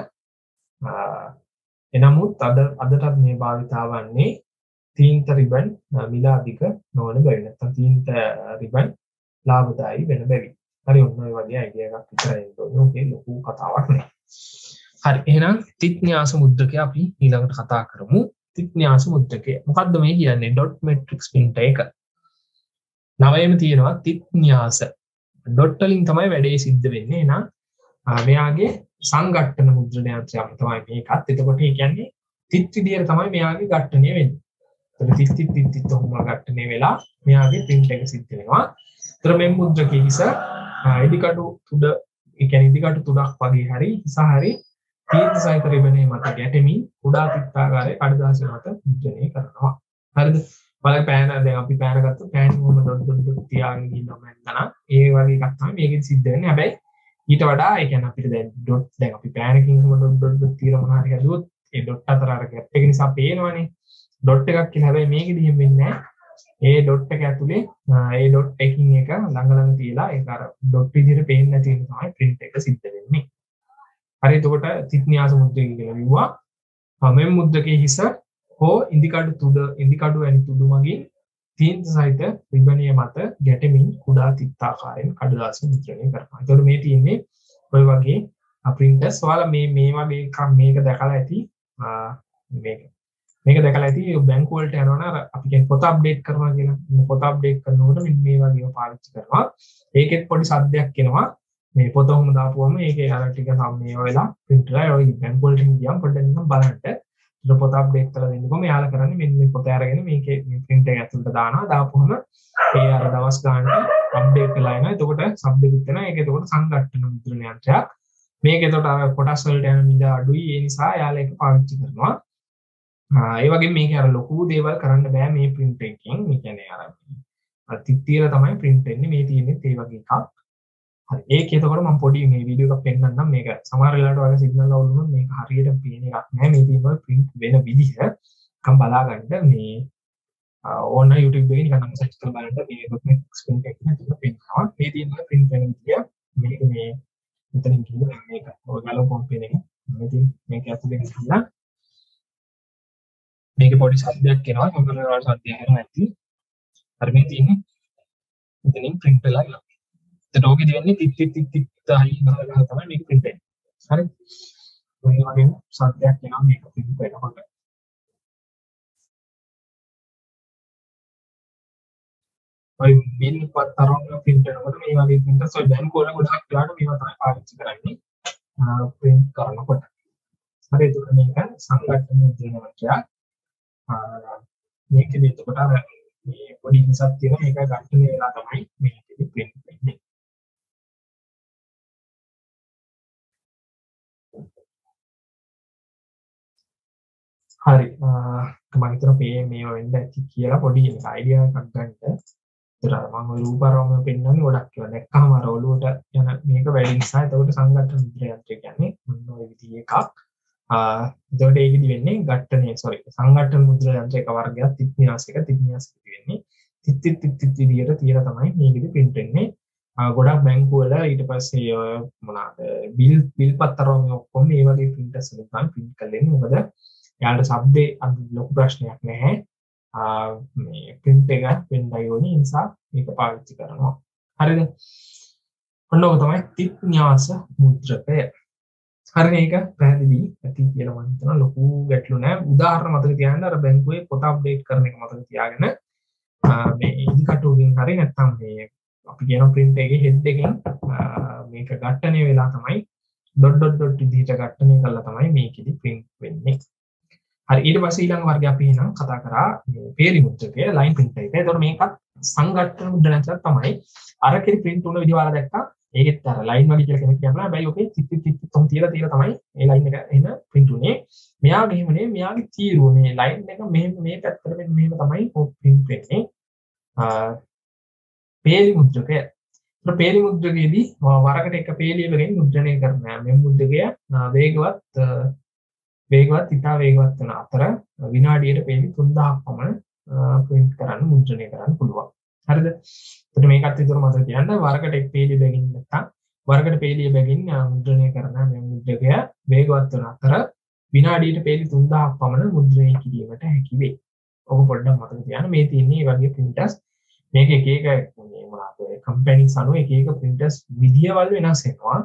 එනමුත් අද අදටත් මේ භාවිතා වන්නේ තීන්ත රිබන් මිල අධික නොවන බැරි නැත්නම් තීන්ත රිබන් ලාභදායී වෙන බැරි. හරි ඔන්න ඔය වගේ අයිඩියා එකක් විතරයි එන්නේ. ඕකේ ලොකු කතාවක් නෑ. හරි එහෙනම් තිත්න්‍යාස මුද්‍රකය අපි ඊළඟට කතා කරමු. තිත්න්‍යාස මුද්‍රකය මොකද්ද මේ කියන්නේ? dot matrix printer එක. නවයේම තියෙනවා තිත්න්‍යාස. dot වලින් තමයි වැඩේ සිද්ධ වෙන්නේ. එහෙනම් මෙයාගේ සංඝටන මුද්‍රණ යන්ත්‍රයක් තමයි මේකත්. එතකොට ඒ කියන්නේ තිත් විදියට තමයි මෙයාගේ ඝට්ටණය වෙන්නේ. එතකොට තිත් තිත් තිත් තිත් ඔහොම ඝට්ටණය වෙලා මෙයාගේ print එක සිද්ධ වෙනවා. ඒතර මේ මුද්‍රකයේ හිස ඉදිකටු තුඩ ඒ කියන්නේ ඉදිකටු තුඩක් වගේ හරි හිස හරි තීර්ථ සහිත රිබනේ මත ගැටෙමින් කුඩා තිත්තාකාරයේ කඩදාසිය මත මුද්‍රණය කරනවා. හරිද? බලන්න පෑන දැන් අපි පෑන ගත්ත පෑන මොම ඩොට් ඩොට් ඩොට් තියාගෙන ඉන්නවා මම ඒ වගේ එකක් තමයි මේකෙන් සිද්ධ වෙන්නේ. හැබැයි ඊට වඩා ඒ කියන්නේ අපිට දැන් ඩොට් දැන් අපි පෑනකින් මොම ඩොට් ඩොට් ඩොට් තියලා මොනවා හරි හදුවොත් ඒ ඩොට් අතර අර ගැප් එක නිසා පේනවනේ. ඩොට් එකක් කියලා. හැබැයි මේකෙදි එහෙම වෙන්නේ නැහැ. ඒ ඩොට් එක ඇතුලේ ඒ ඩොට් එකකින් එක ළඟ ළඟ තියලා ඒක අර ඩොට් විදිහට පේන්නේ නැති වෙන තමයි print එක සිද්ධ වෙන්නේ. හරි එතකොට තිත්න්‍යාස මුද්‍රකය කියලා කිව්වා. මේ මුද්‍රකයේ හිස හෝ ඉදිකටු තුඩ ඉදිකටු වැනි තුඩු මගින් තීන්ත සහිත රිබනිය මත ගැටෙමින් කුඩා තිත්තාකාරයෙන් කඩදාසිය මුද්‍රණය කරනවා. එතකොට මේ තියෙන්නේ ඔය වගේ printers. ඔයාලා මේ මේ වගේ එකක් මේක දැකලා ඇති මේක මේක දැකලා ඇති බැංකු වලට යනවනම් අර අපි කියන්නේ පොත අප්ඩේට් කරනවා කියලා. මේ පොත අප්ඩේට් කරනකොට මෙන්න මේ වගේ පාවිච්චි කරනවා. ඒකෙත් පොඩි සද්දයක් එනවා. මේ පොත ඔහොම දාපුවම ඒකේ අර ටික සම්මේය වෙලා printer එක ඔය බැංකු වලට ගියම් පොඩ්ඩක් නිකන් බලන්න. ඒක පොත අප්ඩේට් කරලා දෙන්නකොම එයාලා කරන්නේ මෙන්න මේ පොත අරගෙන මේකේ මේ print එක ඇතුළට දානවා. දාපුවම ඒ අර දවස් ගානට අප්ඩේට් වෙලා එනවා. එතකොට શબ્දෙකුත් එනවා. ඒක එතකොට සංඝටන මුද්‍රණ යන්ත්‍රයක්. මේක එතකොට අර කොටස් වලට යන මිල අඩුයි. ඒ නිසා එයාලා ඒක පාවිච්චි කරනවා. ඒ වගේ මේක අර ලොකු දේවල් කරන්න බෑ මේ print එකකින්. ඒ කියන්නේ අර තිත්තියල තමයි print වෙන්නේ. මේ තියෙන්නේ ඒ වගේ එකක්. හරි ඒක එතකොට මම පොඩි මේ වීඩියෝ එකක් පෙන්නන්නම්. මේක සමහර වෙලාවට ඔයාලා සිග්නල් අවුල් වුණොත් මේක හරියට පේන එකක් නෑ. මේ තියෙනවා print වෙන විදිහ. කම් බලා ගන්න මේ ඕන YouTube එකේ නිකන් සර්ච් කරලා බලන්න මේ document print එක නේද පේනවා. මේ තියෙනවා print වෙන විදිය. මේක මේ මෙතනින් කියනවා මේක ඔය ගලපොම් පේන එක. මේ තියෙන මේක ඇතුලෙන් ගිහලා මේක පොඩි සද්දයක් එනවා. මොකද ඔයාලා සද්දය අහන්න නැති. හරි මේ තියෙන්නේ මෙතනින් print වෙලා ඉනවා. එතකොට ඕකෙදි වෙන්නේ තිත් තිත් තිත් තිත් ආයි ගහලා තමයි මේක print වෙන්නේ. හරි. මේ වගේ සත්‍යයක් එනවා මේක print වෙනකොට. ඔය බිල් පත්තරම print වෙනකොට මේ වගේ printers ඔය බැංකුව වල ගොඩක් වෙලාවට මේවා තමයි පාවිච්චි කරන්නේ print කරනකොට. හරි ඒක මේක සංගठन මුද්‍රණය කියලා. මේකෙදි එතකොට අර මේ පොඩි හිසක් තියෙන මේක ගන්න වෙලා තමයි මේකෙදි print වෙන්නේ. හරි මම හිතනවා මේ මේව වෙන්න ඇති කියලා පොඩි අයිඩියා එකක් ගන්න. ඒතර මම ওই රූපාරෝමය පෙන්නන්නේ ගොඩක් ඒවා දැක්කම අර ඔළුවට යන මේක වැඩි නිසා එතකොට සංගठन මුද්‍ර යන්ත්‍රය කියන්නේ මොන ඔය විදිහේ එකක්. ආ එතකොට ඒකෙදි වෙන්නේ ඝට්ටනේ sorry සංගठन මුද්‍ර යන්ත්‍රයක වර්ගයක් තිත්නියාසික තිත්නියාසික වෙන්නේ. තිත් තිත් තිත් තිත් විදියට තියලා තමයි මේකෙදි print වෙන්නේ. ගොඩක් බැංකු වල ඊට පස්සේ මොනවාද බිල් බිල් පත්තරෝමය ඔක්කොම මේ වගේ printers වලින් තමයි print කරන්නේ. මොකද යාළුවා શબ્දේ අද ලොකු ප්‍රශ්නයක් නැහැ. මේ print එක වෙන්නයි ඕනේ නිසා මේක පාවිච්චි කරනවා. හරිද? ඔන්න ඔක තමයි තිත්න්‍යාස මුද්‍රකය. හරි මේක පැහැදිලි ඇති කියලා මම හිතනවා ලොකු ගැටලු නැහැ. උදාහරණ මතක තියාගන්න අර බැංකුවේ පොත අප්ඩේට් කරන එක මතක තියාගෙන මේ ඉදි කටුවකින් හරි නැත්නම් මේ අපි කියන print එකේ head එකෙන් මේක ඝට්ටණය වෙලා තමයි dot dot dot විදිහට ඝට්ටණය කරලා තමයි මේකෙදි print වෙන්නේ. හරි ඊට පස්සේ ඊළඟ වර්ගය අපි එහෙනම් කතා කරා මේ පේලි මුද්‍රකය line printer එක. ඒතකොට මේකත් සංඝට්ටන මුද්‍රණයක් තමයි. අර කෙරි print වුණ විදිහ වල දැක්කා. ඒකෙත් අර line වගේ කියලා කෙනෙක් කියනවා. හැබැයි ඔකේ චිත් චිත් චිත් තොම් තියලා තියලා තමයි මේ line එක එන print උනේ. මෙයාගේ එහෙම නෙමෙයි මෙයාගේ තීරුව මේ line එක මෙහෙම මේ පැත්තට මෙන්න මෙහෙම තමයි print වෙන්නේ. පේලි මුද්‍රකය. ඒතර පේලි මුද්‍රකයේදී වරකට එක පේලියකින් මුද්‍රණය කරනවා. මේ මුද්‍රකය වේගවත් වේගවත් ඉතා වේගවත් වෙන අතර විනාඩියට පේලි තුන්දාහක් පමණ print කරන්න මුද්‍රණය කරන්න පුළුවන්. හරිද? එතකොට මේකත් විතර මතක තියාගන්න වරකට එක් පේලිය බැගින් නැත්නම් වරකට පේලිය බැගින් මුද්‍රණය කරන මේ මුද්‍රකය වේගවත් වෙන අතර විනාඩියට පේලි තුන්දාහක් පමණ මුද්‍රණය කිරීමට හැකි වේ. ඔබ පොඩ්ඩක් මතක තියාගන්න මේ තියෙන්නේ මේ වගේ printers මේක එක එක මේ මොනවාද කම්පැනිස් අනුව එක එක printers විදියවල් වෙනස් වෙනවා.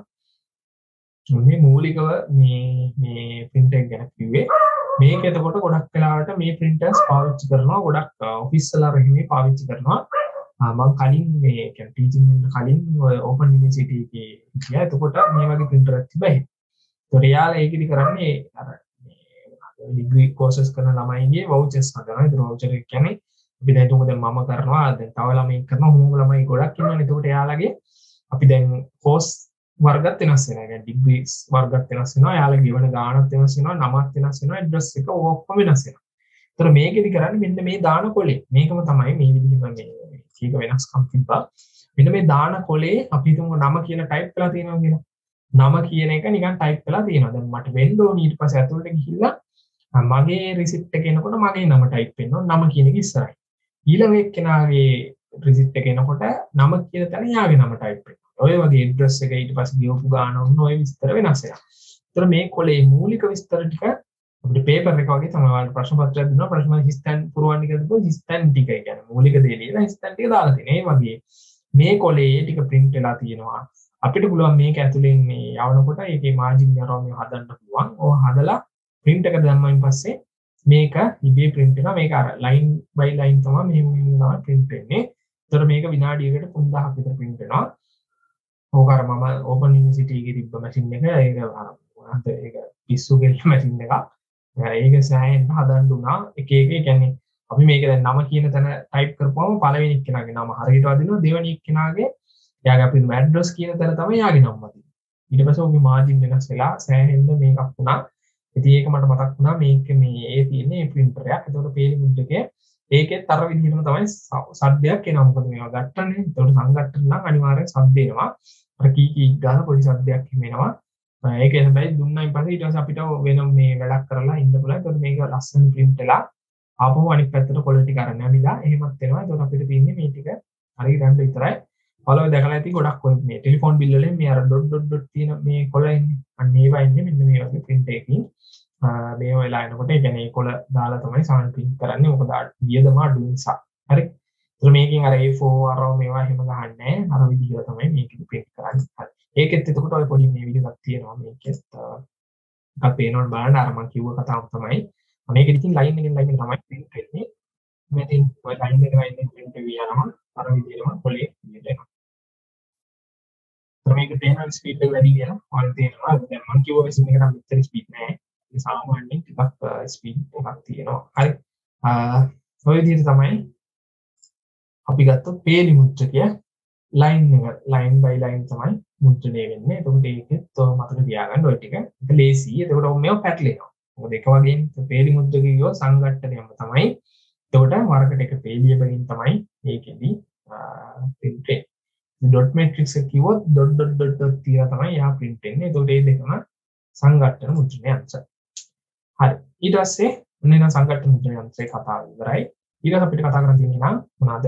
මේ මූලිකව මේ මේ print එක ගැන කිව්වේ මේක එතකොට ගොඩක් වෙලාවට මේ printers පාවිච්චි කරනවා ගොඩක් ඔෆිස් වල රහිමේ පාවිච්චි කරනවා. මම කලින් මේ කියන්නේ ටීචින් වෙන්න කලින් ඕපන් යුනිවර්සිටි එකේ ගියා. එතකොට මේ වගේ printer එකක් තිබ්බයි. ඒතකොට යාළුවා ඒකෙදි කරන්නේ අර මේ ඩිග්‍රී කෝසස් කරන ළමයිගේ වවුචර්ස් හදනවා. ඒතර වවුචර් එක කියන්නේ අපි දැන් තුමු දැන් මම කරනවා දැන් තව ළමයි කරනවා මොනම ළමයි ගොඩක් ඉන්නවනේ. එතකොට යාළුවාගේ අපි දැන් කෝස් වර්ගත් වෙනස් වෙනවා. يعني ඩිග්‍රීස් වර්ගත් වෙනස් වෙනවා. යාළුවා ගෙවන ගාණත් වෙනස් වෙනවා. නමත් වෙනස් වෙනවා. ඇඩ්‍රස් එක ඔක්කොම වෙනස් වෙනවා. ඒතර මේකෙදි කරන්නේ මෙන්න මේ දාන කොලේ. මේකම තමයි මේ විදිහම මේ කීක වෙනස්කම් තිබ්බා. මෙන්න මේ දාන කොලේ අපි හිතමු නම කියලා ටයිප් කරලා තියෙනවා කියලා. නම කියන එක නිකන් ටයිප් කරලා තියෙනවා. දැන් මට වෙන්න ඕනි ඊට පස්සේ ඇතුළට ගිහිල්ලා මගේ රිසිප්ට් එක එනකොට මගේ නම ටයිප් වෙන්න ඕන. නම කියන එක ඉස්සරයි. ඊළඟ එක්කෙනාගේ රිසිප්ට් එක එනකොට නම කියන තැන යාගේ නම ටයිප් වෙන්න. ඔය වගේ ඇඩ්‍රස් එක ඊට පස්සේ ගෙවපු ගාන ඔන්න ඔය විස්තර වෙනස් වෙනවා. ඒතර මේ කොලේ මූලික විස්තර ටික අපිට පේපර් එක වගේ තමයි ඔයාලට ප්‍රශ්න පත්‍රයක් දෙනවා. ප්‍රශ්න හිස්තැන් පුරවන්න කියලා දුන්නොත් හිස්තැන් ටික කියන්නේ මූලික දේ ලියලා හිස්තැන් ටික දාලා තියෙනවා. ඒ වගේ මේ කොලේ ටික print වෙලා තියෙනවා. අපිට පුළුවන් මේක ඇතුලෙන් මේ යවනකොට ඒකේ මාජින් යනවා මේ හදන්න පුළුවන්. ඔය හදලා print එක දැම්මයින් පස්සේ මේක ඉබේ print වෙනවා. මේක අර line by line තමයි මෙහෙම මෙහෙම print වෙන්නේ. ඒතර මේක විනාඩියකට තුන්දාහක් විතර print වෙනවා. ඕක අර මම ඕපන් යුනිවර්සිටි එකේ තිබ්බ මැෂින් එක ඒක අර ඒක පිස්සු ගෙල්ල මැෂින් එකක්. ඒක සෑහෙන්න හදන්න උනා එක එක කියන්නේ අපි මේක දැන් නම කියන තැන ටයිප් කරපුවම පළවෙනි එක්කෙනාගේ නම හරියට වදිනවා දෙවෙනි එක්කෙනාගේ එයාගේ අපි ඇඩ්‍රස් කියන තැන තමයි යාගේ නම වදින්නේ. ඊට පස්සේ ඔහුගේ මාජින් වෙනස් වෙලා සෑහෙන්න මේකක් වුණා. ඉතින් ඒක මට මතක් වුණා මේක මේ ඒ තියෙන්නේ printer එකක්. ඒතකොට පේලි මුද්‍රකයේ ඒකෙත් අර විදිහටම තමයි සද්දයක් එනවා. මොකද මේවා ගත්තනේ. ඒතකොට සංගත්තන නම් අනිවාර්යෙන් සද්ද එනවා. අර කී කී ගාන පොඩි සද්දයක් එනවා. ඒක හැබැයි දුන්නයින් පස්සේ ඊට පස්සේ අපිට වෙන මේ වැඩක් කරලා ඉන්න පුළුවන්. ඒතකොට මේක ලස්සන print වෙලා ආපහු අනිත් පැත්තට කොළ ටික අරන් නැමිලා එහෙමත් වෙනවා. ඒතකොට අපිට තියෙන්නේ මේ ටික හරි ගන්න විතරයි. පළවෙනි දැකලා ඇති ගොඩක් ඔය මේ ටෙලිෆෝන් බිල් වලින් මේ අර ඩොට් ඩොට් ඩොට් තියෙන මේ කොළ ඉන්නේ. අන්න ඒවා ඉන්නේ මෙන්න මේ වගේ print එකකින්. මේ වෙලා එනකොට ඒ කියන්නේ කොළ දාලා තමයි සාමාන්‍ය print කරන්නේ. මොකද වියදම අඩු නිසා. හරි. ඒතර මේකෙන් අර A four අර මේවා එහෙම ගහන්නේ අර විදිහට තමයි මේක print කරන්නේ. හරි. ඒකෙත් එතකොට ඔය පොඩි මේ විදිහක් තියෙනවා මේකෙත් එකක් පේනවනේ බලන්න අර මම කිව්ව කතාව තමයි. මේකෙදි ඉතින් ලයින් එකෙන් ලයින් එක තමයි print වෙන්නේ. මේ ඉතින් ඔය ලයින් එක ලයින් එක print වෙවි යනවා. අර විදිහටම පොලේ විදිහට එනවා. මේක පේනවා ස්පීඩ් එක වැඩි කියලා ඔයාලට තේරෙනවා. දැන් මම කිව්ව මැෂින් එකට නම් මෙච්චර ස්පීඩ් නෑ. ඒ සාමාන්‍යයෙන් ටිකක් ස්පීඩ් එකක් තියෙනවා. හරි. ඔය විදිහට තමයි අපි ගත්තොත් පේලි මුද්‍රකය ලයින් එක ලයින් බයි ලයින් තමයි මුද්‍රණය වෙන්නේ. එතකොට ඒකෙත් ඔය මතක තියාගන්න ඔය ටික. ඒක ලේසි. එතකොට මේව පැටලෙනවා. මොකද එක වගේනේ පේලි මුද්‍රකය කියව සංඝට්ටනයම තමයි. එතකොට වරකට එක පේලිය බගින් තමයි මේකෙදි print වෙන්නේ. dot matrix එක කිව්වොත් dot dot dot dot තියලා තමයි යා print වෙන්නේ. එතකොට මේ දෙකම සංඝට්ටන මුද්‍රණය යන්ත්‍ර. හරි. ඊට පස්සේ ඔන්න එන සංඝට්ටන මුද්‍රණය යන්ත්‍රේ කතාව ඉවරයි. ඊට අපිට කතා කරන්න තියෙන්නේ නම් මොනවාද?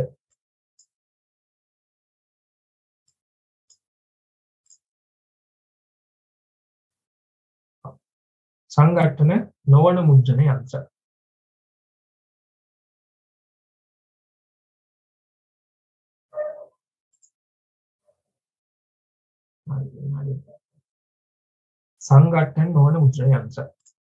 සංඝට්ටන නොවන මුද්‍රණ යන්ත්‍ර. සංඝට්ටන නොවන මුද්‍රණ යන්ත්‍ර.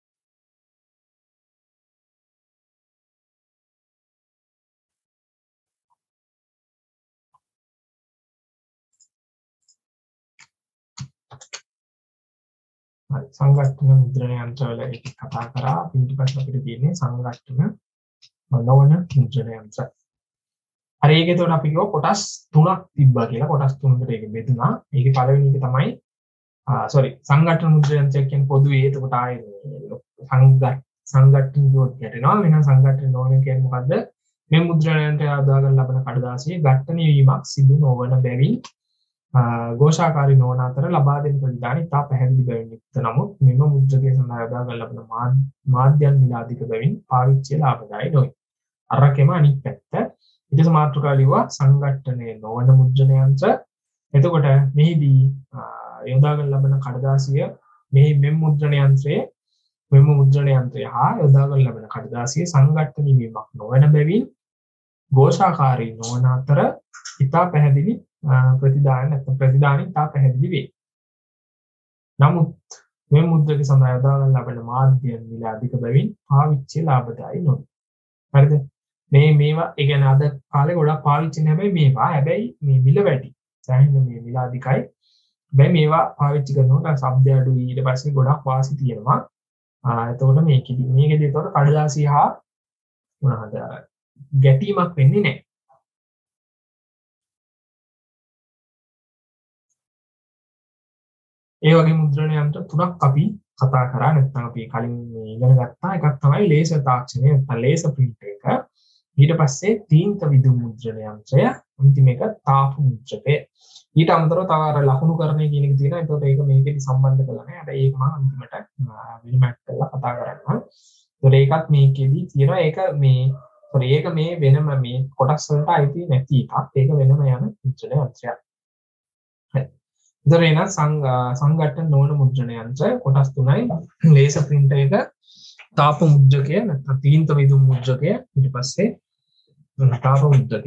සංඝට්ටන මුද්‍රණ යන්ත්‍රවල එක කතා කරා. ඊට පස්සේ අපිට තියෙන්නේ සංඝට්ටන නොවන මුද්‍රණ යන්ත්‍ර. හරි ඒකේ තෝරන අපි කිව්ව කොටස් තුනක් තිබ්බා කියලා. කොටස් තුනකට ඒක බෙදුනා. ඒකේ පළවෙනි එක තමයි ආ සෝරි සංඝට්ටන මුද්‍රණ යන්ත්‍රය කියන්නේ පොදුවේ. එතකොට ආයේ සංඝ සංඝට්ටන කියොත් යටෙනවා. වෙන සංඝට්ටන නොවන කියන්නේ මොකද්ද? මේ මුද්‍රණ යන්ත්‍රය ආදාගෙන ලබන කඩදාසියේ ඝට්ටනීය වීමක් සිදු නොවන බැවින් ഘോഷාකාරී නොවන අතර ලබා දෙන ප්‍රතිදාන ඉතා පැහැදිලි බැවින් යුක්ත. නමුත් මෙම මුද්‍රකයේ සඳහා යොදාගන්න ලබන මාධ්‍යයන් මිල අධික බැවින් පාවිච්චිය ලාභදායී නොවේ. අරකෙම අනිත් පැත්ත. ඊට පස්සේ මාතෘකාව ලිව්වා සංඝට්ටනයේ නොවන මුද්‍රණ යන්ත්‍ර. එතකොට මෙහිදී යොදාගන්න ලබන කඩදාසිය මේ මෙම් මුද්‍රණ යන්ත්‍රයේ මෙම මුද්‍රණ යන්ත්‍රය හා යොදාගන්න ලබන කඩදාසිය සංඝට්ටනීය වීමක් නොවන බැවින් ഘോഷාකාරී නොවන අතර ඉතා පැහැදිලි ප්‍රතිදාන නැත්නම් ප්‍රතිදාන ඉතා පැහැදිලි වේ. නමුත් මේ මුද්‍රක සඳහා යොදාගන්න ලබන මාධ්‍යයන් මිල අධික බැවින් පාවිච්චිය ලාභදායී නොවේ. හරිද? මේ මේවා ඒ කියන්නේ අද කාලේ ගොඩක් පාවිච්චි නැහැ හැබැයි මේවා හැබැයි මේ මිල වැඩි. සෑහෙන මේ මිල අධිකයි. හැබැයි මේවා පාවිච්චි කරනකොට ශබ්ද අඩුයි. ඊට පස්සේ ගොඩක් වාසි තියෙනවා. ආ එතකොට මේකෙදි මේකෙදි එතකොට කඩදාසිය හා මොනවාද ගැටීමක් වෙන්නේ නැහැ. ඒ වගේ මුද්‍රණ යන්ත්‍ර තුනක් අපි කතා කරා. නැත්නම් අපි කලින් ඉගෙන ගත්තා. එකක් තමයි ලේසර් තාක්ෂණය නැත්නම් ලේසර් print එක. ඊට පස්සේ තීන්ත විදුලි මුද්‍රණ යන්ත්‍රය. අන්තිම එක තාප මුද්‍රකය. ඊට අමතරව තව අර ලකුණුකරණය කියන එක තියෙනවා. ඒකට ඒක මේකෙදි සම්බන්ධ කරලා නැහැ. හැබැයි ඒක මම අන්තිමට විනිමයක් කරලා කතා කරන්නම්. ඒතකොට ඒකත් මේකෙදි තියෙනවා. ඒක මේ සෝරි ඒක මේ වෙනම මේ කොටස් වලට අයිති නැති එකක්. ඒක වෙනම යන මුද්‍රණ යන්ත්‍රයක්. හරි. ඉතින් එන සංඝට්ටන නොවන මුද්‍රණ යන්ත්‍ර කොටස් තුනයි. ලේසර් printer එක, තාප මුද්‍රකය නැත්නම් තීන්ත විදුලි මුද්‍රකය, ඊට පස්සේ තාප මුද්‍රකය.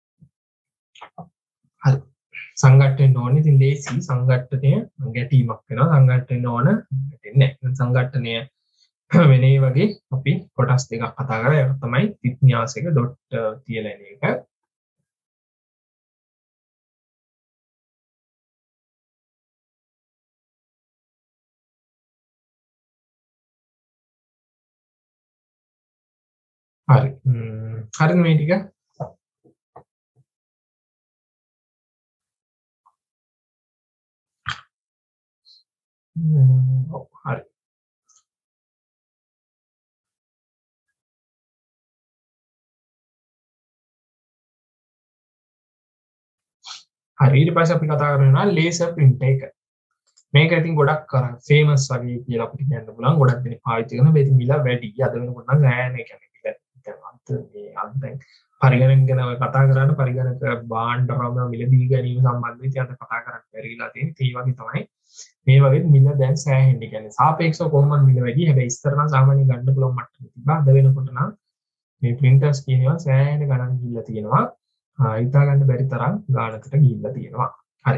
හරි. සංඝට්ටන නොවන ඉතින් ලේසි සංඝට්ටනය ගැටීමක් වෙනවා. සංඝට්ටන නොවන ගැටෙන්නේ නැහැ. සංඝට්ටනය වෙන ඒ වගේ අපි කොටස් දෙකක් කතා කරා. ඒක තමයි විඤ්ඤාසයක ඩොට් තියලා එන එක. හරි. හරිද මේ ටික? ඔව් හරි. හරි ඊට පස්සේ අපි කතා කරනවා ලේසර් print එක. මේක ඉතින් ගොඩක් කරා ෆේමස් වගේ කියලා අපිට කියන්න පුළුවන්. ගොඩක් දෙනෙක් පාවිච්චි කරන මේ මිල වැඩි. අද වෙනකොට නම් ගෑන එක කියන්නේ මේ අද දැන් පරිගණක ගැන ඔය කතා කරාට පරිගණක භාණ්ඩ රම මිලදී ගැනීම සම්බන්ධව ඉතින් අද කතා කරන්න බැරිලා තියෙන. ඒ වගේ තමයි මේ වගේ මිල දැන් සෑහෙන්න කියන්නේ සාපේක්ෂව කොහොමද මිල වැඩි. හැබැයි ඉස්සර නම් සාමාන්‍ය ගන්න පුළුවන් මට්ටමක තිබ්බා. අද වෙනකොට නම් මේ printers කියනවා සෑහෙන ගණන් ගිහිල්ලා තියෙනවා. හිතා ගන්න බැරි තරම් ගානකට ගිහිල්ලා තියෙනවා. හරි.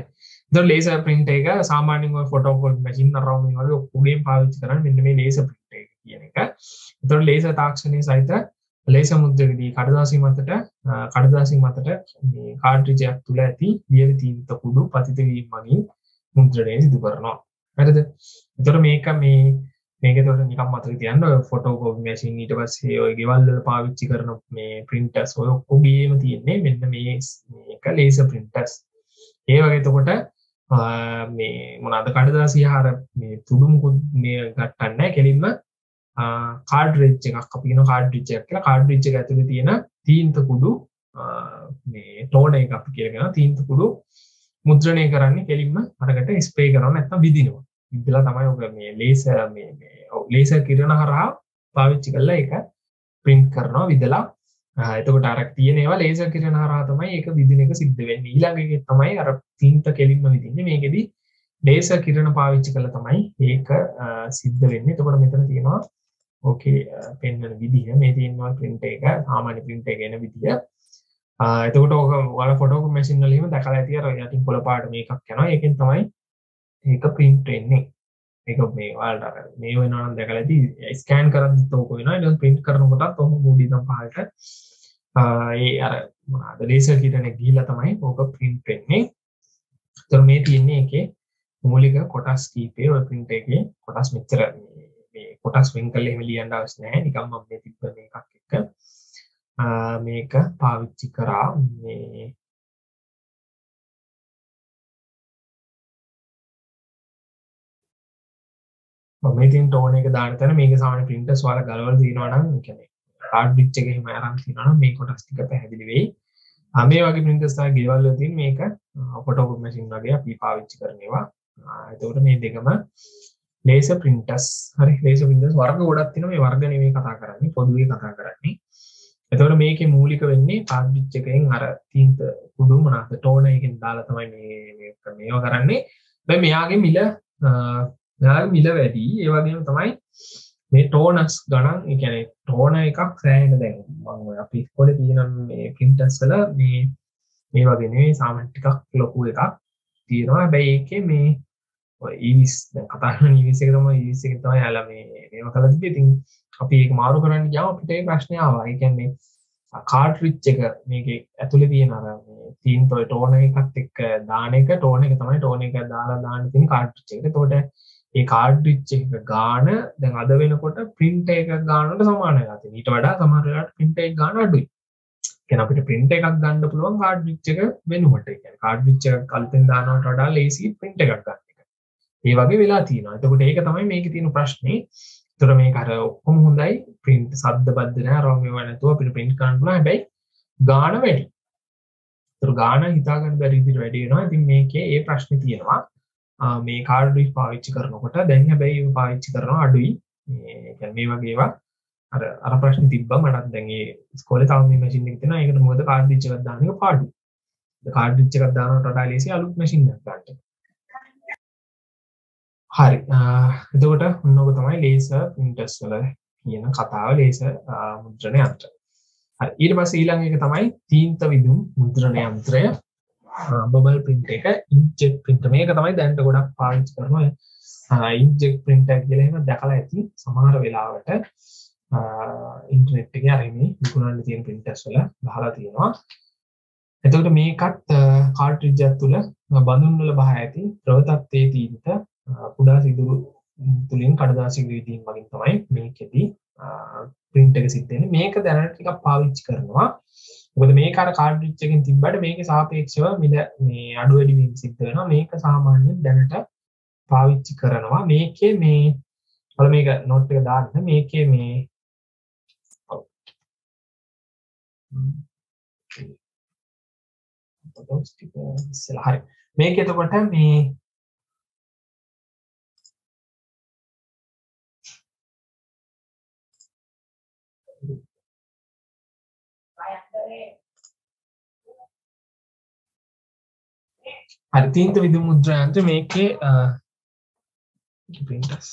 ද ලේසර් print එක සාමාන්‍යයෙන් ඔය ෆොටෝකෝපි මැෂින් අරවම මේ වගේ ඔක්කොගෙම පාවිච්චි කරන්නේ මෙන්න මේ ලේසර් print එක කියන එක. ඒතකොට ලේසර් තාක්ෂණයේ සහිත ලේසර් මුද්‍රකදී කඩදාසි මතට කඩදාසි මතට මේ කාර්ට්‍රිජ් එකක් තුල ඇති ලියවි තීන්ත කුඩු පතිත වීම මගින් මුද්‍රණය සිදු කරනවා. හරිද? ඒතකොට මේක මේ මේක ඒතකොට නිකන් මතක තියන්න ඔය ෆොටෝකෝපි මැෂින් ඊට පස්සේ ඔය ගෙවල් වල පාවිච්චි කරන මේ printers ඔය ඔක්කොගෙම තියෙන්නේ මෙන්න මේ මේක ලේසර් printers. ඒ වගේ එතකොට මේ මොනවාද කඩදාසිය හර මේ තුඩු මුකුත් මේ ගන්නෑ නැහැ කෙලින්ම කාඩ්රිජ් එකක් අපි කියන කාඩ්රිජ් එකක් කියලා කාඩ්රිජ් එක ඇතුලේ තියෙන තීන්ත කුඩු මේ ටෝන එක අපි කියලා තීන්ත කුඩු මුද්‍රණය කරන්නේ කෙලින්ම අරකට ස්ප්‍රේ කරනවා නැත්නම් විදිනවා. විදලා තමයි ඔක මේ ලේසර් මේ මේ ලේසර් කිරණ හරහා පාවිච්චි කරලා ඒක print කරනවා විදලා. එතකොට අර තියෙන ඒවා ලේසර් කිරණ හරහා තමයි ඒක විදින එක සිද්ධ වෙන්නේ. ඊළඟ එකේ තමයි අර තීන්ත කෙලින්ම විදින්නේ. මේකෙදි ලේසර් කිරණ පාවිච්චි කරලා තමයි ඒක සිද්ධ වෙන්නේ. එතකොට මෙතන තියෙනවා ඕකේ පෙන්වන විදිය මේ තියෙනවා print එක සාමාන්‍ය print එක එන විදිය. එතකොට ඔක ඔයාලා ෆොටෝකෝපි මැෂින් වල එහෙම දැකලා ඇති අර යටින් කොළ පාට මේකක් යනවා. ඒකෙන් තමයි ඒක print වෙන්නේ. ඒක මේ ඔයාලට අර මේ වෙනවා නම් දැකලා ඇති ස්කෑන් කරද්දිත් ඕක වෙනවා. ඊට පස්සේ print කරනකොටත් ඔහොම මූඩි නම් පහලට ඒ අර මොනවාද ලේසර් කිරණේ ගිහිල්ලා තමයි ඕක print වෙන්නේ. ඒතර මේ තියෙන්නේ ඒකේ මූලික කොටස් කීපය ඔය print එකේ කොටස් මෙච්චර මේ කොටස් වෙන් කරලා එහෙම ලියන්න අවශ්‍ය නැහැ. නිකන් මම මේ තිබ්බ මේකක් එක්ක මේක පාවිච්චි කරා මේ මම ඉතින් ටෝන් එක දාන තැන මේක සාමාන්‍ය printers වල ගලවලා තියෙනවා නම් ඒ කියන්නේ කාඩ්රිජ් එක එහෙම අරන් තියෙනවා නම් මේ කොටස් ටික පැහැදිලි වෙයි. ආ මේ වගේ printers තමයි ගෙවල් වල තියෙන මේක ෆොටෝකෝපි මැෂින් වගේ අපි පාවිච්චි කරන ඒවා. එතකොට මේ දෙකම laser printers හරි laser printers වර්ග ගොඩක් තියෙනවා. මේ වර්ග නෙමෙයි කතා කරන්නේ පොදුවේ කතා කරන්නේ. එතකොට මේකේ මූලික වෙන්නේ කාඩ්රිජ් එකෙන් අර තීන්ත කුඩු මොනවාද ටෝන එකෙන් දාලා තමයි මේ මේක මේව කරන්නේ. දැන් මෙයාගේ මිල මෙයාගේ මිල වැඩි. ඒ වගේම තමයි මේ ටෝනස් ගණන් ඒ කියන්නේ ටෝන එකක් සෑහෙන දැන් මම ඔය අපි ඉස්කෝලේ තියෙන මේ printers වල මේ මේ වගේ නෙවෙයි සාමාන්‍ය ටිකක් ලොකු එකක් තියෙනවා. හැබැයි ඒකේ මේ ඔය ඊවිස් දැන් කතා කරන ඊවිස් එක තමයි ඊවිස් එක තමයි යාලා මේ මේව කළා තිබ්බේ. ඉතින් අපි ඒක මාරු කරන්න ගියාම අපිට ඒ ප්‍රශ්නේ ආවා. ඒ කියන්නේ කාඩ්රිජ් එක මේකේ ඇතුලේ තියෙන අර මේ තීන් toy ටෝන එකත් එක්ක දාන එක ටෝන එක තමයි ටෝන එක දාලා දාන්න තියෙන කාඩ්රිජ් එකට. එතකොට ඒ කාඩ්රිජ් එක ගාන දැන් අද වෙනකොට print එකක් ගන්නට සමාන වෙලා තියෙනවා. ඊට වඩා සමහර වෙලාවට print එකක් ගන්න අඩුයි. කියන්නේ අපිට print එකක් ගන්න පුළුවන් කාඩ්රිජ් එක වෙනුවට. ඒ කියන්නේ කාඩ්රිජ් එකක් අලුතෙන් දානවට වඩා ලේසි print එකක් ගන්න එක. ඒ වගේ වෙලා තියෙනවා. එතකොට ඒක තමයි මේකේ තියෙන ප්‍රශ්නේ. ඒතර මේක අර ඔක්කොම හොඳයි print සද්ද බද්ද නෑ රෝම ඒවා නැතුව අපිට print කරන්න පුළුවන්. හැබැයි ගාන වැඩි. ඒතර ගාන හිතා ගන්න බැරි විදිහට වැඩි වෙනවා. ඉතින් මේකේ ඒ ප්‍රශ්නේ තියෙනවා. මේ කාඩ්රිජ් පාවිච්චි කරනකොට දැන් හැබැයි ඒක පාවිච්චි කරනවා අඩුයි. මේ කියන්නේ මේ වගේ ඒවා අර අර ප්‍රශ්නේ තිබ්බා මටත් දැන් ඒ ඉස්කෝලේ තාම මේ මැෂින් එක තියෙනවා. ඒකට මොකද කාඩ්රිජ් එකක් දාන්න එක පාඩුයි. ඒ කාඩ්රිජ් එකක් දානවට වඩා ලේසි අලුත් මැෂින් එකක් ගන්න. හරි එතකොට ඔන්නෝක තමයි ලේසර් printers වල කියන කතාව ලේසර් මුද්‍රණ යන්ත්‍ර. හරි ඊට පස්සේ ඊළඟ එක තමයි තීන්ත විදුම් මුද්‍රණ යන්ත්‍රය බබල් print එක inkjet printer. මේක තමයි දැනට ගොඩක් පාවිච්චි කරනවා. inkjet printer කියලා එහෙම දැකලා ඇති සමහර වෙලාවට ඉන්ටර්නෙට් එකේ අර මේ විකුණන්න තියෙන printers වල ගහලා තියෙනවා. එතකොට මේකත් කාඩ්රිජ් එකක් තුල බඳුන් වල බහ ඇති ප්‍රවතත්වයේ තීන්ත කුඩා සිදුරු තුලින් කඩදාසි විදීම් වලින් තමයි මේකෙදි print එක සිද්ධ වෙන්නේ. මේක දැනට ටිකක් පාවිච්චි කරනවා. මොකද මේක අර කාඩ්රිජ් එකකින් තිබ්බට මේකේ සාපේක්ෂව මිල මේ අඩු වැඩි වීම සිද්ධ වෙනවා. මේක සාමාන්‍යයෙන් දැනට පාවිච්චි කරනවා. මේකේ මේ වල මේක නෝට් එක දාන්න මේකේ මේ හරි මේක එතකොට මේ හරි තීන්ත විදුම් මුද්‍රණ යන්ත්‍රය මේකේ printers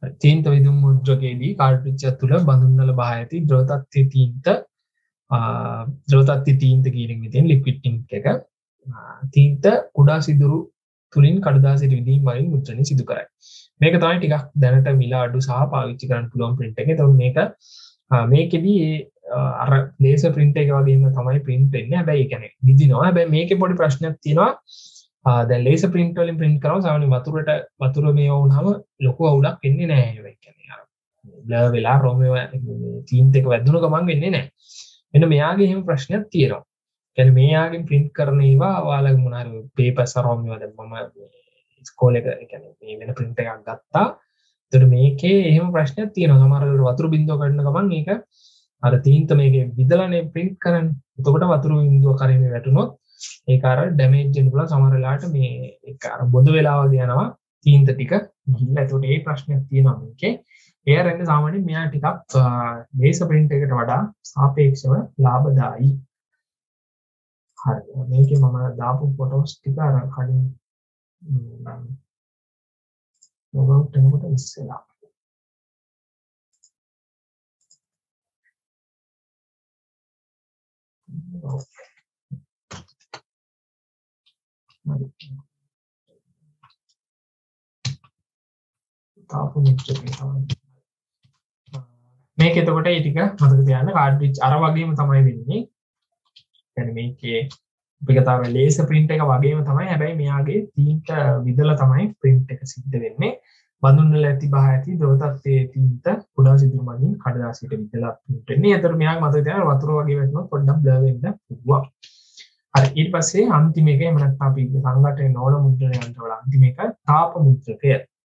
තීන්ත විදුම් මුද්‍රකයේදී කාර්ට්‍රිජ් තුළ බඳුන්වල බහ ඇති ද්‍රව තත්ත්වයේ තීන්ත ද්‍රව තත්ත්වයේ තීන්ත කියන එකෙන් තියෙන ලික්විඩ් ඉන්ක් එක තීන්ත කුඩා සිදුරු තුලින් කඩදාසියට විදීම් වලින් මුද්‍රණය සිදු කරයි. මේක තමයි ටිකක් දැනට මිල අඩු සහ පාවිච්චි කරන්න පුළුවන් print එක. ඒතකොට මේක මේකෙදී අර ලේසර් print එක වගේම තමයි print වෙන්නේ. හැබැයි ඒ කියන්නේ විදිනවා. හැබැයි මේකේ පොඩි ප්‍රශ්නයක් තියෙනවා. දැන් ලේසර් print වලින් print කරනවා සාමාන්‍ය වතුරට වතුර මේ වුණාම ලොකු අවුලක් වෙන්නේ නැහැ. ඒ කියන්නේ අර බ්ලර් වෙලා රෝමේ තීන්ත එක වැදුණු ගමන් වෙන්නේ නැහැ. මෙන්න මෙයාගේ එහෙම ප්‍රශ්නයක් තියෙනවා. කියන්නේ මෙයාගෙන් print කරන ඒවා ඔයාලගේ මොන හරි papers අරම මේවා දැන් මම ඉස්කෝලේ එක කියන්නේ මේ වෙන print එකක් ගත්තා. ඒතර මේකේ එහෙම ප්‍රශ්නයක් තියෙනවා. සමහර වෙලාවට වතුර බින්දුව කඩන ගමන් මේක අර තීන්ත මේකේ විදලානේ print කරන්නේ. එතකොට වතුර බින්දුව කරේ වැටුනොත් ඒක අර ඩැමේජ් වෙන්න පුළුවන්. සමහර වෙලාවට මේ ඒක අර බොඳ වෙලා වගේ යනවා තීන්ත ටික ගිහිල්ලා. ඒතකොට ඒ ප්‍රශ්නයක් තියෙනවා මේකේ. ඒ අරන්නේ සාමාන්‍යයෙන් මෙයා ටිකක් ලේසර් print එකට වඩා සාපේක්ෂව ලාභදායී. හරි මේකේ මම දාපු ෆොටෝස් ටික අර කලින් ලොගෝට් එකකට ඉස්සෙල්ලා තාපු මුද්‍රකේ තමයි මේක. එතකොට ඒ ටික මතක තියාගන්න කාඩ්රිජ් අර වගේම තමයි වෙන්නේ. يعني මේකේ අපි කතා කරලා ලේසර් print එක වගේම තමයි. හැබැයි මෙයාගේ තීන්ත විදලා තමයි print එක සිද්ධ වෙන්නේ. බඳුන් වල ඇති බහ ඇති ද්‍රව තත්ත්වයේ තීන්ත කුඩා සිදුරු මගින් කඩදාසියට විදලා print වෙන්නේ. ඒතර මෙයාගේ මතක තියාගන්න වතුර වගේ වැටුනොත් පොඩ්ඩක් බ්ලර් වෙන්න පුළුවන්. හරි ඊට පස්සේ අන්තිම එක එහෙම නැත්නම් අපි සංඝටනයේ නොවන මුද්‍රණ යන්ත්‍ර වල අන්තිම එක තාප මුද්‍රකය.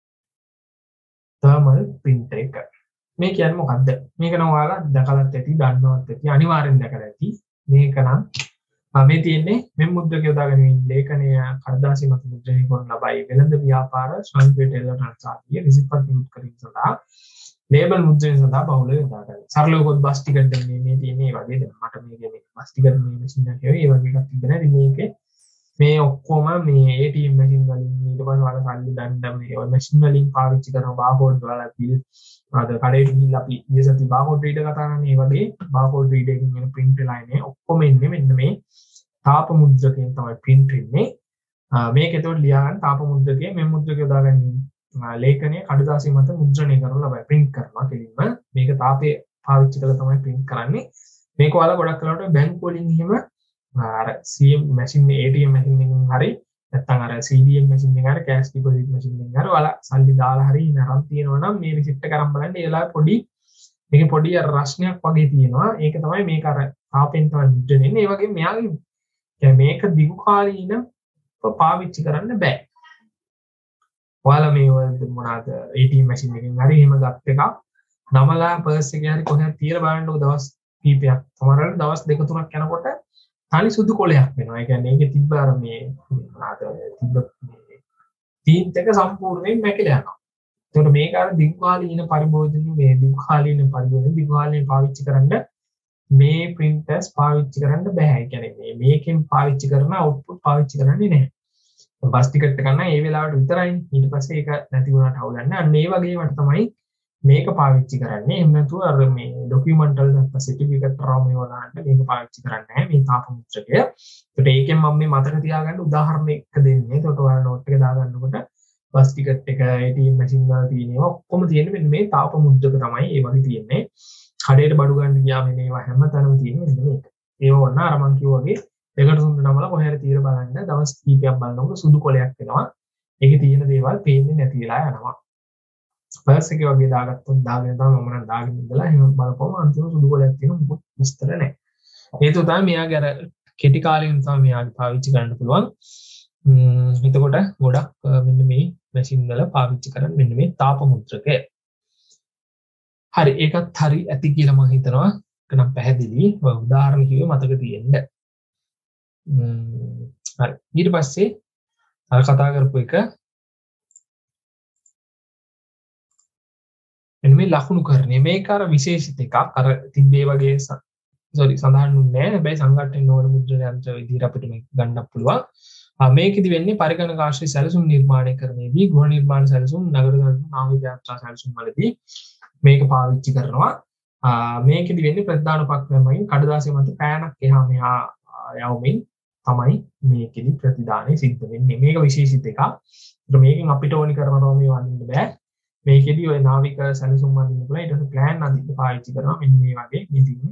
thermal print එක. මේ කියන්නේ මොකද්ද? මේක නම් ඔයාලා දැකලත් ඇති, දන්නවත් ඇති, අනිවාර්යෙන් දැකලා ඇති. මේක නම් මේ තියෙන්නේ මෙම් මුද්‍රකය යොදා ගැනීම ලේඛනය කඩදාසි මත මුද්‍රණය කරන ලබයි වෙළඳ ව්‍යාපාර සංකේත එල්ලට ආදී රිසිප්ට් නිකුත් කිරීම සඳහා ලේබල් මුද්‍රණය සඳහා බහුලව යොදා ගන්න. සරලව කොට බස් ටිකට් දෙන්නේ මේ තියෙන්නේ මේ වගේ දැන් මට මේකේ මේ බස් ටිකට් මේ මැෂින් එකේ ඒ වගේ එකක් තිබෙනවා. ඉතින් මේකේ මේ ඔක්කොම මේ A T M මැෂින් වලින් ඊට පස්සේ වල සල්ලි දන්න මේ මැෂින් වලින් පාවිච්චි කරන බාකෝඩ් වල බිල් අද කඩේට ගිහිල්ලා අපි ඊසති බාකෝඩ් රීඩර් කතා කරන්නේ. ඒ වගේ බාකෝඩ් රීඩර් එකකින් වෙන print වෙලා ඉන්නේ ඔක්කොම ඉන්නේ මෙන්න මේ තාප මුද්‍රකයෙන් තමයි print වෙන්නේ. මේක ඒතකොට ලියා ගන්න තාප මුද්‍රකයේ මේ මුද්‍රකය යොදා ගැනීම ලේඛනයේ කඩදාසිය මත මුද්‍රණය කරන ලබයි print කරනවා කෙලින්ම. මේක තාපේ පාවිච්චි කරලා තමයි print කරන්නේ. මේක ඔයාලා ගොඩක් කරලාට බැංක් වලින් එහෙම අර C M machine A T M machine එකකින් හරි නැත්නම් අර C D M මැෂින් එකකින් හරි කෑෂ් ඩිපොසිට් මැෂින් එකකින් හරි ඔයාලා සල්ලි දාලා හරි නරම් තියෙනවා නම් මේ රිසිප්ට් එක අරන් බලන්න. ඒ වෙලාවේ පොඩි මේකේ පොඩි අර රස්නයක් වගේ තියෙනවා. ඒක තමයි මේක අර තාපෙන් තමයි මුද්‍රණය වෙන්නේ. ඒ වගේ මෙයාගේ يعني මේක දිගු කාලීන පාවිච්චි කරන්න බෑ. ඔයාලා මේ මොනවාද A T M මැෂින් එකකින් හරි එහෙම ගත් එකක් නමලා පර්ස් එකේ හරි කොහෙද තියලා බලන්නකො දවස් කීපයක්. සමහරවල් දවස් දෙක තුනක් යනකොට තනි සුදු කොලයක් වෙනවා. ඒ කියන්නේ ඒකේ තිබ්බ අර මේ මොනවාද තිබ්බ මේ තීන්ත එක සම්පූර්ණයෙන් මැකිලා යනවා. ඒකට මේක අර දිගු කාලීන පරිභෝජන මේ දිගු කාලීන පරිභෝජන දිගු කාලීන පාවිච්චි කරන්න මේ printers පාවිච්චි කරන්න බෑ. ඒ කියන්නේ මේ මේකෙන් පාවිච්චි කරන output පාවිච්චි කරන්නේ නැහැ. බස් ටිකට් එක ගන්න ඒ වෙලාවට විතරයි. ඊට පස්සේ ඒක නැති වුණාට අවුලන්නේ. අන්න ඒ වගේ වට තමයි මේක පාවිච්චි කරන්නේ. එහෙම නැතුව අර මේ ડોකියුමන්ටල් නැත්නම් සර්ටිෆිකේට් රාම ඒවා ගන්න මේක පාවිච්චි කරන්නේ නැහැ මේ තාප මුද්‍රකය. ඒකට ඒකෙන් මම මේ මතක තියාගන්න උදාහරණයක් දෙන්නේ. ඒකට ඔයාලා නෝට් එක දාගන්නකොට බස් ටිකට් එක A T M මැෂින් වල තියෙනවා ඔක්කොම තියෙන්නේ මෙන්න මේ තාප මුද්‍රක තමයි ඒ වගේ තියෙන්නේ. කඩේට බඩු ගන්න ගියාම මේවා හැමතැනම තියෙන්නේ මෙන්න මේක. ඒව වුණා අර මං කිව්වා වගේ දෙකට තුන නමලා කොහේර తీර බලන්න දවස් කීපයක් බලනකොට සුදු කොලයක් වෙනවා. ඒකේ තියෙන දේවල් පේන්නේ නැති වෙලා යනවා. පර්ස් එකේ වගේ දාගත්තොත් දාගෙන තමයි මම නම් දාගෙන ඉඳලා එහෙම බලපුවම අන්තිම සුදු කොලයක් තියෙන මොකක් විස්තර නැහැ. හේතුව තමයි මෙයාගේ අර කෙටි කාලෙකින් තමයි මෙයාගේ පාවිච්චි කරන්න පුළුවන්. ම්ම් එතකොට ගොඩක් මෙන්න මේ මැෂින් වල පාවිච්චි කරන්නේ මෙන්න මේ තාප මුද්‍රකය. හරි ඒකත් හරි ඇති කියලා මම හිතනවා. ඒක නම් පැහැදිලි. ඔය උදාහරණ කිව්වේ මතක තියෙන්න. ම්ම් හරි ඊට පස්සේ අර කතා කරපු එක එන්න මේ ලකුණු කරන්නේ මේක අර විශේෂිත එකක් අර තිබ්බේ වගේ සෝරි සඳහන් නුන්නේ නැහැ. හැබැයි සංඝට්ටන නොවන මුද්‍රණ යන්ත්‍ර විදිහට අපිට මේක ගන්නත් පුළුවන්. මේකෙදි වෙන්නේ පරිගණක ආශ්‍රිත සැලසුම් නිර්මාණය කරන්නේදී ගෘහ නිර්මාණ සැලසුම් නගර සැලසුම් නාවික යාත්‍රා සැලසුම් වලදී මේක පාවිච්චි කරනවා. මේකෙදි වෙන්නේ ප්‍රතිදාන උපක්‍රමයෙන් කඩදාසිය මත පෑනක් එහා මෙහා යවමින් තමයි මේකෙදි ප්‍රතිදානය සිද්ධ වෙන්නේ. මේක විශේෂිත එකක්. ඒත් මේකෙන් අපිට ඕනි කරනවා මේ වදින්න බෑ. මේකෙදි ඔය නාවික සැලසුම් වදින්න පුළුවන්. ඊට පස්සේ ප්ලෑන් අදින්න පාවිච්චි කරනවා. මෙන්න මේ වගේ මෙදින්නේ.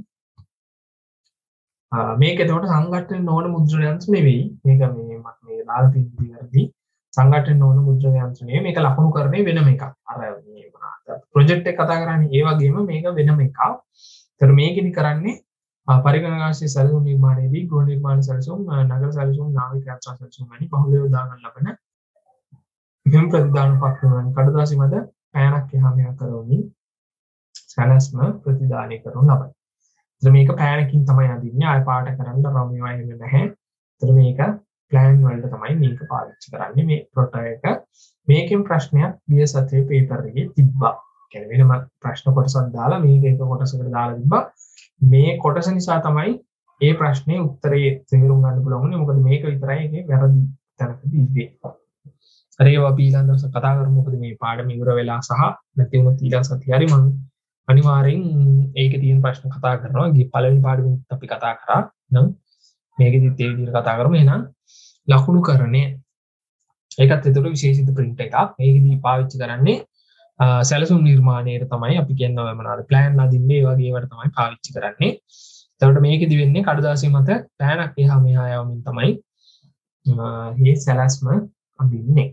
මේක එතකොට සංගठन නොවන මුද්‍රණ යන්ත්‍ර නෙවෙයි. මේක මේ මම මේ දාලා තියෙන විදිහටදී සංගठन නොවන මුද්‍රණ යන්ත්‍ර නෙවෙයි. මේක ලකුණු කරන්නේ වෙනම එකක්. අර මේ ප්‍රොජෙක්ට් එක කතා කරන්නේ ඒ වගේම මේක වෙනම එකක්. ඒතර මේකෙදි කරන්නේ පරිගණක ආශ්‍රිත සැලසුම් නිර්මාණයේදී ගෘහ නිර්මාණ සැලසුම් නගර සැලසුම් නාවික යාත්‍රා සැලසුම් වැනි බහුලව යොදා ගන්න ලබන මෙම ප්‍රතිදාන උපක්‍රම කඩදාසි මත පෑනක් එහා මෙහා කරවමින් සැලැස්ම ප්‍රතිදානය කරනු ලබයි. ඒතර මේක පෑනකින් තමයි අදින්නේ. ආය පාට කරන්න රොමේවා එහෙම නැහැ. ඒතර මේක ප්ලෑන් වලට තමයි මේක පාවිච්චි කරන්නේ. මේ ප්‍රොටෝ එක මේකෙන් ප්‍රශ්නයක් ගිය සතියේ පේපර් එකේ තිබ්බා. කියන්නේ වෙනම ප්‍රශ්න කොටසක් දාලා මේක එක කොටසකට දාලා තිබ්බා. මේ කොටස නිසා තමයි ඒ ප්‍රශ්නේ උත්තරේ තේරුම් ගන්න පුළුවන් වුනේ. මොකද මේක විතරයි එකේ වැරදි තැනකදී ඉන්නේ. අර ඒවා අපි ඊළඟ දවස් කතා කරමු. මොකද මේ පාඩම ඉවර වෙලා සහ නැති වුණොත් ඊළඟ සතියේ හරි මම අනිවාර්යෙන් ඒකේ තියෙන ප්‍රශ්න කතා කරනවා. ගිය පළවෙනි පාඩමෙත් අපි කතා කරා. නම් මේකෙදිත් ඒ විදිහට කතා කරමු. එහෙනම් ලකුණු කරන්නේ ඒකත් ඒතර විශේෂිත print එකක්. මේකෙදි පාවිච්චි කරන්නේ සැලසුම් නිර්මාණයට තමයි අපි කියන්නේ මොනවාද ප්ලෑන් අදින්නේ ඒ වගේ ඒවාට තමයි පාවිච්චි කරන්නේ. එතකොට මේකෙදි වෙන්නේ කඩදාසිය මත ප්ලෑනක් එහා මෙහා යවමින් තමයි මේ සැලැස්ම අදින්නේ.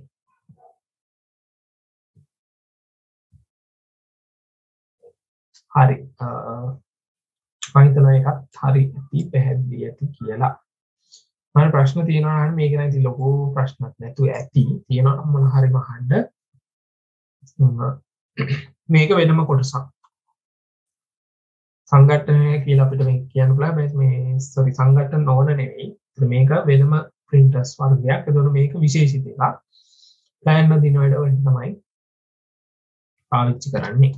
හරි. මම හිතනවා ඒකත් හරි ඉති පැහැදිලි ඇති කියලා. මම ප්‍රශ්න තියෙනවා නම් මේක නම් ඉතින් ලොකු ප්‍රශ්නක් නැතුව ඇති. තියෙනවා නම් මොන හරි මහන්න. මේක වෙනම කොටසක්. සංගঠনය කියලා අපිට මේක කියන්න පුළුවන්. මේ සෝරි සංගঠন නොවන නෙවෙයි. මේක වෙනම printers වර්ගයක්. ඒතකොට මේක විශේෂිත එකක්. ප්ලෑන් වදින වැඩ වලට තමයි පාවිච්චි කරන්නේ.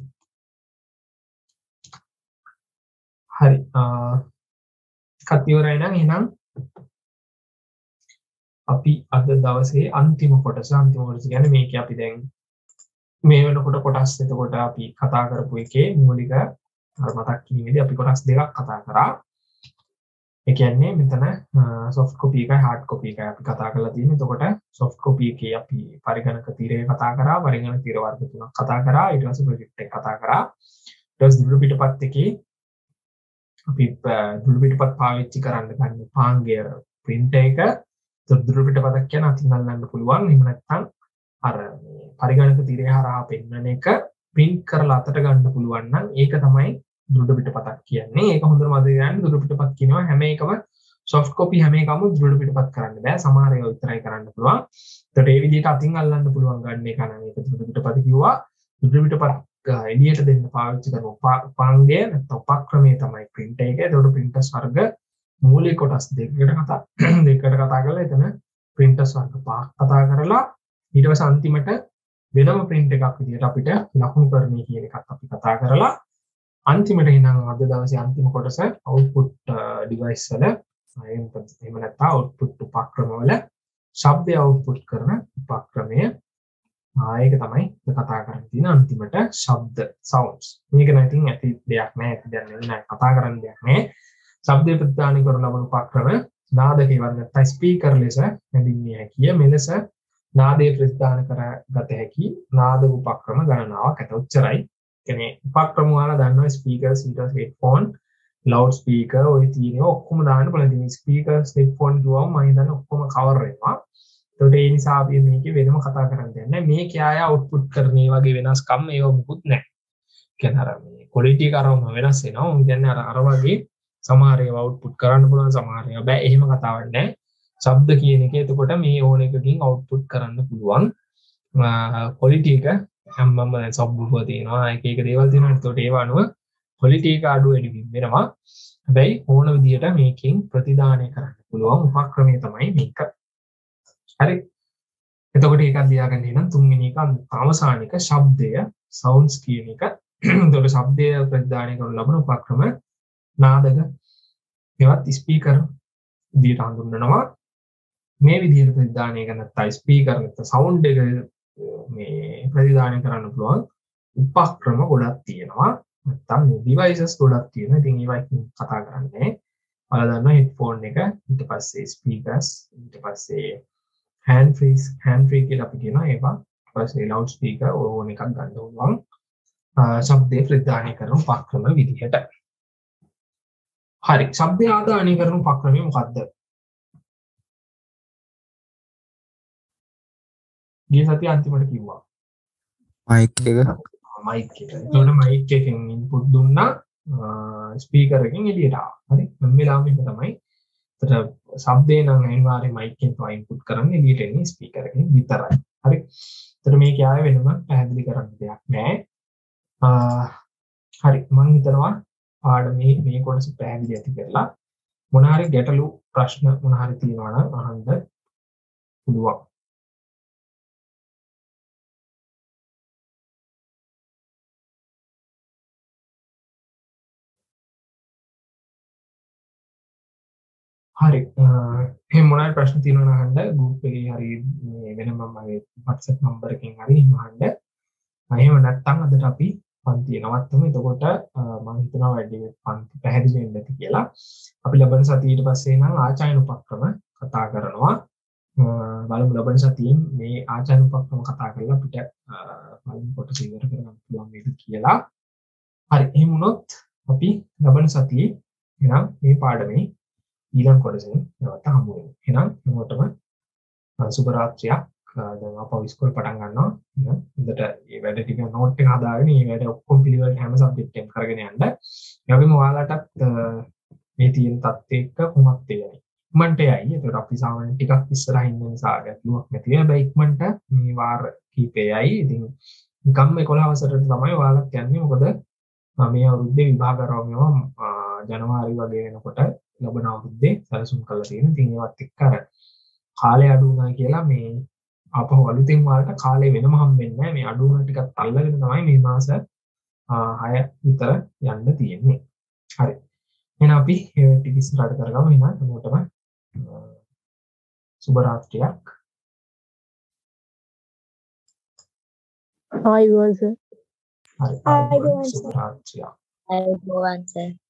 හරි. කතියවරයි නම් එහෙනම් අපි අද දවසේ අන්තිම කොටස අන්තිම කොටස කියන්නේ මේක අපි දැන් මේ වෙනකොට කොටස් එතකොට අපි කතා කරපු එකේ මූලික මතක් කිරීමේදී අපි කොටස් දෙකක් කතා කරා. ඒ කියන්නේ මෙතන soft copy එකයි hard copy එකයි අපි කතා කරලා තියෙන්නේ. එතකොට soft copy එකේ අපි පරිගණක තීරය කතා කරා, පරිගණක තීර වර්ග තුනක් කතා කරා, ඊට පස්සේ ප්‍රොජෙක්ට් එක කතා කරා. ඊට පස්සේ දුරු පිටපත් එකේ අපි දුරු පිටපත් පාවිච්චි කරන්න ගන්න පාංගය print එක දුරු පිටපතක් කියන අතින් අල්ලන්න පුළුවන්. එහෙම නැත්නම් අර පරිගණක තීරය හරහා පෙන්වන එක print කරලා අතට ගන්න පුළුවන් නම් ඒක තමයි දෘඩ පිටපතක් කියන්නේ. ඒක හොඳට මතක ගන්න. දෘඩ පිටපත් කියනවා හැම එකම soft copy හැම එකම දෘඩ පිටපත් කරන්න බෑ. සමහර ඒවා විතරයි කරන්න පුළුවන්. ඒකට ඒ විදිහට අතින් අල්ලන්න පුළුවන් ගන්න එක නම් ඒක දෘඩ පිටපත කිව්වා. දෘඩ පිටපත් එළියට දෙන්න පාවිච්චි කරන උපාංගය නැත්නම් උපක්‍රමය තමයි print එක. ඒකට printers වර්ග මූලික කොටස් දෙකකට කතා දෙකකට කතා කරලා එතන printers වර්ග පහක් කතා කරලා ඊට පස්සේ අන්තිමට වෙනම print එකක් විදිහට අපිට ලකුණු කරන්නේ කියන එකත් අපි කතා කරලා අන්තිමට එනම් අද දවසේ අන්තිම කොටස output device වල එහෙම නැත්නම් output උපක්‍රම වල ශබ්දය output කරන උපක්‍රමය ආයක තමයි කතා කරන්න තියෙන අන්තිමට ශබ්ද sounds. මේක නම් ඉතින් ඇති දෙයක් නෑ. ඇති දෙයක් නෑ. කතා කරන්න දෙයක් නෑ. ශබ්ද ප්‍රතිදාන කරන ලබන උපක්‍රම නාදකේ වල නැත්නම් ස්පීකර් ලෙස හැඳින්විය හැකිය. මෙලෙස නාදයේ ප්‍රතිදාන කරගත හැකි නාද උපක්‍රම ගණනාවක් ඇත. උච්චරයි. කියන්නේ උපක්‍රම වල දන්නවා ස්පීකර්ස්, ඊට පස්සේ හෙඩ්ෆෝන්, ලවුඩ් ස්පීකර් ඔය තියෙනවා ඔක්කොම දාන්න පුළුවන්. ඉතින් ස්පීකර්ස්, හෙඩ්ෆෝන් දුවම මම හිතන්නේ ඔක්කොම කවර් වෙනවා. ඒකට ඒ නිසා අපි මේකේ වෙනම කතා කරන්න දෙන්නේ නැහැ. මේකේ ආය අවුට්පුට් කරන මේ වගේ වෙනස්කම් ඒව මුකුත් නැහැ. කියන්නේ අර මේ ක්වොලිටි එක අරම වෙනස් වෙනවා. උන් කියන්නේ අර අර වගේ සමහර ඒවා අවුට්පුට් කරන්න පුළුවන්, සමහර ඒවා බෑ. එහෙම කතාවක් නැහැ. ශබ්ද කියන එක එතකොට මේ ඕන එකකින් අවුට්පුට් කරන්න පුළුවන්. ක්වොලිටි එක හැමම සබ්වූෆර් තියෙනවා, එක එක දේවල් තියෙනවා. ඒකට ඒව අනුව ක්වොලිටි එක අඩු වැඩි වෙනවා. හැබැයි ඕන විදිහට මේකෙන් ප්‍රතිදානය කරන්න පුළුවන් උපක්‍රමය තමයි මේක. හරි. එතකොට ඒකත් ලියාගන්න එනම් තුන්වෙනි එක අවසානික ශබ්දය sounds කියන එක. එතකොට ශබ්දය ප්‍රතිදානය කරන ලබන උපක්‍රම නාදක ඒවත් ස්පීකර් විදිහට හඳුන්වනවා. මේ විදිහට ප්‍රතිදානය කරන නැත්නම් ස්පීකර් නැත්නම් සවුන්ඩ් එක මේ ප්‍රතිදානය කරන්න පුළුවන් උපක්‍රම ගොඩක් තියෙනවා. නැත්නම් මේ ඩිවයිසස් ගොඩක් තියෙනවා. ඉතින් ඒවා කතා කරන්නේ ඔයාලා දන්නවා හෙඩ්ෆෝන් එක, ඊට පස්සේ ස්පීකර්ස්, ඊට පස්සේ hand free hand free කියලා අපි කියනවා ඒවා. ඊට පස්සේ ලවුඩ් ස්පීකර් ඕන එකක් ගන්න පුළුවන්. ශබ්දේ ප්‍රතිදානය කරන උපක්‍රම විදිහට. හරි. ශබ්දය ආදානය කරන උපක්‍රමය මොකක්ද? ගිය සතිය අන්තිමට කිව්වා. මයික් එක මයික් එක. එතකොට මයික් එකෙන් ඉන්පුට් දුන්නා ස්පීකර් එකෙන් එළියට ආවා. හරි. මේ වෙලාවෙම එක තමයි. එතකොට ශබ්දේ නම් අනිවාර්යයෙන් මයික් එකෙන් තමයි ඉන්පුට් කරන්නේ එළියට එන්නේ ස්පීකර් එකෙන් විතරයි. හරි. එතකොට මේක ආයේ වෙනම පැහැදිලි කරන්න දෙයක් නැහැ. හරි. මම හිතනවා පාඩමේ මේ කොටස පැහැදිලි ඇති කරලා මොන හරි ගැටලු ප්‍රශ්න මොන හරි තියෙනවා නම් අහන්න පුළුවන්. හරි. එහෙනම් මොන හරි ප්‍රශ්න තියෙනවා නම් අහන්න group එකේ හරි මේ වෙනම මගේ WhatsApp number එකකින් හරි අහන්න. එහෙම නැත්නම් අදට අපි පන්තිය නවත්තමු. එතකොට මම හිතනවා වැඩි පන්ති පැහැදිලි වෙන්න ඇති කියලා. අපි ලබන සතියේ ඊට පස්සේ නම් ආචාර්ය උපක්‍රම කතා කරනවා. බලමු ලබන සතියෙන් මේ ආචාර්ය උපක්‍රම කතා කරලා අපිට බලමු කොටස ඉවර කරගන්න පුළුවන් වේද කියලා. හරි. එහෙම වුණොත් අපි ලබන සතියේ එනම් මේ පාඩමේ ඊළඟ කොටසෙන් නැවත හමු වෙමු. එහෙනම් හැමෝටම සුබ රාත්‍රියක්. දැන් අපව ඉස්කෝල පටන් ගන්නවා. එහෙනම් හොඳට මේ වැඩ ටික නෝට් එක හදාගෙන මේ වැඩ ඔක්කොම පිළිවෙලට හැම සබ්ජෙක්ට් එකම කරගෙන යන්න. ඒ වගේම ඔයාලටත් මේ තියෙන තත්ත්වය එක්ක කොහොමද තේරෙන්නේ? ඉක්මනට යයි. ඒකට අපි සාමාන්‍ය ටිකක් ඉස්සරහින් ඉන්න නිසා ගැටලුවක් නැති වෙයි. හැබැයි ඉක්මනට මේ වාර කීපේ යයි. ඉතින් නිකම්ම එකොළහ වසරට තමයි ඔයාලත් යන්නේ. මොකද මේ අවුරුද්දේ විභාග ආරම්භ ජනවාරි වගේ වෙනකොට ලබන අවුරුද්දේ සැලසුම් කරලා තියෙන. ඉතින් ඒවත් එක්ක අර කාලය අඩු වුණා කියලා මේ ආපහු අලුතෙන් වලට කාලය වෙනම හම්බෙන්නේ නැහැ. මේ අඩු වුණ ටිකක් අල්ලගෙන තමයි මේ මාස හය විතර යන්න තියෙන්නේ. හරි. එහෙනම් අපි ඒ ටික ඉස්සරහට කරගමු. එහෙනම් හැමෝටම සුබ රාත්‍රියක්. ආයුබෝවන් සර්. හරි. සුබ රාත්‍රියක්. අයුබෝවන් සර්.